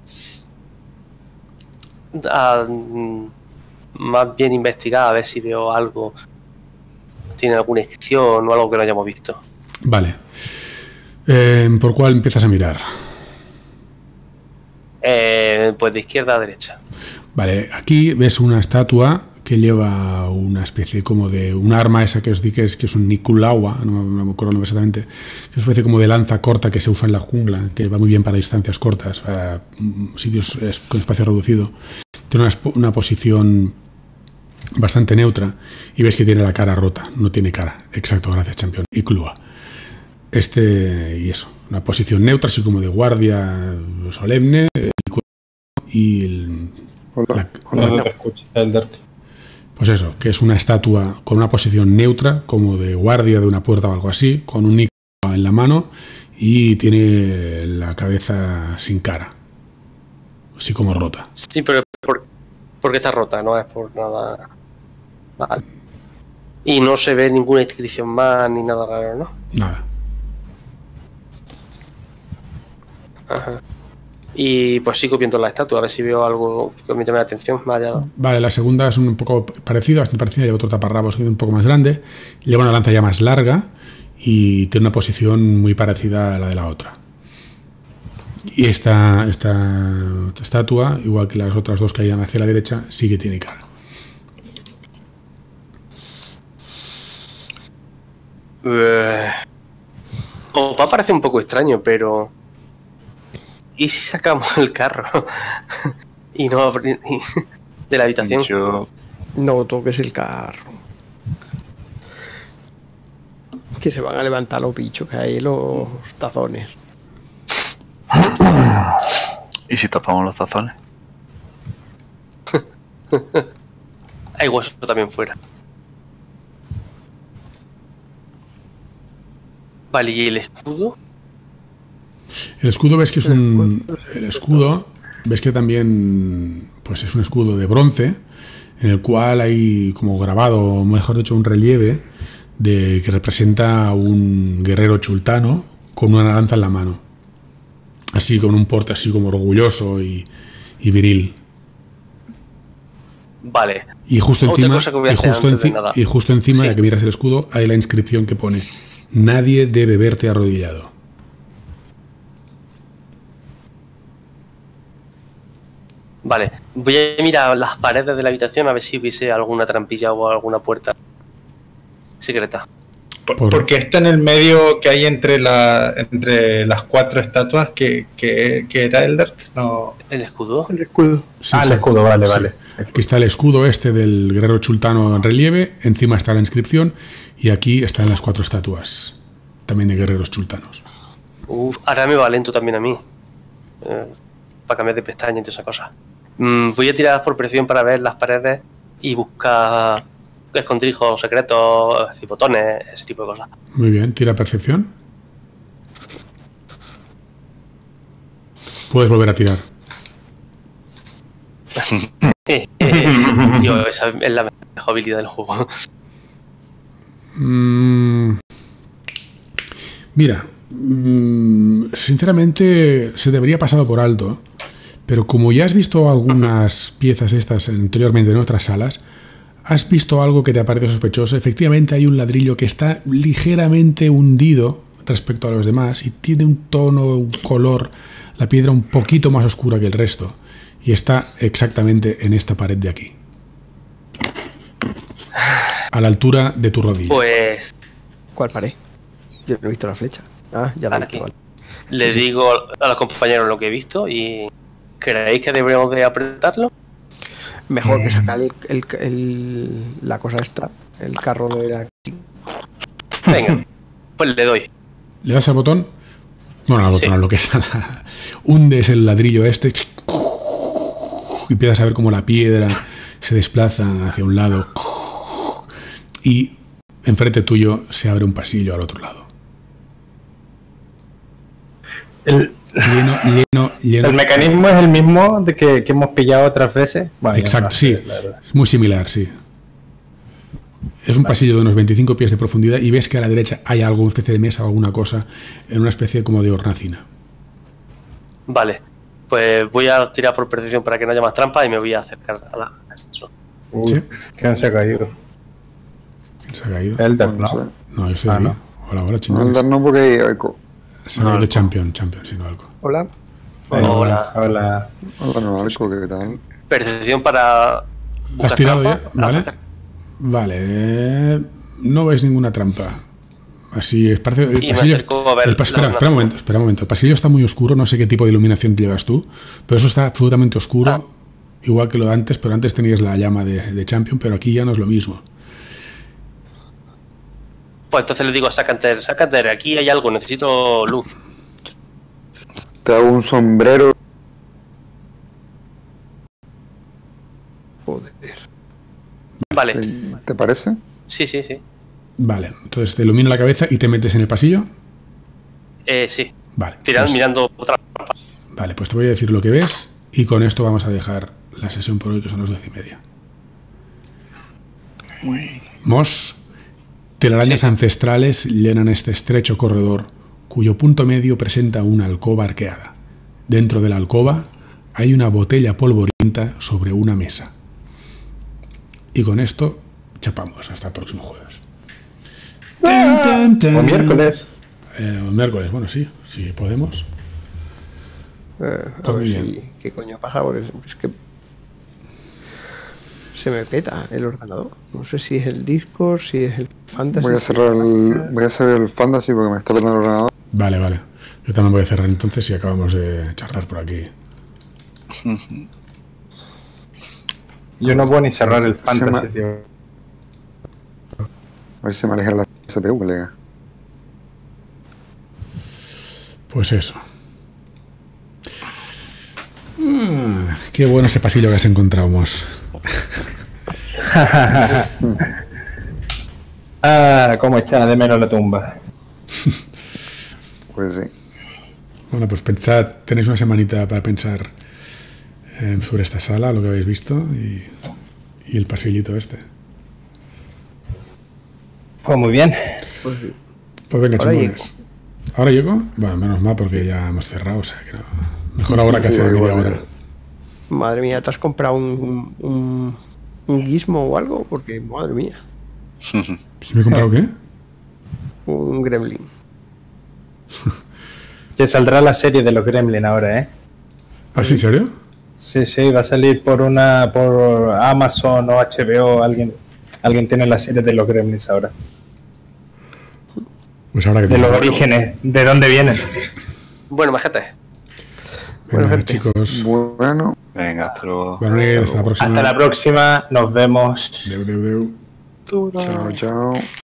Speaker 3: Más bien investigar a ver si veo algo. Tiene alguna inscripción o algo que no hayamos visto.
Speaker 1: Vale. ¿Por cuál empiezas a mirar?
Speaker 3: Pues de izquierda a derecha.
Speaker 1: Vale, aquí ves una estatua que lleva una especie como de un arma, esa que os dije que es un Nikulawa, no me acuerdo exactamente, que es una especie como de lanza corta que se usa en la jungla, que va muy bien para distancias cortas, para sitios con espacio reducido. Tiene una posición bastante neutra y ves que tiene la cara rota, no tiene cara. Exacto, gracias, campeón. Y Clua. Y eso, una posición neutra, así como de guardia solemne y pues eso, que es una estatua con una posición neutra, como de guardia de una puerta o algo así, con un icono en la mano y tiene la cabeza sin cara, así como rota.
Speaker 3: Sí, pero ¿por qué está rota? No es por nada. Vale. Y no se ve ninguna inscripción más ni nada raro, ¿no?
Speaker 1: Nada.
Speaker 3: Ajá. Y pues sigo viendo la estatua, a ver si veo algo que me llame la atención más allá.
Speaker 1: Vale, la segunda es un poco parecida, bastante parecida, lleva otro taparrabos que es un poco más grande, lleva una lanza ya más larga y tiene una posición muy parecida a la de la otra. Y esta estatua, igual que las otras dos que hay hacia la derecha, sí que tiene cara.
Speaker 3: Opa parece un poco extraño, pero... ¿Y si sacamos el carro? Y no de la habitación.
Speaker 5: No toques el carro. Que se van a levantar los bichos que hay, los tazones.
Speaker 2: ¿Y si tapamos los tazones?
Speaker 3: Hay hueso también fuera. Vale, ¿y el escudo?
Speaker 1: El escudo ves que es el escudo ves que también pues es un escudo de bronce en el cual hay como grabado, o mejor dicho, un relieve que representa a un guerrero chultano con una lanza en la mano, así con un porte así como orgulloso y viril.
Speaker 3: Vale.
Speaker 1: Y justo encima, ya que miras el escudo, hay la inscripción que pone: nadie debe verte arrodillado.
Speaker 3: Vale, voy a mirar las paredes de la habitación a ver si hubiese alguna trampilla o alguna puerta secreta.
Speaker 6: Porque está en el medio que hay entre las cuatro estatuas que era Elder. No.
Speaker 3: ¿El escudo?
Speaker 5: El escudo.
Speaker 1: Sí,
Speaker 6: el escudo, vale, sí. Vale.
Speaker 1: Aquí está el escudo este del guerrero chultano en relieve, encima está la inscripción y aquí están las cuatro estatuas también de guerreros chultanos.
Speaker 3: Ahora me va lento también a mí. Para cambiar de pestaña y toda esa cosa. Voy a tirar por presión para ver las paredes y buscar escondrijos secretos, cipotones, ese tipo de cosas.
Speaker 1: Muy bien, tira percepción. Puedes volver a tirar.
Speaker 3: Tío, esa es la mejor habilidad del juego.
Speaker 1: Mira, sinceramente se debería pasado por alto, pero como ya has visto algunas piezas estas anteriormente en otras salas, has visto algo que te parece sospechoso. Efectivamente hay un ladrillo que está ligeramente hundido respecto a los demás y tiene un tono, un color, la piedra un poquito más oscura que el resto, y está exactamente en esta pared de aquí, a la altura de tu rodilla.
Speaker 3: Pues...
Speaker 5: ¿Cuál pared? Yo no he visto la flecha. Ah, ya lo he visto, vale.
Speaker 3: Le digo a los compañeros lo que he visto y... ¿Creéis que deberíamos de apretarlo?
Speaker 5: Mejor que sacar la cosa esta, el carro de la...
Speaker 3: Venga, pues le doy.
Speaker 1: ¿Le das al botón? Bueno, al botón, a lo que es. Hundes el ladrillo este y empiezas a ver cómo la piedra se desplaza hacia un lado y enfrente tuyo se abre un pasillo al otro lado. Lleno.
Speaker 6: ¿El mecanismo es el mismo de que hemos pillado otras veces? Bueno,
Speaker 1: exacto, sí. Es muy similar, sí. Es un pasillo de unos 25 pies de profundidad y ves que a la derecha hay algo, una especie de mesa o alguna cosa en una especie como de hornacina.
Speaker 3: Vale, pues voy a tirar por percepción para que no haya más trampas y me voy a acercar a la...
Speaker 6: ¿Sí? ¿Quién se ha caído?
Speaker 1: ¿Quién se ha caído?
Speaker 6: Elder, ¿no?
Speaker 1: No, yo estoy aquí.
Speaker 6: No.
Speaker 1: Hola, chingados.
Speaker 4: Elder no, porque...
Speaker 1: Se ha caído Champion, sino algo.
Speaker 5: Hola.
Speaker 3: Hola.
Speaker 4: Hola, Alco, ¿qué tal?
Speaker 3: Percepción para...
Speaker 1: ¿Has tirado ya?
Speaker 3: trampa.
Speaker 1: ¿Vale? Vale. No veis ninguna trampa. Así es. Parece, el
Speaker 3: Y me
Speaker 1: pasillo,
Speaker 3: acerco a ver
Speaker 1: espera un momento, espera un momento. El pasillo está muy oscuro, no sé qué tipo de iluminación llevas tú, pero eso está absolutamente oscuro, igual que lo de antes, pero antes tenías la llama de Champion, pero aquí ya no es lo mismo.
Speaker 3: Pues entonces le digo a Sacander, aquí hay algo, necesito luz.
Speaker 4: Te hago un sombrero.
Speaker 5: Joder.
Speaker 3: Vale,
Speaker 4: ¿Te parece?
Speaker 3: sí.
Speaker 1: Vale, entonces te ilumino la cabeza y te metes en el pasillo.
Speaker 3: Sí.
Speaker 1: Vale.
Speaker 3: Mirando otra trampa.
Speaker 1: Vale, pues te voy a decir lo que ves y con esto vamos a dejar la sesión por hoy, que son las 12:30. Mos, telarañas ancestrales llenan este estrecho corredor, cuyo punto medio presenta una alcoba arqueada. Dentro de la alcoba hay una botella polvorienta sobre una mesa. Y con esto chapamos hasta el próximo jueves.
Speaker 6: O miércoles.
Speaker 1: O miércoles, bueno, sí podemos.
Speaker 5: A
Speaker 1: Pues muy
Speaker 5: ver
Speaker 1: bien.
Speaker 5: ¿qué coño pasa? Porque es que se me peta el ordenador. No sé si es el Discord, si es el Fantasy.
Speaker 4: Voy a hacer el fantasy porque me está perdiendo el ordenador.
Speaker 1: Vale. Yo también voy a cerrar entonces y acabamos de charlar por aquí.
Speaker 6: Yo no puedo ni cerrar el fantasy,
Speaker 4: me-
Speaker 6: tío.
Speaker 4: A ver si me aleja la CPU, colega.
Speaker 1: Pues eso. Qué bueno ese pasillo que has encontrado, Mos.
Speaker 6: Cómo echaba de menos la tumba.
Speaker 4: Pues sí.
Speaker 1: Bueno, pues pensad, tenéis una semanita para pensar sobre esta sala, lo que habéis visto y el pasillito este.
Speaker 6: Pues muy bien.
Speaker 1: Pues venga,
Speaker 5: Ahora
Speaker 1: chingones. ¿Ahora llego? Bueno, menos mal porque ya hemos cerrado, o sea que no. Mejor ahora que
Speaker 4: Sí,
Speaker 1: hace media
Speaker 4: igual,
Speaker 1: hora.
Speaker 5: Madre mía, ¿te has comprado un gizmo o algo? Porque, madre mía,
Speaker 1: ¿Si me he comprado qué?
Speaker 5: un gremlin.
Speaker 6: Que saldrá la serie de los Gremlin ahora, ¿eh?
Speaker 1: ¿Ah, sí, en serio?
Speaker 6: Sí, va a salir por Amazon o HBO. Alguien tiene la serie de los Gremlins ahora.
Speaker 1: Pues ahora que
Speaker 6: De los
Speaker 1: tengo.
Speaker 6: orígenes, de dónde vienen.
Speaker 3: Bueno, majete.
Speaker 1: Venga,
Speaker 5: Bueno, gente.
Speaker 1: chicos.
Speaker 4: Bueno,
Speaker 2: Venga, hasta luego.
Speaker 1: Bueno, hasta la próxima.
Speaker 6: Hasta la próxima, nos vemos.
Speaker 1: Deu.
Speaker 4: chao.